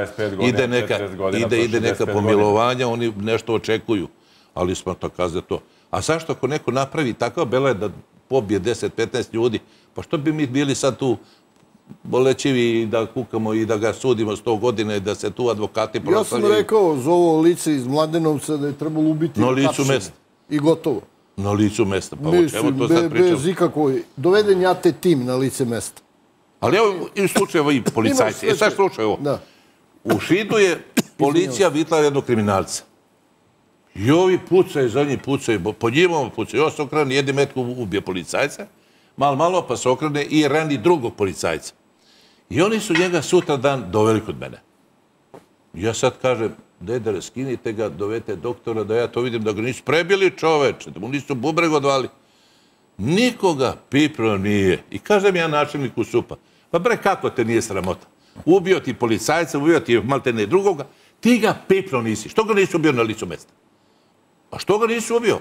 ide neka pomilovanja, oni nešto očekuju. Ali smrtna kazna je to. A zašto ako neko napravi takva bela je da pobije deset petnaest ljudi. Pa što bi mi bili sad tu bolećivi i da kukamo i da ga sudimo sto godina i da se tu advokati proslavljaju? Ja sam rekao za ovo lice iz Mladenovca da je trebalo ubiti na licu mesta. I gotovo. Na licu mesta, pa o čemu to sad pričamo? Bez ikakvoj. Doveden ja te tim na lice mesta. Ali evo i slučajeva i policajci. E sad slučaj ovo. U Šidu je policija vitla jednog kriminalca. I ovi pucaju, za njih pucaju, po njima pucaju. Još se okrene, jedni metku ubije policajca, malo, malo, pa se okrene i rani drugog policajca. I oni su njega sutra dan doveli kod mene. Ja sad kažem, dede, skinite ga, dovete doktora, da ja to vidim, da ga nisu prebili čoveče, da mu nisu bubreg odvali. Nikoga pipro nije. I kažem ja načelniku SUP-a, pa bre, kako te nije sramota? Ubio ti policajca, ubio ti maltene drugoga, ti ga pipro nisi. Što ga nisu ubio na licu mesta? A što ga nisu ubio?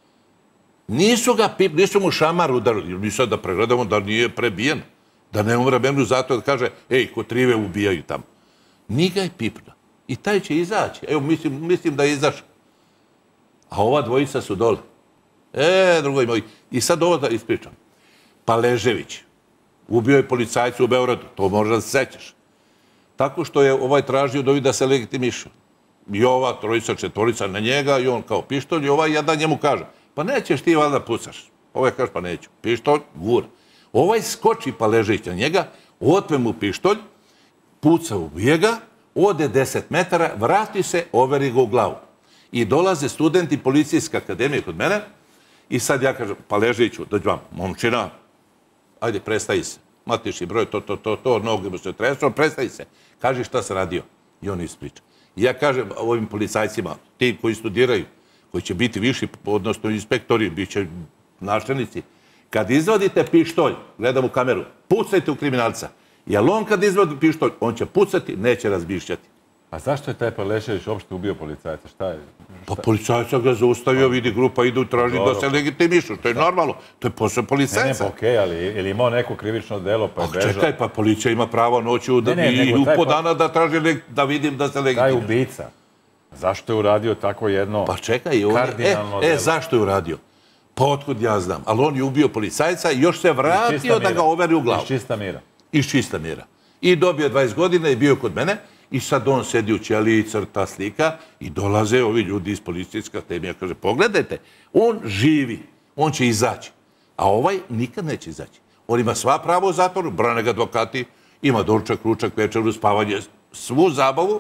Nisu ga pipro, nisu mu šamar udarili. Mi sad da pregledamo da nije prebijen. Da ne umre memnu zato da kaže, ej, ko trive ubijaju tamo. Nije ga je pipro. I taj će izaći. Evo, mislim, mislim da je izašao. A ova dvojica su dole. E, drugoj moji. I sad ovo da ispričam. Paležević. Ubio je policajcu u Beogradu. To možda se sećaš. Tako što je ovaj tražio da da se legitimiše. I ova trojica, četvorica na njega i on kao pištolj i ovaj jedan njemu kaže, pa nećeš ti valjda pucaš. Ovaj kaže, pa neću. Pištolj, gura. Ovaj skoči Paležević na njega, otme mu pištolj, puca, ubije ga, ode deset metara, vrati se, overi ga u glavu. I dolaze studenti policijske akademije kod mene i sad ja kažem, Paleževiću, dođu vam, momčina, ajde, prestaji se. Matiši broj, to, to, to, to, noge mu se tresu, prestaji se. Kaži šta se radio. I on ispriča. I ja kažem ovim policajcima, ti koji studiraju, koji će biti viši, odnosno inspektori, bit će načelnici, kad izvadite pištolj, gledam u kameru, pucajte u kriminalca. Jer on kad izvadi pištolj, on će pucati, neće razbišćati. A zašto je taj Paležević uopšte ubio policajca? Šta je? Pa policajca ga zaustavio, vidi grupa, idu traži da se legitimišu. To je normalno. To je posao policajca. Ne, ne, pa okej, ali je li imao neko krivično delo pa je bežao? Čekaj, pa policija ima pravo noću i upo dana da traži da vidim da se legitimišu. Taj ubica, zašto je uradio tako jedno kardinalno delo? E, zašto je uradio? Pa otkud ja znam. Ali on je ubio policajca i još se vratio da ga overi u glavu. Iz čista mira. Iz čista mira. I dobio dvadeset godina i bio kod mene. I sad on sedi u ćeliji, crta, slika i dolaze ovi ljudi iz policijske akademije. Kaže, pogledajte, on živi, on će izaći. A ovaj nikad neće izaći. On ima sva prava u zatvoru, brane ga advokati, ima doručak, ručak, večeru, spavanje, svu zabavu.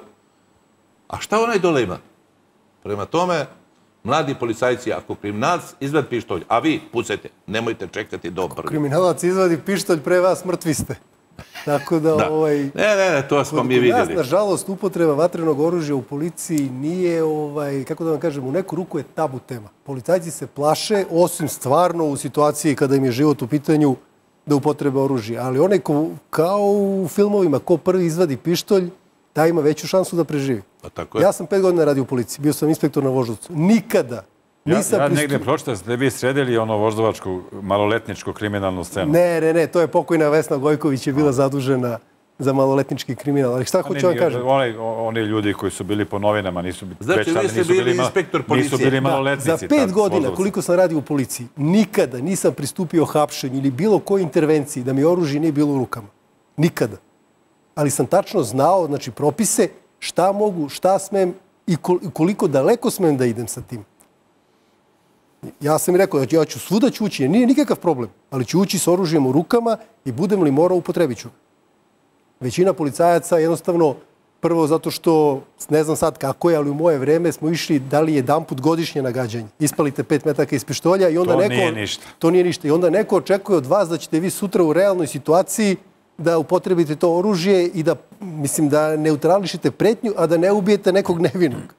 A šta onaj dole ima? Prema tome, mladi policajci, ako kriminalac izvadi pištolj, a vi pucajte, nemojte čekati do prvi. Kriminalac izvadi pištolj, pre vas mrtvi ste. Tako da, ovaj... Ne, ne, ne, to smo mi vidjeli. Kod nas, nažalost, upotreba vatrenog oružja u policiji nije, ovaj, kako da vam kažem, u neku ruku je tabu tema. Policajci se plaše, osim stvarno u situaciji kada im je život u pitanju, da upotrebe oružje. Ali onaj ko, kao u filmovima, ko prvi izvadi pištolj, taj ima veću šansu da preživi. Ja sam pet godina radio u policiji, bio sam inspektor na Voždovcu. Nikada Ja negdje pročitam da ste vi sredili ono voždovačku maloletničku kriminalnu scenu. Ne, ne, ne, to je pokojna Vesna Gojković je bila zadužena za maloletnički kriminal. Ali šta hoću vam kažem? Oni ljudi koji su bili po novinama nisu bili inspektor policije. Nisu bili maloletnici. Za pet godina koliko sam radio u policiji, nikada nisam pristupio hapšenju ili bilo kojoj intervenciji da mi oružje nije bilo u rukama. Nikada. Ali sam tačno znao, znači, propise, šta mogu, šta smem i koliko daleko smem da idem sa tim. Ja sam mi rekao da ja ću svuda ću ući, nije nikakav problem, ali ću ući s oružjem u rukama i budem li morao upotrebit ću. Većina policajaca jednostavno, prvo zato što, ne znam sad kako je, ali u moje vreme smo išli da li jedan put godišnje na gađanje. Ispalite pet metaka iz pištolja i onda neko... To nije ništa. To nije ništa. I onda neko očekuje od vas da ćete vi sutra u realnoj situaciji da upotrebite to oružje i da, mislim, da neutrališite pretnju, a da ne ubijete nekog nevinog.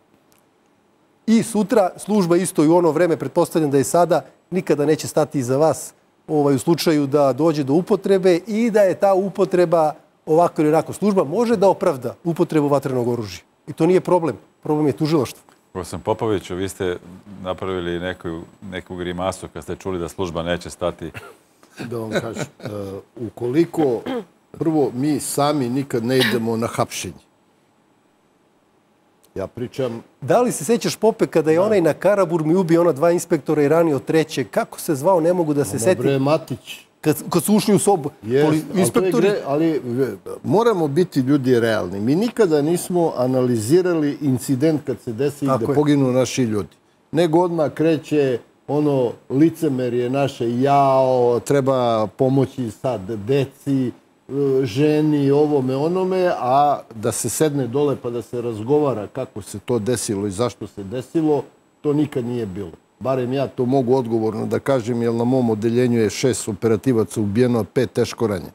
I sutra služba isto i u ono vreme, pretpostavljam da je sada, nikada neće stati iza vas u slučaju da dođe do upotrebe i da je ta upotreba ovako ili onako. Služba može da opravda upotrebu vatrenog oružja. I to nije problem. Problem je tužilaštvo. Gospodin Popoviću, vi ste napravili neku grimasu kad ste čuli da služba neće stati. Da vam kažem, ukoliko prvo mi sami nikad ne idemo na hapšenje, Ja pričam... Da li se sećaš, Pope, kada je onaj na Karaburmi ubio ona dva inspektora i ranio treće? Kako se zvao, ne mogu da se setim. Bre, Matić. Kad su ušli u sobu. Inspektori... Ali moramo biti ljudi realni. Mi nikada nismo analizirali incident kad se desi da poginu naši ljudi. Nego odmah kreće ono licemerje naše, jao, treba pomoći sad deci, ženi, ovome, onome, a da se sedne dole pa da se razgovara kako se to desilo i zašto se desilo, to nikad nije bilo. Barem ja to mogu odgovorno da kažem, jer na mom odeljenju je šest operativaca ubijeno, a pet teško ranjeno.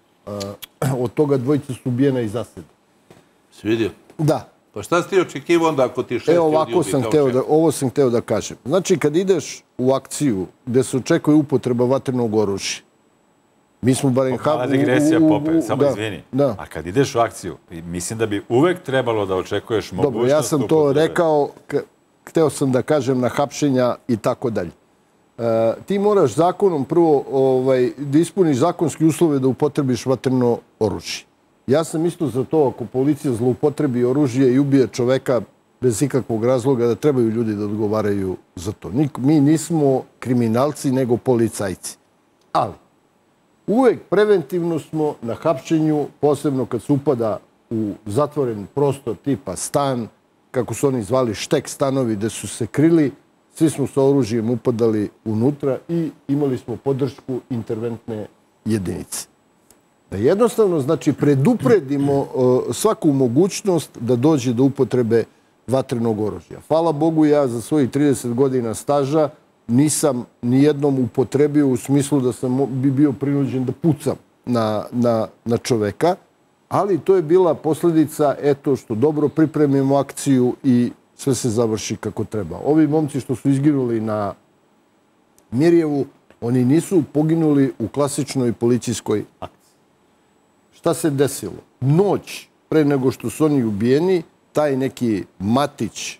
Od toga dvojica su ubijena i zaseda. Si vidio? Da. Pa šta si ti očekivao onda ako ti šest ljudi ubi kao šef? Ovo sam hteo da kažem. Znači, kad ideš u akciju gde se očekuje upotreba vatrenog oružja, mi smo barem... Pokala digresija, Pope, samo izvini. A kad ideš u akciju, mislim da bi uvek trebalo da očekuješ mogućnost... Dobro, ja sam to rekao, hteo sam da kažem na hapšenja i tako dalje. Ti moraš zakonom prvo da ispuniš zakonski uslove da upotrebiš vatreno oružje. Ja sam isto za to, ako policija zloupotrebi oružje i ubije čoveka bez ikakvog razloga, da trebaju ljudi da odgovaraju za to. Mi nismo kriminalci, nego policajci. Ali, uvek preventivno smo na hapšenju, posebno kad se upada u zatvoren prostor tipa stan, kako su oni zvali štek stanovi gde su se krili, svi smo sa oružjem upadali unutra i imali smo podršku interventne jedinice. Da jednostavno, znači, predupredimo svaku mogućnost da dođe do upotrebe vatrenog oružja. Hvala Bogu, ja za svojih trideset godina staža nisam nijednom upotrebio u smislu da sam bi bio prinuđen da pucam na čoveka, ali to je bila posljedica, eto, što dobro pripremimo akciju i sve se završi kako treba. Ovi momci što su izginuli na Mirjevu, oni nisu poginuli u klasičnoj policijskoj akciji. Šta se desilo? Noć pre nego što su oni ubijeni, taj neki Matić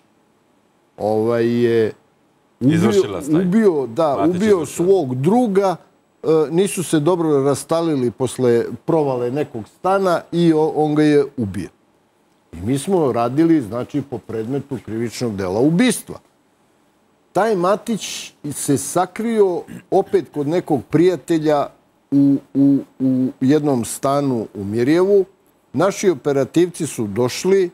je ubio svog druga, nisu se dobro rastalili posle provale nekog stana i on ga je ubio. I mi smo radili, znači, po predmetu krivičnog dela ubistva. Taj Matić se sakrio opet kod nekog prijatelja u jednom stanu u Mirjevu. Naši operativci su došli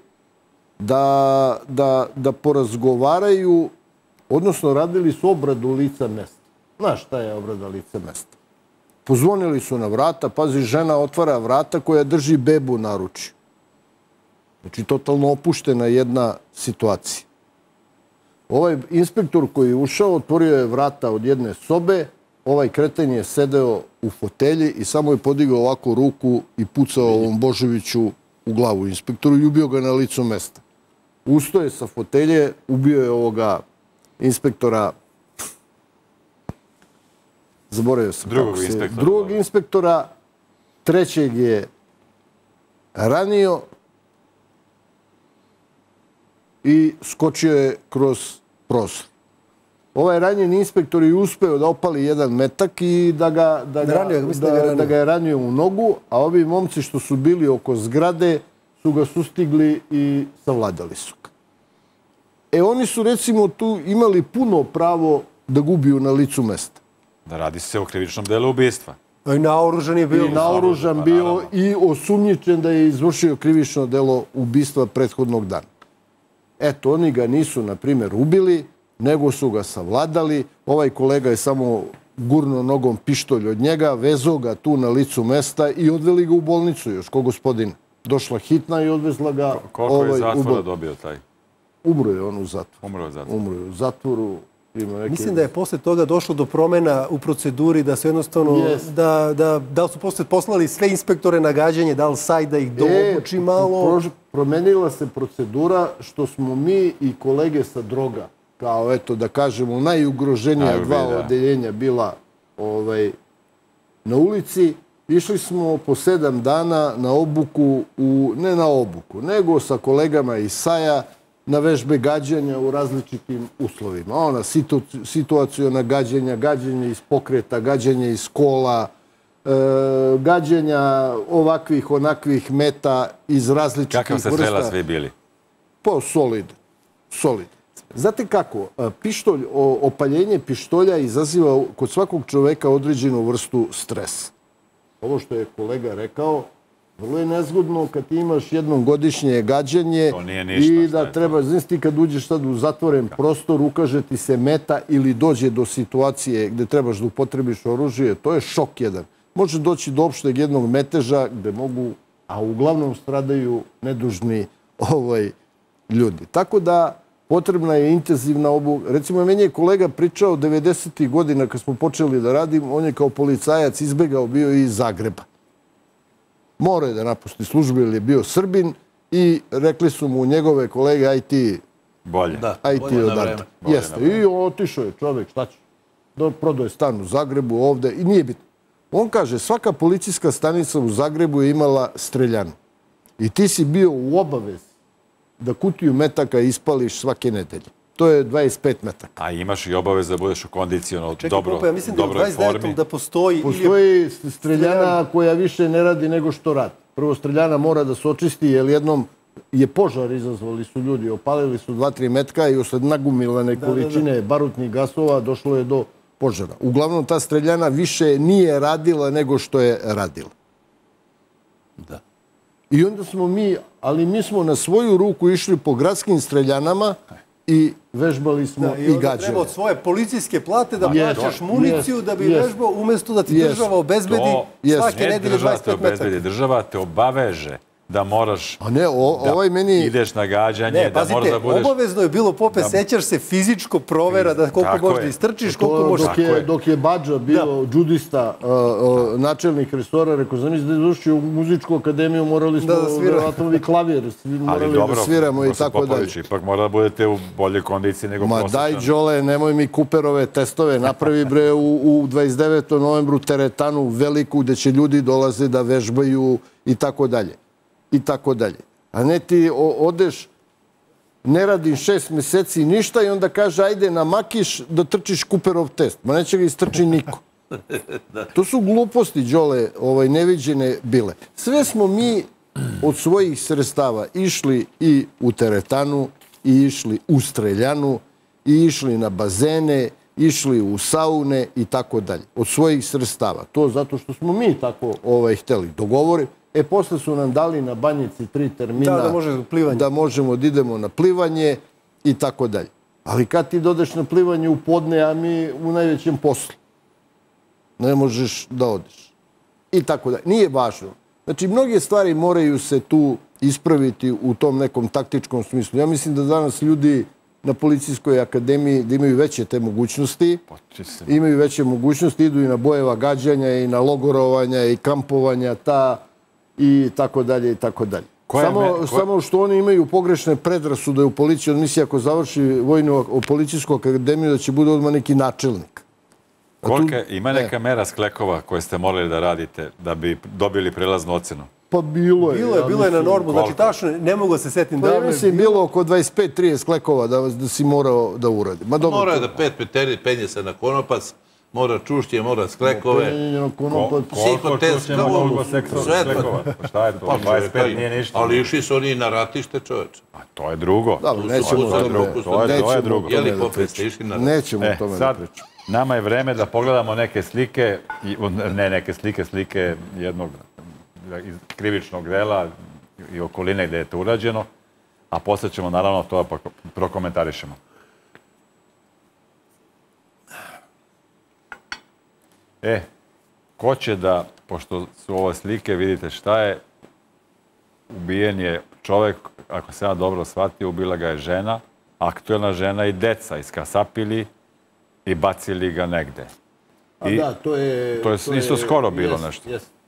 da porazgovaraju, odnosno radili su obradu lica mesta. Znaš šta je obrada lica mesta? Pozvonili su na vrata, pazi, žena otvara vrata koja drži bebu na ručju. Znači, totalno opuštena jedna situacija. Ovaj inspektor koji je ušao, otvorio je vrata od jedne sobe, ovaj kreten je sedeo u fotelji i samo je podigao ovako ruku i pucao ovom Božoviću u glavu inspektoru i ubio ga na licu mesta. Ustao je sa fotelje, ubio je ovoga inspektora, zaboravio sam kako se, drugog inspektora, trećeg je ranio i skočio je kroz prozor. Ovaj ranjeni inspektor je uspeo da opali jedan metak i da ga je ranio u nogu, a ovi momci što su bili oko zgrade su ga sustigli i savladali su ga. E, oni su, recimo, tu imali puno pravo da ga ubiju na licu mesta. Da radi se o krivičnom delu ubistva. I naoružan je bio. I naoružan bio i osumnjičen da je izvršio krivično delo ubistva prethodnog dana. Eto, oni ga nisu, na primjer, ubili, nego su ga savladali. Ovaj kolega je samo gurno nogom pištolj od njega, vezao ga tu na licu mesta i odveli ga u bolnicu još, ko gospodina. Došla hitna i odvezla ga... Koliko je zatvora dobio taj? Umro je on u zatvoru. Umro je u zatvoru. Umro je u zatvoru. Mislim da je posle toga došlo do promjena u proceduri, da su jednostavno, da li su posle poslali sve inspektore na gađanje, da li saj da ih doobuči malo? Promenila se procedura što smo mi i kolege sa droga, kao, eto, da kažemo, najugroženija dva odeljenja bila na ulici. Išli smo po sedam dana na obuku, ne na obuku, nego sa kolegama iz saja, na vežbe gađanja u različitim uslovima. Ona situacijona gađanja, gađanje iz pokreta, gađanje iz kola, gađanja ovakvih, onakvih meta iz različitih vrsta. Kakav ste strelac vi bili? Pa solidan, solidan. Znate kako, pištolj, opaljenje pištolja izaziva kod svakog čoveka određenu vrstu stresa. Ovo što je kolega rekao, vrlo je nezgodno kad ti imaš jednom godišnje gađanje i da treba, znaš ti kad uđeš sad u zatvoren prostor, ukaže ti se meta ili dođe do situacije gde trebaš da upotrebiš oružje, to je šok jedan. Može doći do opšteg jednog meteža gde mogu, a uglavnom stradaju nedužni ljudi. Tako da potrebna je intenzivna obuka. Recimo, meni je kolega pričao devedesetih godina kad smo počeli da radimo, on je kao policajac izbegao bio iz Zagreba. Morao je da napusti službu jer je bio Srbin i rekli su mu njegove kolege, aj ti bolje. Aj ti odavde. Jeste. I otišao je čovjek, šta će? Prodao je stan u Zagrebu, ovde i nije bitno. On kaže, svaka policijska stanica u Zagrebu je imala streljanu. I ti si bio u obavezi da kutiju metaka ispališ svake nedelje. To je dvadeset pet metaka. A imaš i obavez da budeš u kondicionalno Čekaj, dobro, Popa, ja mislim da u dvadeset devetom da postoji... Postoji streljana koja više ne radi nego što radi. Prvo, streljana mora da se očisti, jer jednom je požar izazvali su ljudi, opalili su dva, tri metka i usled nagumilane količine barutnih gasova došlo je do požara. Uglavnom, ta streljana više nije radila nego što je radila. Da. I onda smo mi, ali mi smo na svoju ruku išli po gradskim streljanama i vežbali smo i gađali. I onda treba od svoje policijske plate da plaćaš municiju da bi vežbao umjesto da ti država obezbedi svake nedelje dvadeset pet metaka. Država te obaveže da moraš da ideš na gađanje, da moraš da budeš... Obavezno je bilo, Pope, sećaš se fizičko provera da koliko možeš da istrčiš, koliko možeš... Dok je Badža bio džudista, načelnik restora, rekao, znam da je došli u muzičku akademiju, morali smo da klavir, morali da sviramo i tako dalje. Ipak mora da budete u boljoj kondiciji nego prosječan. Ma daj, Đole, nemoj mi Cooperove testove, napravi bre u dvadeset devetom novembru teretanu veliku gde će ljudi dolaze da vežbaju i tako dalje. I tako dalje. A ne ti odeš, ne radim šest meseci ništa i onda kaže ajde na Makiš da trčiš Cooperov test. Ma neće ga istrči niko. To su gluposti, Đole, neviđene bile. Sve smo mi od svojih sredstava išli i u teretanu, i išli u streljanu, i išli na bazene, išli u saune i tako dalje. Od svojih sredstava. To zato što smo mi tako hteli dogovoriti. E, posle su nam dali na Banjici tri termina da možemo da idemo na plivanje i tako dalje. Ali kad ti dodeš na plivanje u podne, a mi u najvećem poslu, ne možeš da odeš. I tako dalje. Nije važno. Znači, mnoge stvari moraju se tu ispraviti u tom nekom taktičkom smislu. Ja mislim da danas ljudi na Policijskoj akademiji da imaju veće te mogućnosti, imaju veće mogućnosti, idu i na bojeva gađanja i na logorovanja i kampovanja, ta i tako dalje i tako dalje. Samo što oni imaju pogrešne predrasude u policiji, on misli ako završi vojnu policijsku akademiju da će bude odmah neki načelnik. Ima neka mera sklekova koje ste morali da radite da bi dobili prelaznu ocenu? Pa bilo je. Bilo je na normu, znači tačno ne mogu se setim da... Pa ja mislim bilo oko dvadeset pet trideset sklekova da si morao da uradi. Mora da pet peteri penje se na konopac, mora čuštje, mora sklekove. Koliko čuštje mogu sklekova? Šta je to? dvadeset pet nije ništa. Ali išli su oni na ratište, čoveče. A to je drugo. To je drugo. Nećemo o tome da pričamo. Nama je vreme da pogledamo neke slike, ne neke slike, slike jednog krivičnog dela i okoline gde je to urađeno, a posle ćemo naravno to prokomentarišemo. E, ko će da, pošto su ove slike, vidite šta je, ubijen je čovek, ako se ja dobro shvatio, ubila ga je žena, aktuelna žena i deca, iskasapili i bacili ga negde. A da, to je... To je isto skoro bilo nešto.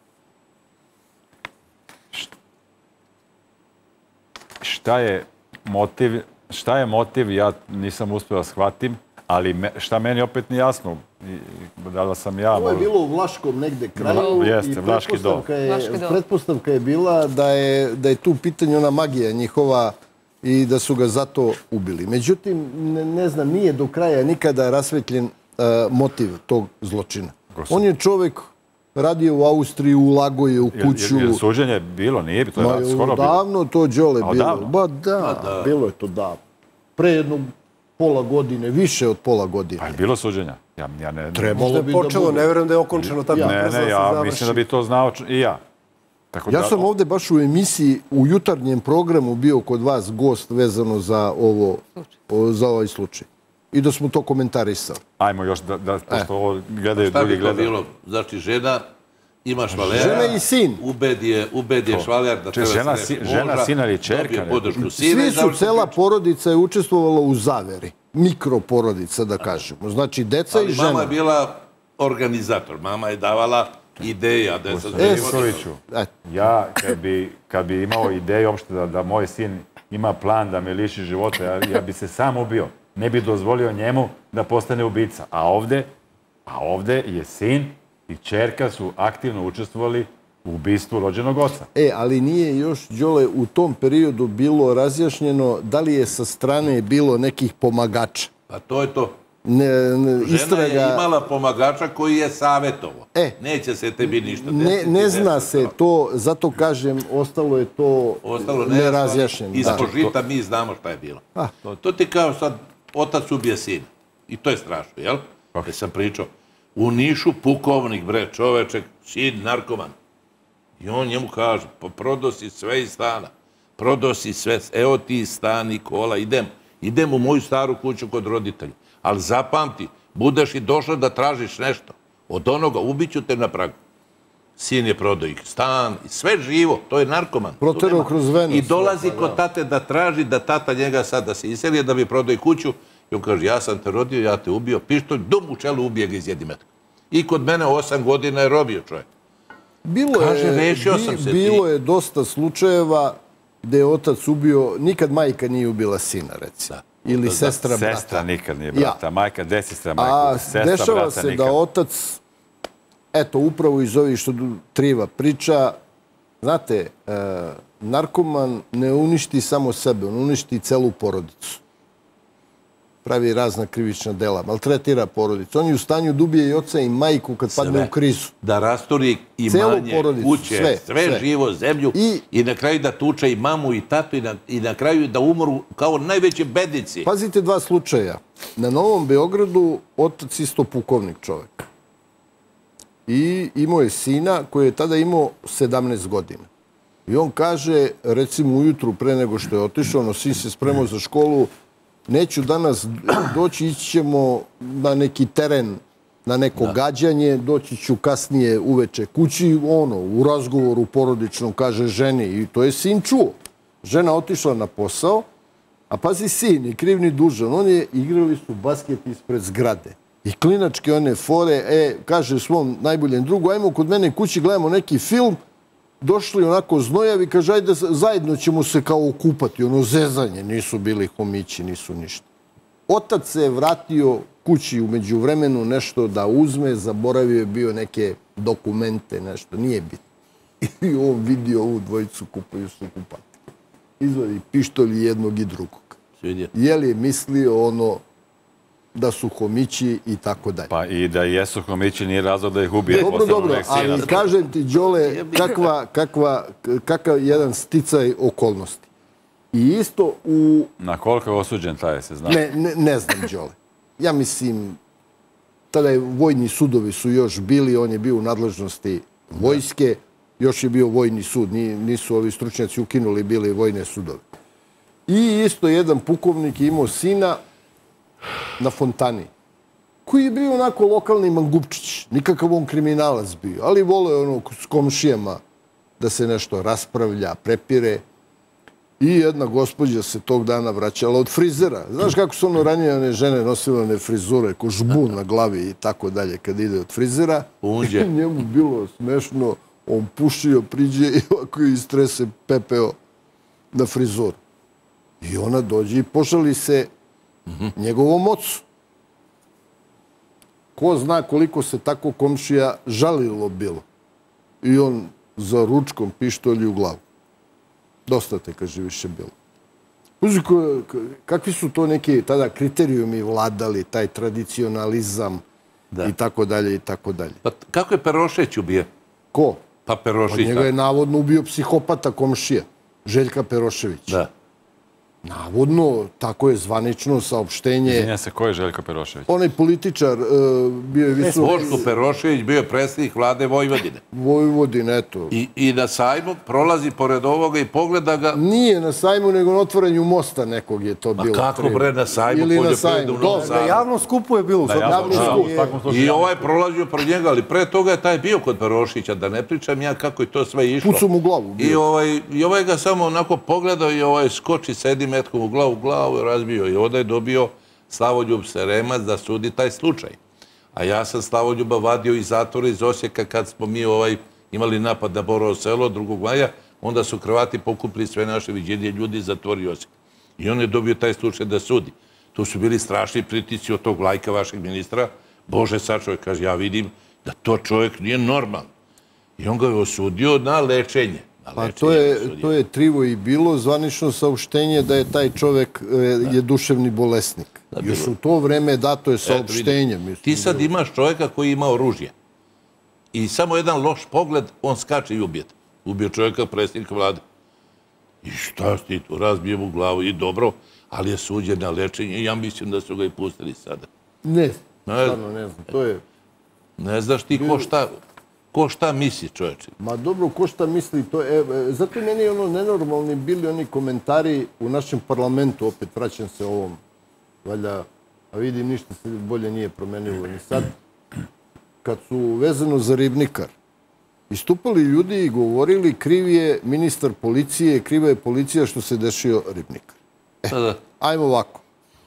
Šta je motiv, šta je motiv, ja nisam uspio da shvatim, ali šta meni opet nije jasno, da li sam ja... Ovo je bilo u Vlaškom negde kraju i pretpostavka je bila da je tu u pitanju ona magija njihova i da su ga zato ubili. Međutim, ne znam, nije do kraja nikada rasvetljen motiv tog zločina. On je čovek radio u Austriji, ulagao je u kuću. Je suđenje bilo? Nije? To je skoro bilo. Davno to, Đole, bilo. Ba da, bilo je to davno. Pre jednog pola godine, više od pola godine. Pa je bilo suđenja? Ja ne... Trebalo bi da bude. Počelo, ne vjerujem da je okončeno tako brzo da se završi. Ne, ne, ja mislim da bi to znao i ja. Ja sam ovde baš u emisiji, u jutarnjem programu bio kod vas gost vezano za ovo, za ovaj slučaj. I da smo to komentarisali. Ajmo još da, pošto ovo gledaju drugi gledaju. Šta bi to bilo? Znači, žena ima švalera. Žena i sin. Ubed je švaler da treba se reći možda. Žena, sina ili čerka. Svi su, cela porodica je učestvovala u zaveri. Mikroporodica, da kažemo. Znači, deca i žena. Ali mama je bila organizator. Mama je davala ideja. E, Soviću, ja kad bi imao ideju uopšte da moj sin ima plan da me liši života, ja bi se sam ubio. Ne bi dozvolio njemu da postane ubica. A ovde, a ovde je sin i čerka su aktivno učestvovali u ubistvu rođenog oca. E, ali nije još, Đole, u tom periodu bilo razjašnjeno da li je sa strane bilo nekih pomagača. Pa to je to. Žena je imala pomagača koji je savjetovo. Neće se tebi ništa desiti. Ne zna se to, zato kažem, ostalo je to nerazjašnjeno. Ispod žita mi znamo šta je bilo. To ti kao sad otac ubije sina. I to je strašno, jel? Kada sam pričao. U Nišu pukovnik, bre, čoveček, sin, narkoman. I on njemu kaže, pa prodao si sve iz stana. Prodao si sve, evo ti stan i kola, idem. Idem u moju staru kuću kod roditelja. Ali zapamti, budeš i došla da tražiš nešto. Od onoga ubiću te na pragu. Sin je prodao ih stan, sve živo, to je narkoman. Proterao kroz Venus. I dolazi kod tate da traži da tata njega sad da se iselije, da bi prodao i kuću. I on kaže, ja sam te rodio, ja te ubio, pištolj, dum u čelu ubije ga iz jedni metka. I kod mene osam godina je robio čovjek. Kaže, rešio sam se ti. Bilo je dosta slučajeva gde je otac ubio, nikad majka nije ubila sina, recimo. Ili sestra brata. Sestra nikad nije brata, majka, gde sestra majka, sestra brata nikad. A dešava se da otac, eto, upravo iz ovih što Triva priča, znate, narkoman ne uništi samo sebe, on uništi celu porodicu. Pravi razna krivična dela, maltretira porodicu. On je u stanju da ubije i oca i majku kad padne u krizu. Da rasturi imanje, kuće, sve živo, zemlju i na kraju da tuče i mamu i tatu i na kraju da umoru kao najveće bednici. Pazite dva slučaja. Na Novom Beogradu otac isto pukovnik čovek. I imao je sina koji je tada imao sedamnaest godina. I on kaže, recimo ujutru pre nego što je otišao, ono, sin se spremao za školu, neću danas doći, ići ćemo na neki teren, na neko gađanje, doći ću kasnije uveče kući, ono, u razgovoru porodičnom kaže ženi, i to je sin čuo. Žena otišla na posao, a pazi sin, ni kriv ni dužan, on je, igrali su basket ispred zgrade. I klinačke one fore, e, kaže svom najboljem drugu, ajmo kod mene kući, gledamo neki film, došli onako znojavi, kaže, ajde, zajedno ćemo se kao okupati, ono zezanje, nisu bili homići, nisu ništa. Otac se je vratio kući umeđu vremenu nešto da uzme, zaboravio je bio neke dokumente, nešto, nije bitno. I on vidio ovu dvojicu kupaju se kupati. Izvadi pištolj jednog i drugog. Je li je mislio ono da su homići i tako dalje. Pa i da jesu homići nije razlog da ih ubije. Dobro, dobro, ali kažem ti, Đole, kakav jedan sticaj okolnosti. I isto u... Na koliko je osuđen taj, se zna? Ne znam, Đole. Ja mislim, tada je vojni sudovi su još bili, on je bio u nadležnosti vojske, još je bio vojni sud, nisu ovi stručnjaci ukinuli, bili vojne sudove. I isto jedan pukovnik je imao sina na Fontani, koji je bio onako lokalni mangupčić, nikakav on kriminalac bio, ali vole ono s komšijama da se nešto raspravlja, prepire. I jedna gospođa se tog dana vraćala od frizera. Znaš kako su ono ranije one žene nosile one frizure, ko žbun na glavi i tako dalje kad ide od frizera. I njemu bilo smešno, on pušio, priđe i ovako istrese pepeo na frizuru. I ona dođe i pošali se njegovom ocu. Ko zna koliko se tako komšija žalilo bilo. I on za ručkom pištolj u glavu. Dosta te, kaže, više bilo. Uzi, kakvi su to neki tada kriterijumi vladali, taj tradicionalizam, i tako dalje, i tako dalje. Pa kako je Perošeć ubije? Ko? Pa Perošeć. Od njega je navodno ubio psihopata komšija, Željka Perošević. Da. Navodno, tako je zvanično saopštenje. Izvinja se, ko je Željko Perošević? Onaj političar bio je visok... Boško Perošević bio je predsjednik vlade Vojvodine. Vojvodine, eto. I na sajmu prolazi pored ovoga i pogleda ga... Nije na sajmu, nego na otvorenju mosta nekog je to bilo. Ma kako bre, na sajmu poljoprivredu u Novom Sadu? Na javnom skupu je bilo. Na javnom skupu. I ovaj prolazio pred njega, ali pre toga je taj bio kod Perošića, da ne pričam ja kako je to sve išlo. Pucom u glavu. I ovaj ga samo onako pogledao i ovaj skoči, sedi metkom u glavu, u glavu je razbio i onda je dobio Slavoljub Seremac da sudi taj slučaj. A ja sam Slavoljuba vadio iz zatvora iz Osijeka kad smo mi imali napad na Borovo Selo drugog maja, onda su Hrvati pokupili sve naše viđenje ljudi i zatvorio Osijek. I on je dobio taj slučaj da sudi. To su bili strašni pritisci od tog lajka vašeg ministra. Bože, sad čovjek kaže, ja vidim da to čovjek nije normalan. I on ga je osudio na lečenje. Pa to je trivo i bilo zvanično saopštenje da je taj čovek je duševni bolesnik. Još u to vreme dato je saopštenje. Ti sad imaš čovjeka koji ima oružje. I samo jedan loš pogled, on skače i ubije. Ubio čovjeka, predsjednika vlade. I šta si tu, razbije mu glavu i dobro, ali je suđen na lečenje i ja mislim da su ga i pustili sada. Ne, stvarno ne znam. To je... Ne znaš ti ko šta... Ko šta misli, čovječe? Ma dobro, ko šta misli, to je... Zato meni je ono nenormalni bili oni komentari u našem parlamentu, opet vraćam se ovom, valjda, a vidim ništa se bolje nije promenilo ni sad, kad su vezano za Ribnikar, istupali ljudi i govorili kriv je ministar policije, kriva je policija što se dešio Ribnikar. E, ajmo ovako.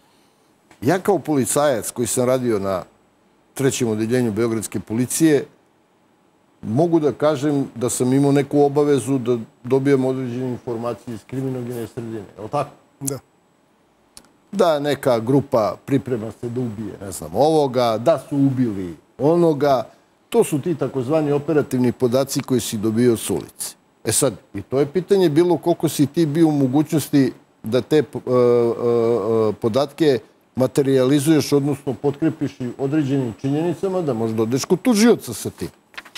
Ja kao policajac koji sam radio na trećem odeljenju Beogradske policije, mogu da kažem da sam imao neku obavezu da dobijem određene informacije iz kriminogene sredine. Je li tako? Da. Da neka grupa priprema se da ubije, ne znam, ovoga, da su ubili onoga. To su ti takozvani operativni podaci koji si dobio s ulici. E sad, i to je pitanje bilo koliko si ti bio u mogućnosti da te podatke materializuješ, odnosno potkrepiš određenim činjenicama da možda odeš kod tužioca sa tim.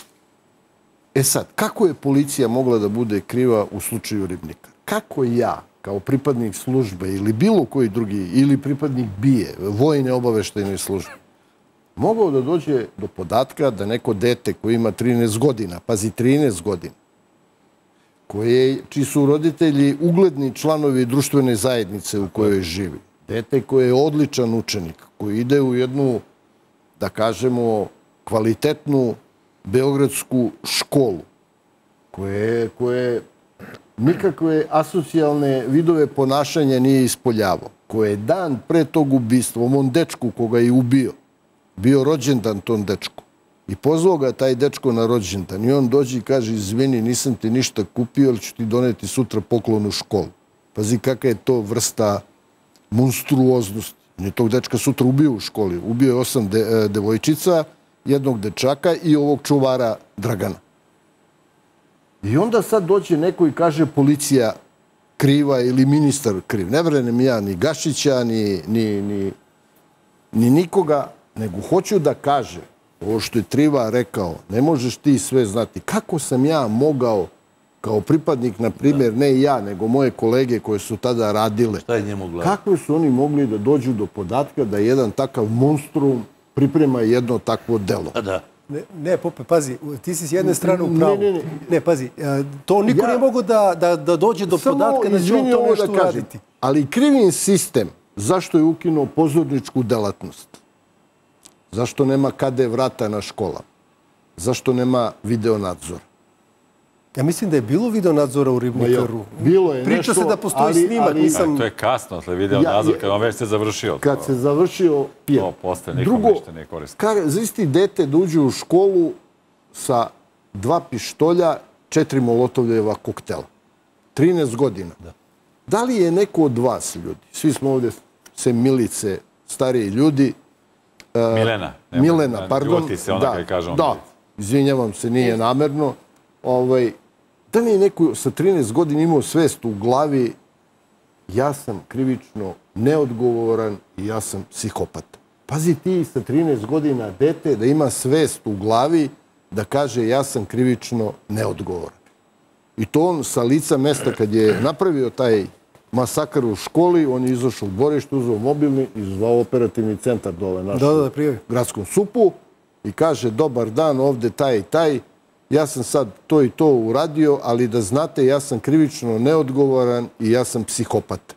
E sad, kako je policija mogla da bude kriva u slučaju Ribnika? Kako ja, kao pripadnik službe ili bilo koji drugi, ili pripadnik BIA, vojne obaveštajne službe, mogao da dođe do podatka da neko dete koje ima trinaest godina, pazi, trinaest godina, čiji su roditelji ugledni članovi društvene zajednice u kojoj živi, dete koje je odličan učenik, koji ide u jednu, da kažemo, kvalitetnu beogradsku školu, koje nikakve asocijalne vidove ponašanja nije ispoljavao, koje je dan pre tog ubistva, ovom dečku koga je ubio, bio rođendan tom dečku. I pozvao ga taj dečko na rođendan. I on dođe i kaže, izvini, nisam ti ništa kupio, ali ću ti doneti sutra poklon u školu. Pazi kakva je to vrsta monstruoznosti. On je tog dečka sutra ubio u školi. Ubio je osam devojčica, jednog dečaka i ovog čuvara Dragana. I onda sad dođe neko i kaže policija kriva ili ministar kriv. Ne vrenem ja ni Gašića, ni nikoga, nego hoću da kaže, ovo što je Triva rekao, ne možeš ti sve znati. Kako sam ja mogao, kao pripadnik, na primjer, ne ja, nego moje kolege koje su tada radile, kako su oni mogli da dođu do podatka da jedan takav monstrum priprema jedno takvo delo? Ne, Pope, pazi, ti si s jedne strane u pravu. Ne, pazi, to niko nije mogo da dođe do podatka da će on to nešto uraditi. Ali krivim sistem, zašto je ukinuo pozorničku delatnost? Zašto nema K D vrata na škola? Zašto nema videonadzor? Ja mislim da je bilo videonadzora u Ribnikaru. Bilo je nešto. Priča se da postoji snimak. To je kasno, ali videonadzor, kad on već se završio. Kad se završio pijen. To postaje nikom ništa ne koristi. Zvisti dete da uđe u školu sa dva pištolja, četiri molotovljeva koktela. trinaest godina. Da li je neko od vas, ljudi, svi smo ovdje, sem Milice, stariji ljudi, Milena. Milena, pardon. Ljuti se ona kada kaže on. Da, izvinjavam se, nije namerno. Da li je neko sa trinaest godina imao svest u glavi, ja sam krivično neodgovoran i ja sam psihopat. Pazi ti sa trinaest godina dete da ima svest u glavi da kaže ja sam krivično neodgovoran. I to on sa lica mesta kad je napravio taj masakar u školi, on je izašao u dvorište, uzeo mobilni i zvao operativni centar dole našem gradskom supu i kaže dobar dan, ovde taj i taj, ja sam sad to i to uradio, ali da znate ja sam krivično neodgovoran i ja sam psihopat.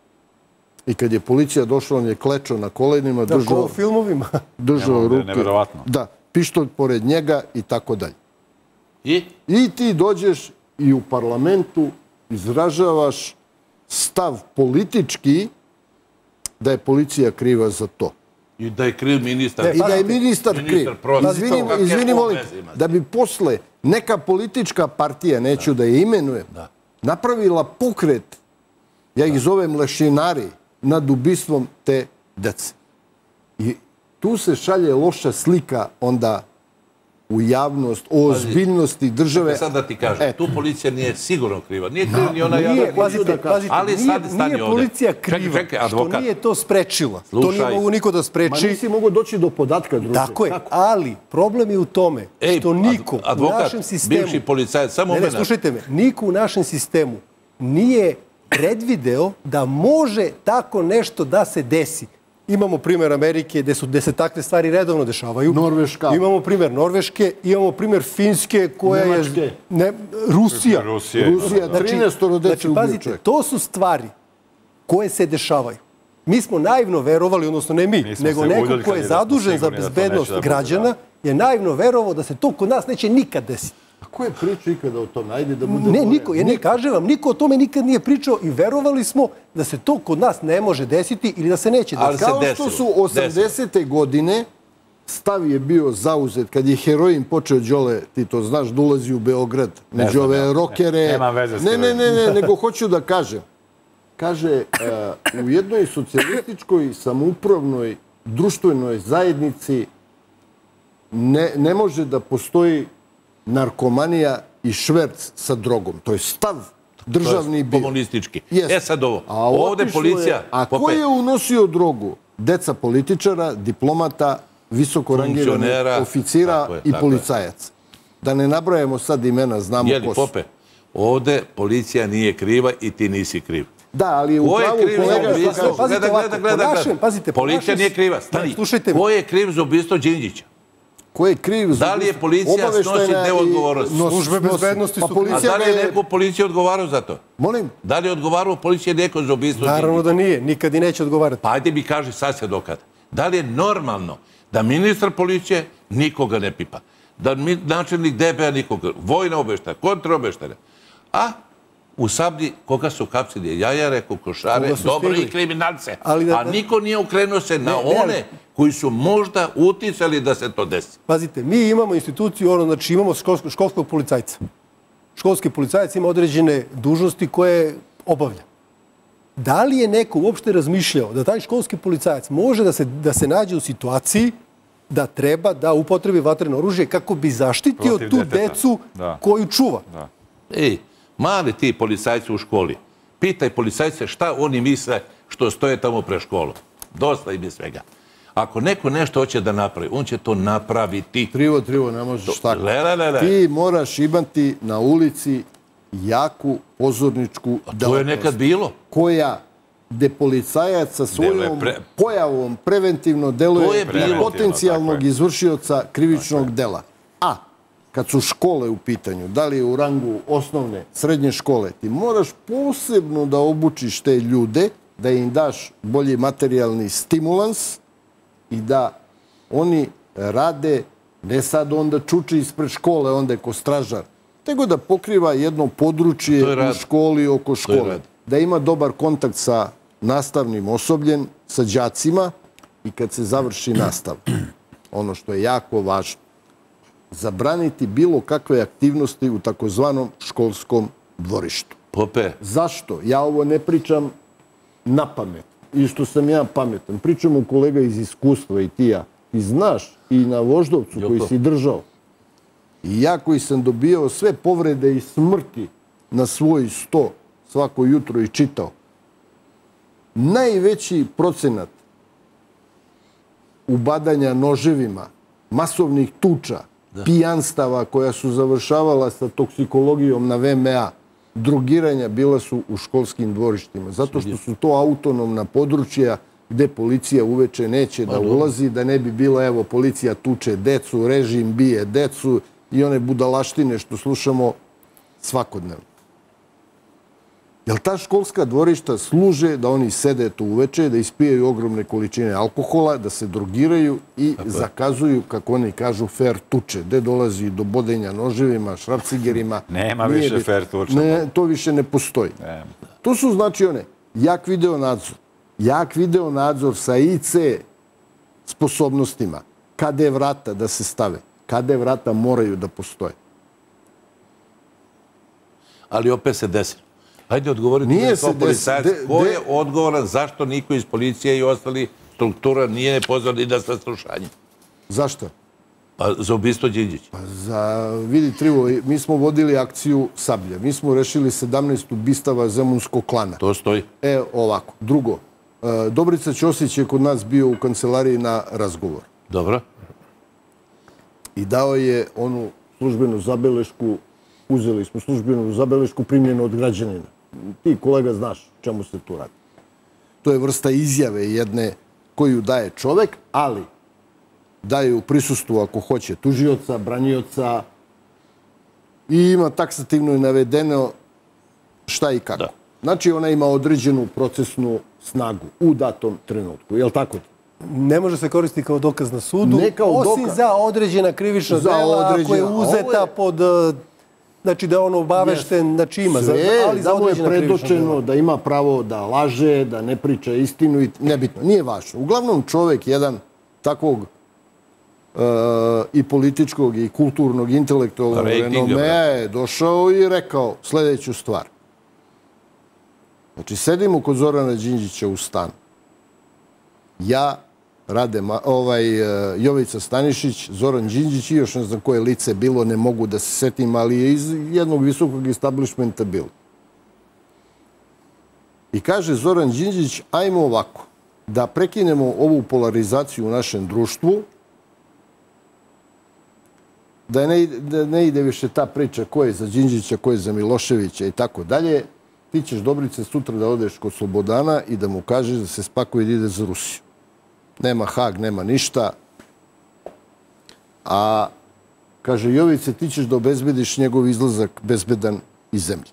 I kad je policija došla, on je klečao na kolenima, držao... Da, ko u filmovima. Držao ruke. Neverovatno. Da, pištolj pored njega i tako dalje. I? I ti dođeš i u parlamentu izražavaš stav politički da je policija kriva za to. I da je kriv ministar. I da je ministar kriv. Izvini, molim, da bi posle neka politička partija, neću da je imenujem, napravila pokret, ja ih zovem lešinari, nad ubistvom te dece. I tu se šalje loša slika onda u javnost o ozbiljnosti države. Sad da ti kažem, tu policija nije sigurno kriva. Nije kriva ni ona javna. Pazite, nije policija kriva, što nije to sprečila. To nije mogu niko da spreči. Ma nisi mogu doći do podatka, druže. Tako je, ali problem je u tome što niko u našem sistemu... Bivši policajac, samo mene. Ne, slušajte me, niko u našem sistemu nije predvideo da može tako nešto da se desi. Imamo primjer Amerike gde se takve stvari redovno dešavaju. Norveška. Imamo primjer Norveške, imamo primjer Finske koja je... Nemačke. Rusija. Rusija, trinaestoro dece ubio čovjek. Pazite, to su stvari koje se dešavaju. Mi smo naivno verovali, odnosno ne mi, nego neko ko je zadužen za bezbednost građana, je naivno verovao da se to kod nas neće nikad desiti. A ko je pričao ikada o tome? Ajde da bude... Ne, niko. Ja ne kažem vam, niko o tome nikad nije pričao i verovali smo da se to kod nas ne može desiti ili da se neće desiti. Kao što su osamdesete godine stav je bio zauzet kad je heroin počeo, Đole, ti to znaš, da ulazi u Beograd među ove rokere. Nema veze s Ne, ne, ne, ne, nego hoću da kažem. Kaže, u jednoj socijalističkoj samoupravnoj društvenoj zajednici ne može da postoji narkomanija i šverc sa drogom. To je stav državni bio. Komunistički. E sad ovo. Ovde policija... A ko je unosio drogu? Deca političara, diplomata, visoko rangiranih oficira i policajaca. Da ne nabrajamo sad imena, znamo ko su. Pope, ovde policija nije kriva i ti nisi kriv. Da, ali je u pravu kolega... Gleda, gleda, gleda. Policija nije kriva. Stani. Ko je kriv za ubistvo Đinđića? Ko je kriv za... Da li je policija snosi deo odgovornosti? Službe bezbednosti su krive. A da li je neko policija odgovarao za to? Molim? Da li je odgovarao policija neko za ubistvo Đinđića? Naravno da nije. Nikad i neće odgovarati. Pa ajde mi kaži sad se dokad. Da li je normalno da ministar policije nikoga ne pipa? Da načelnik D B A nikoga, vojna obještena, kontraobještena. A u Sablji koga su hapsili? Jajare, kokošare, dobro i kriminalce. A niko nije okrenuo se na one koji su možda uticali da se to desi. Pazite, mi imamo instituciju, znači imamo školskog policajca. Školski policajac ima određene dužnosti koje obavlja. Da li je neko uopšte razmišljao da taj školski policajac može da se nađe u situaciji da treba da upotrebi vatreno oružje kako bi zaštitio tu decu koju čuva? Ej, mali ti policajci u školi, pitaj policajce šta oni misle što stoje tamo pre školu. Dosta im je svega. Ako neko nešto hoće da napravi, on će to napraviti. Trivo, trivo, ne možeš tako. Ti moraš imati na ulici jaku pozorničku delatnost. To je nekad bilo. Koja gde policajac sa svojom pojavom preventivno deluje na potencijalnog izvršioca krivičnog dela. A kad su škole u pitanju, da li je u rangu osnovne, srednje škole, ti moraš posebno da obučiš te ljude, da im daš bolji materijalni stimulans i da oni rade, ne sad onda čuči ispred škole, onda je ko stražar, nego da pokriva jedno područje u školi oko škole. Da ima dobar kontakt sa nastavnim osobljem, sa đacima i kad se završi nastav. Ono što je jako važno. Zabraniti bilo kakve aktivnosti u takozvanom školskom dvorištu. Pope. Zašto? Ja ovo ne pričam na pamet. I što sam ja pametan. Pričam o kolega iz iskustva i ti ja. Ti znaš i na Voždovcu koji si držao. I ja koji sam dobijao sve povrede i smrti na svoj sto svako jutro i čitao. Najveći procenat ubadanja noževima, masovnih tuča, pijanstava koja su završavala sa toksikologijom na V M A, drogiranja bila su u školskim dvorištima. Zato što su to autonomna područja gde policija uveče neće da ulazi, da ne bi bilo, evo, policija tuče decu, režim bije decu i one budalaštine što slušamo svakodnevno. Jel ta školska dvorišta služe da oni sede tu uveče, da ispijaju ogromne količine alkohola, da se drogiraju i zakazuju, kako oni kažu, fair tuče, gde dolazi do bodenja noževima, šrapcigerima. Nema više fair tuče. To više ne postoji. To su znači one, jak video nadzor, jak video nadzor sa I C sposobnostima, kada je vrata da se stave, kada je vrata moraju da postoje. Ali opet se desilo. Hajde odgovoriti na to policajac. Ko je odgovoran zašto niko iz policije i ostali struktura nije pozvan i da saslušanje? Zašto? Pa za ubistvo Đinđića. Pa za, vidi Trivo, mi smo vodili akciju Sablja. Mi smo rešili sedamnaest ubistava Zemunskog klana. To stoji. E, ovako. Drugo, Dobrica Ćosić je kod nas bio u kancelariji na razgovor. Dobro. I dao je onu službenu zabelešku, uzeli smo službenu zabelešku primljenu od građanina. Ti, kolega, znaš čemu se tu radi. To je vrsta izjave jedne koju daje čovek, ali daje u prisustvu, ako hoće, tužioca, branioca i ima taksativno navedeno šta i kako. Znači, ona ima određenu procesnu snagu u datom trenutku. Je li tako? Ne može se koristiti kao dokaz na sudu, osim za određena krivična dela, ako je uzeta pod... Znači da je on obavešten, znači ima. Sve, da mu je predočeno, da ima pravo da laže, da ne priča istinu i nebitno. Nije važno. Uglavnom čovek jedan takvog i političkog i kulturnog, intelektualnog renomea je došao i rekao sledeću stvar. Znači, sedimo kod Zorana Đinđića u stanu. Ja, Rade, ovaj, Jovica Stanišić, Zoran Đinđić i još ne znam koje lice bilo, ne mogu da se setim, ali je iz jednog visokog establishmenta bilo. I kaže Zoran Đinđić, ajmo ovako, da prekinemo ovu polarizaciju u našem društvu, da ne, da ne ide više ta priča ko je za Đinđića, ko je za Miloševića i tako dalje. Ti ćeš, Dobrice, sutra da odeš kod Slobodana i da mu kažeš da se spakuje i da ide za Rusiju. Nema Hag, nema ništa. A, kaže, Jovice, ti ćeš da obezbediš njegov izlazak bezbedan iz zemlje.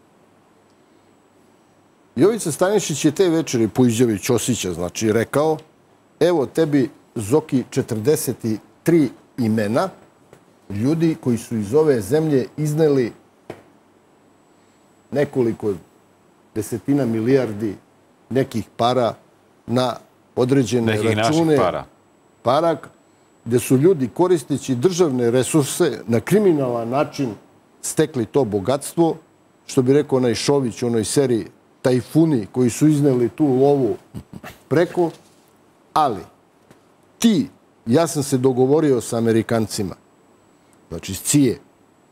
Jovica Stanišić je te večeri po izjavi Ćosića, znači, rekao, evo tebi, Zoki, četrdeset tri imena ljudi koji su iz ove zemlje izneli nekoliko desetina milijardi nekih para na određene račune. Nekih naših para. Para, gde su ljudi koristeći državne resurse na kriminalan način stekli to bogatstvo, što bi rekao onaj Šović u onoj seriji tajfuni koji su izneli tu lovu preko, ali ti, ja sam se dogovorio sa Amerikancima, znači s C I E,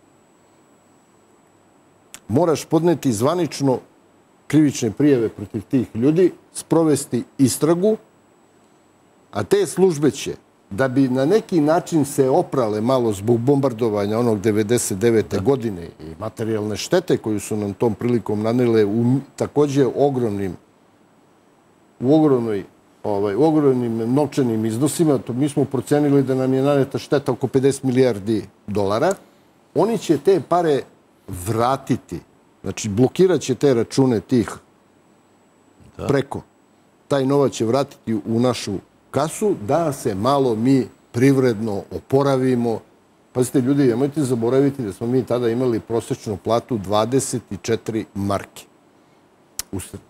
moraš podneti zvanično krivične prijave protiv tih ljudi, sprovesti istragu, a te službe će, da bi na neki način se oprale malo zbog bombardovanja onog devedeset devete godine i materijalne štete koju su nam tom prilikom nanele u takođe ogromnim u ogromnoj ovaj, u ogromnim novčanim iznosima, to mi smo procenili da nam je naneta šteta oko pedeset milijardi dolara, oni će te pare vratiti. Znači, blokirat će te račune tih preko. Taj novac će vratiti u našu kasu da se malo mi privredno oporavimo. Pazite, ljudi, nemojte zaboraviti da smo mi tada imali prosečnu platu dvadeset četiri marke u Srbiji.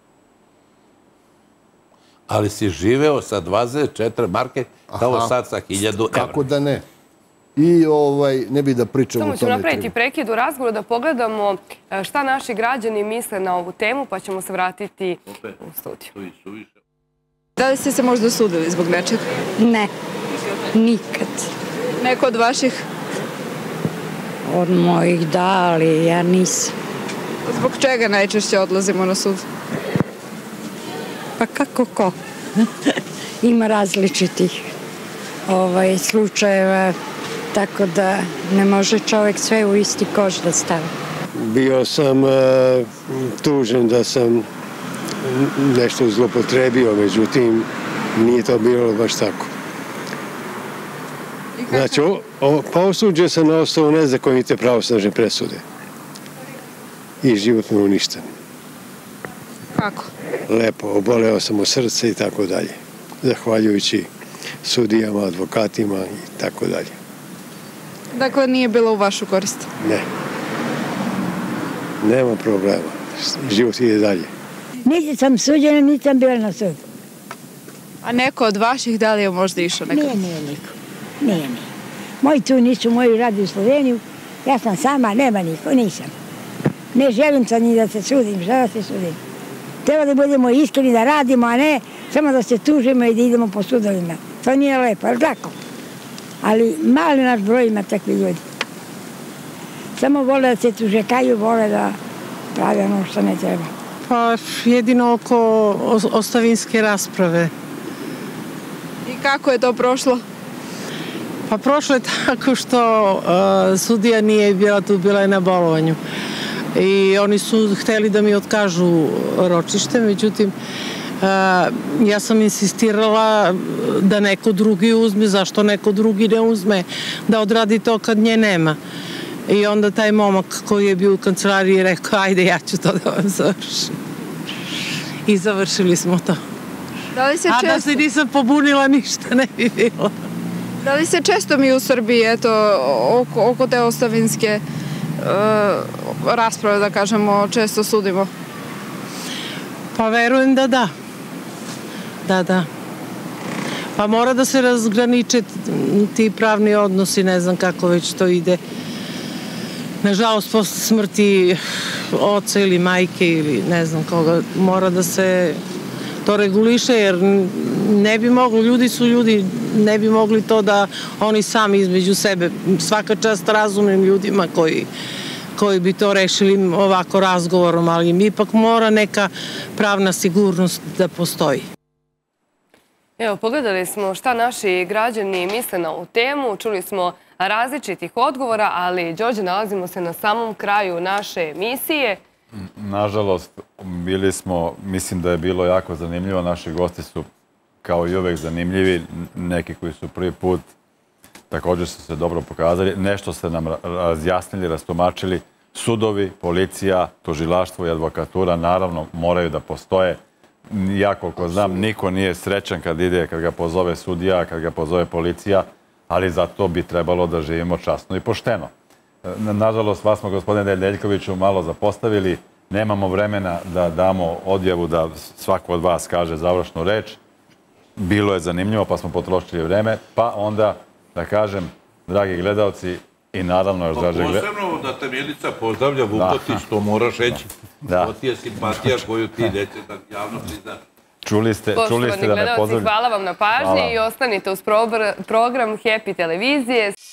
Ali si živeo sa dvadeset četiri marke kao sad sa hiljadu evra. Kako da ne? I ovaj, ne bi da pričam o tome. Samo ću napraviti prekid u razgovoru da pogledamo šta naši građani misle na ovu temu, pa ćemo se vratiti u studiju. Da li ste se možda osudili zbog nečeg? Ne, nikad. Neko od vaših? Od mojih da, ali ja nisam. Zbog čega najčešće odlazimo na sud? Pa kako ko? ima različitih ovaj, slučajeva, tako da ne može čovjek sve u isti koš da stavi. Bio sam uh, tužen da sam nešto zlopotrebio, međutim nije to bilo baš tako. Znači, o, o, pa osuđen sam na osnovu nezakonite pravosnažne presude i život mi uništen. Kako? Lepo, oboleo sam u srce i tako dalje. Zahvaljujući sudijama, advokatima i tako dalje. Dakle, nije bilo u vašu korist? Ne. Nema problema. Život ide dalje. Niti sam suđena, niti sam bila na sudu. A neko od vaših, da li je možda išao nekako? Nije, nije niko. Nije, nije. Moji tu nisu, moji radi u Sloveniju. Ja sam sama, nema niko, nisam. Ne želim sad ni da se sudim, šta da se sudim. Treba da budemo iskreni, da radimo, a ne samo da se tužimo i da idemo po sudovima. To nije lepo, ali tako? Ali mali naš broj ima takvi ljudi. Samo vole da se tužekaju, vole da prave ono što ne treba. Pa jedino oko ostavinske rasprave. I kako je to prošlo? Pa prošlo je tako što uh, sudija nije bila tu, bila je na bolovanju. I oni su hteli da mi otkažu ročište, međutim, uh, ja sam insistirala da neko drugi uzme, zašto neko drugi ne uzme, da odradi to kad nje nema. I onda taj momak koji je bio u kancelariji rekao, ajde, ja ću to da vam završim. I završili smo to. Da li se A često... da se nisam pobunila, ništa ne bi bilo. Da li se često mi u Srbiji, eto, oko, oko te ostavinske uh, rasprave, da kažemo, često sudimo? Pa verujem da da. Da, da. Pa mora da se razgraniče ti pravni odnosi, ne znam kako već to ide. Nažalost, posle smrti oca ili majke ili ne znam koga, mora da se to reguliše, jer ne bi mogli, ljudi su ljudi, ne bi mogli to da oni sami između sebe, svaka čast razumnim ljudima koji, koji bi to rešili ovako razgovorom, ali im ipak mora neka pravna sigurnost da postoji. Evo, pogledali smo šta naši građani misle na ovu temu, čuli smo različitih odgovora, ali, Đorđe, nalazimo se na samom kraju naše emisije. Nažalost, bili smo, mislim da je bilo jako zanimljivo. Naši gosti su, kao i uvek, zanimljivi. Neki koji su prvi put također su se dobro pokazali. Nešto ste nam razjasnili, rastumačili. Sudovi, policija, tužilaštvo i advokatura, naravno, moraju da postoje. Ja, koliko znam, niko nije srećan kad ide, kad ga pozove sudija, kad ga pozove policija, ali za to bi trebalo da živimo časno i pošteno. Nažalost, vas smo, gospodine Nedeljkoviću, malo zapostavili. Nemamo vremena da damo odjavu da svako od vas kaže završnu reč. Bilo je zanimljivo, pa smo potrošili vreme. Pa onda, da kažem, dragi gledalci, i naravno još draže gledalci... Posebno da te Milica pozdravlja, Vukotić, to moraš reći. To ti je simpatija koju ti neće da javno priznaš. Čuli ste, čuli ste da me pozdravljate. Hvala vam na pažnji i ostanite uz program Happy televizije.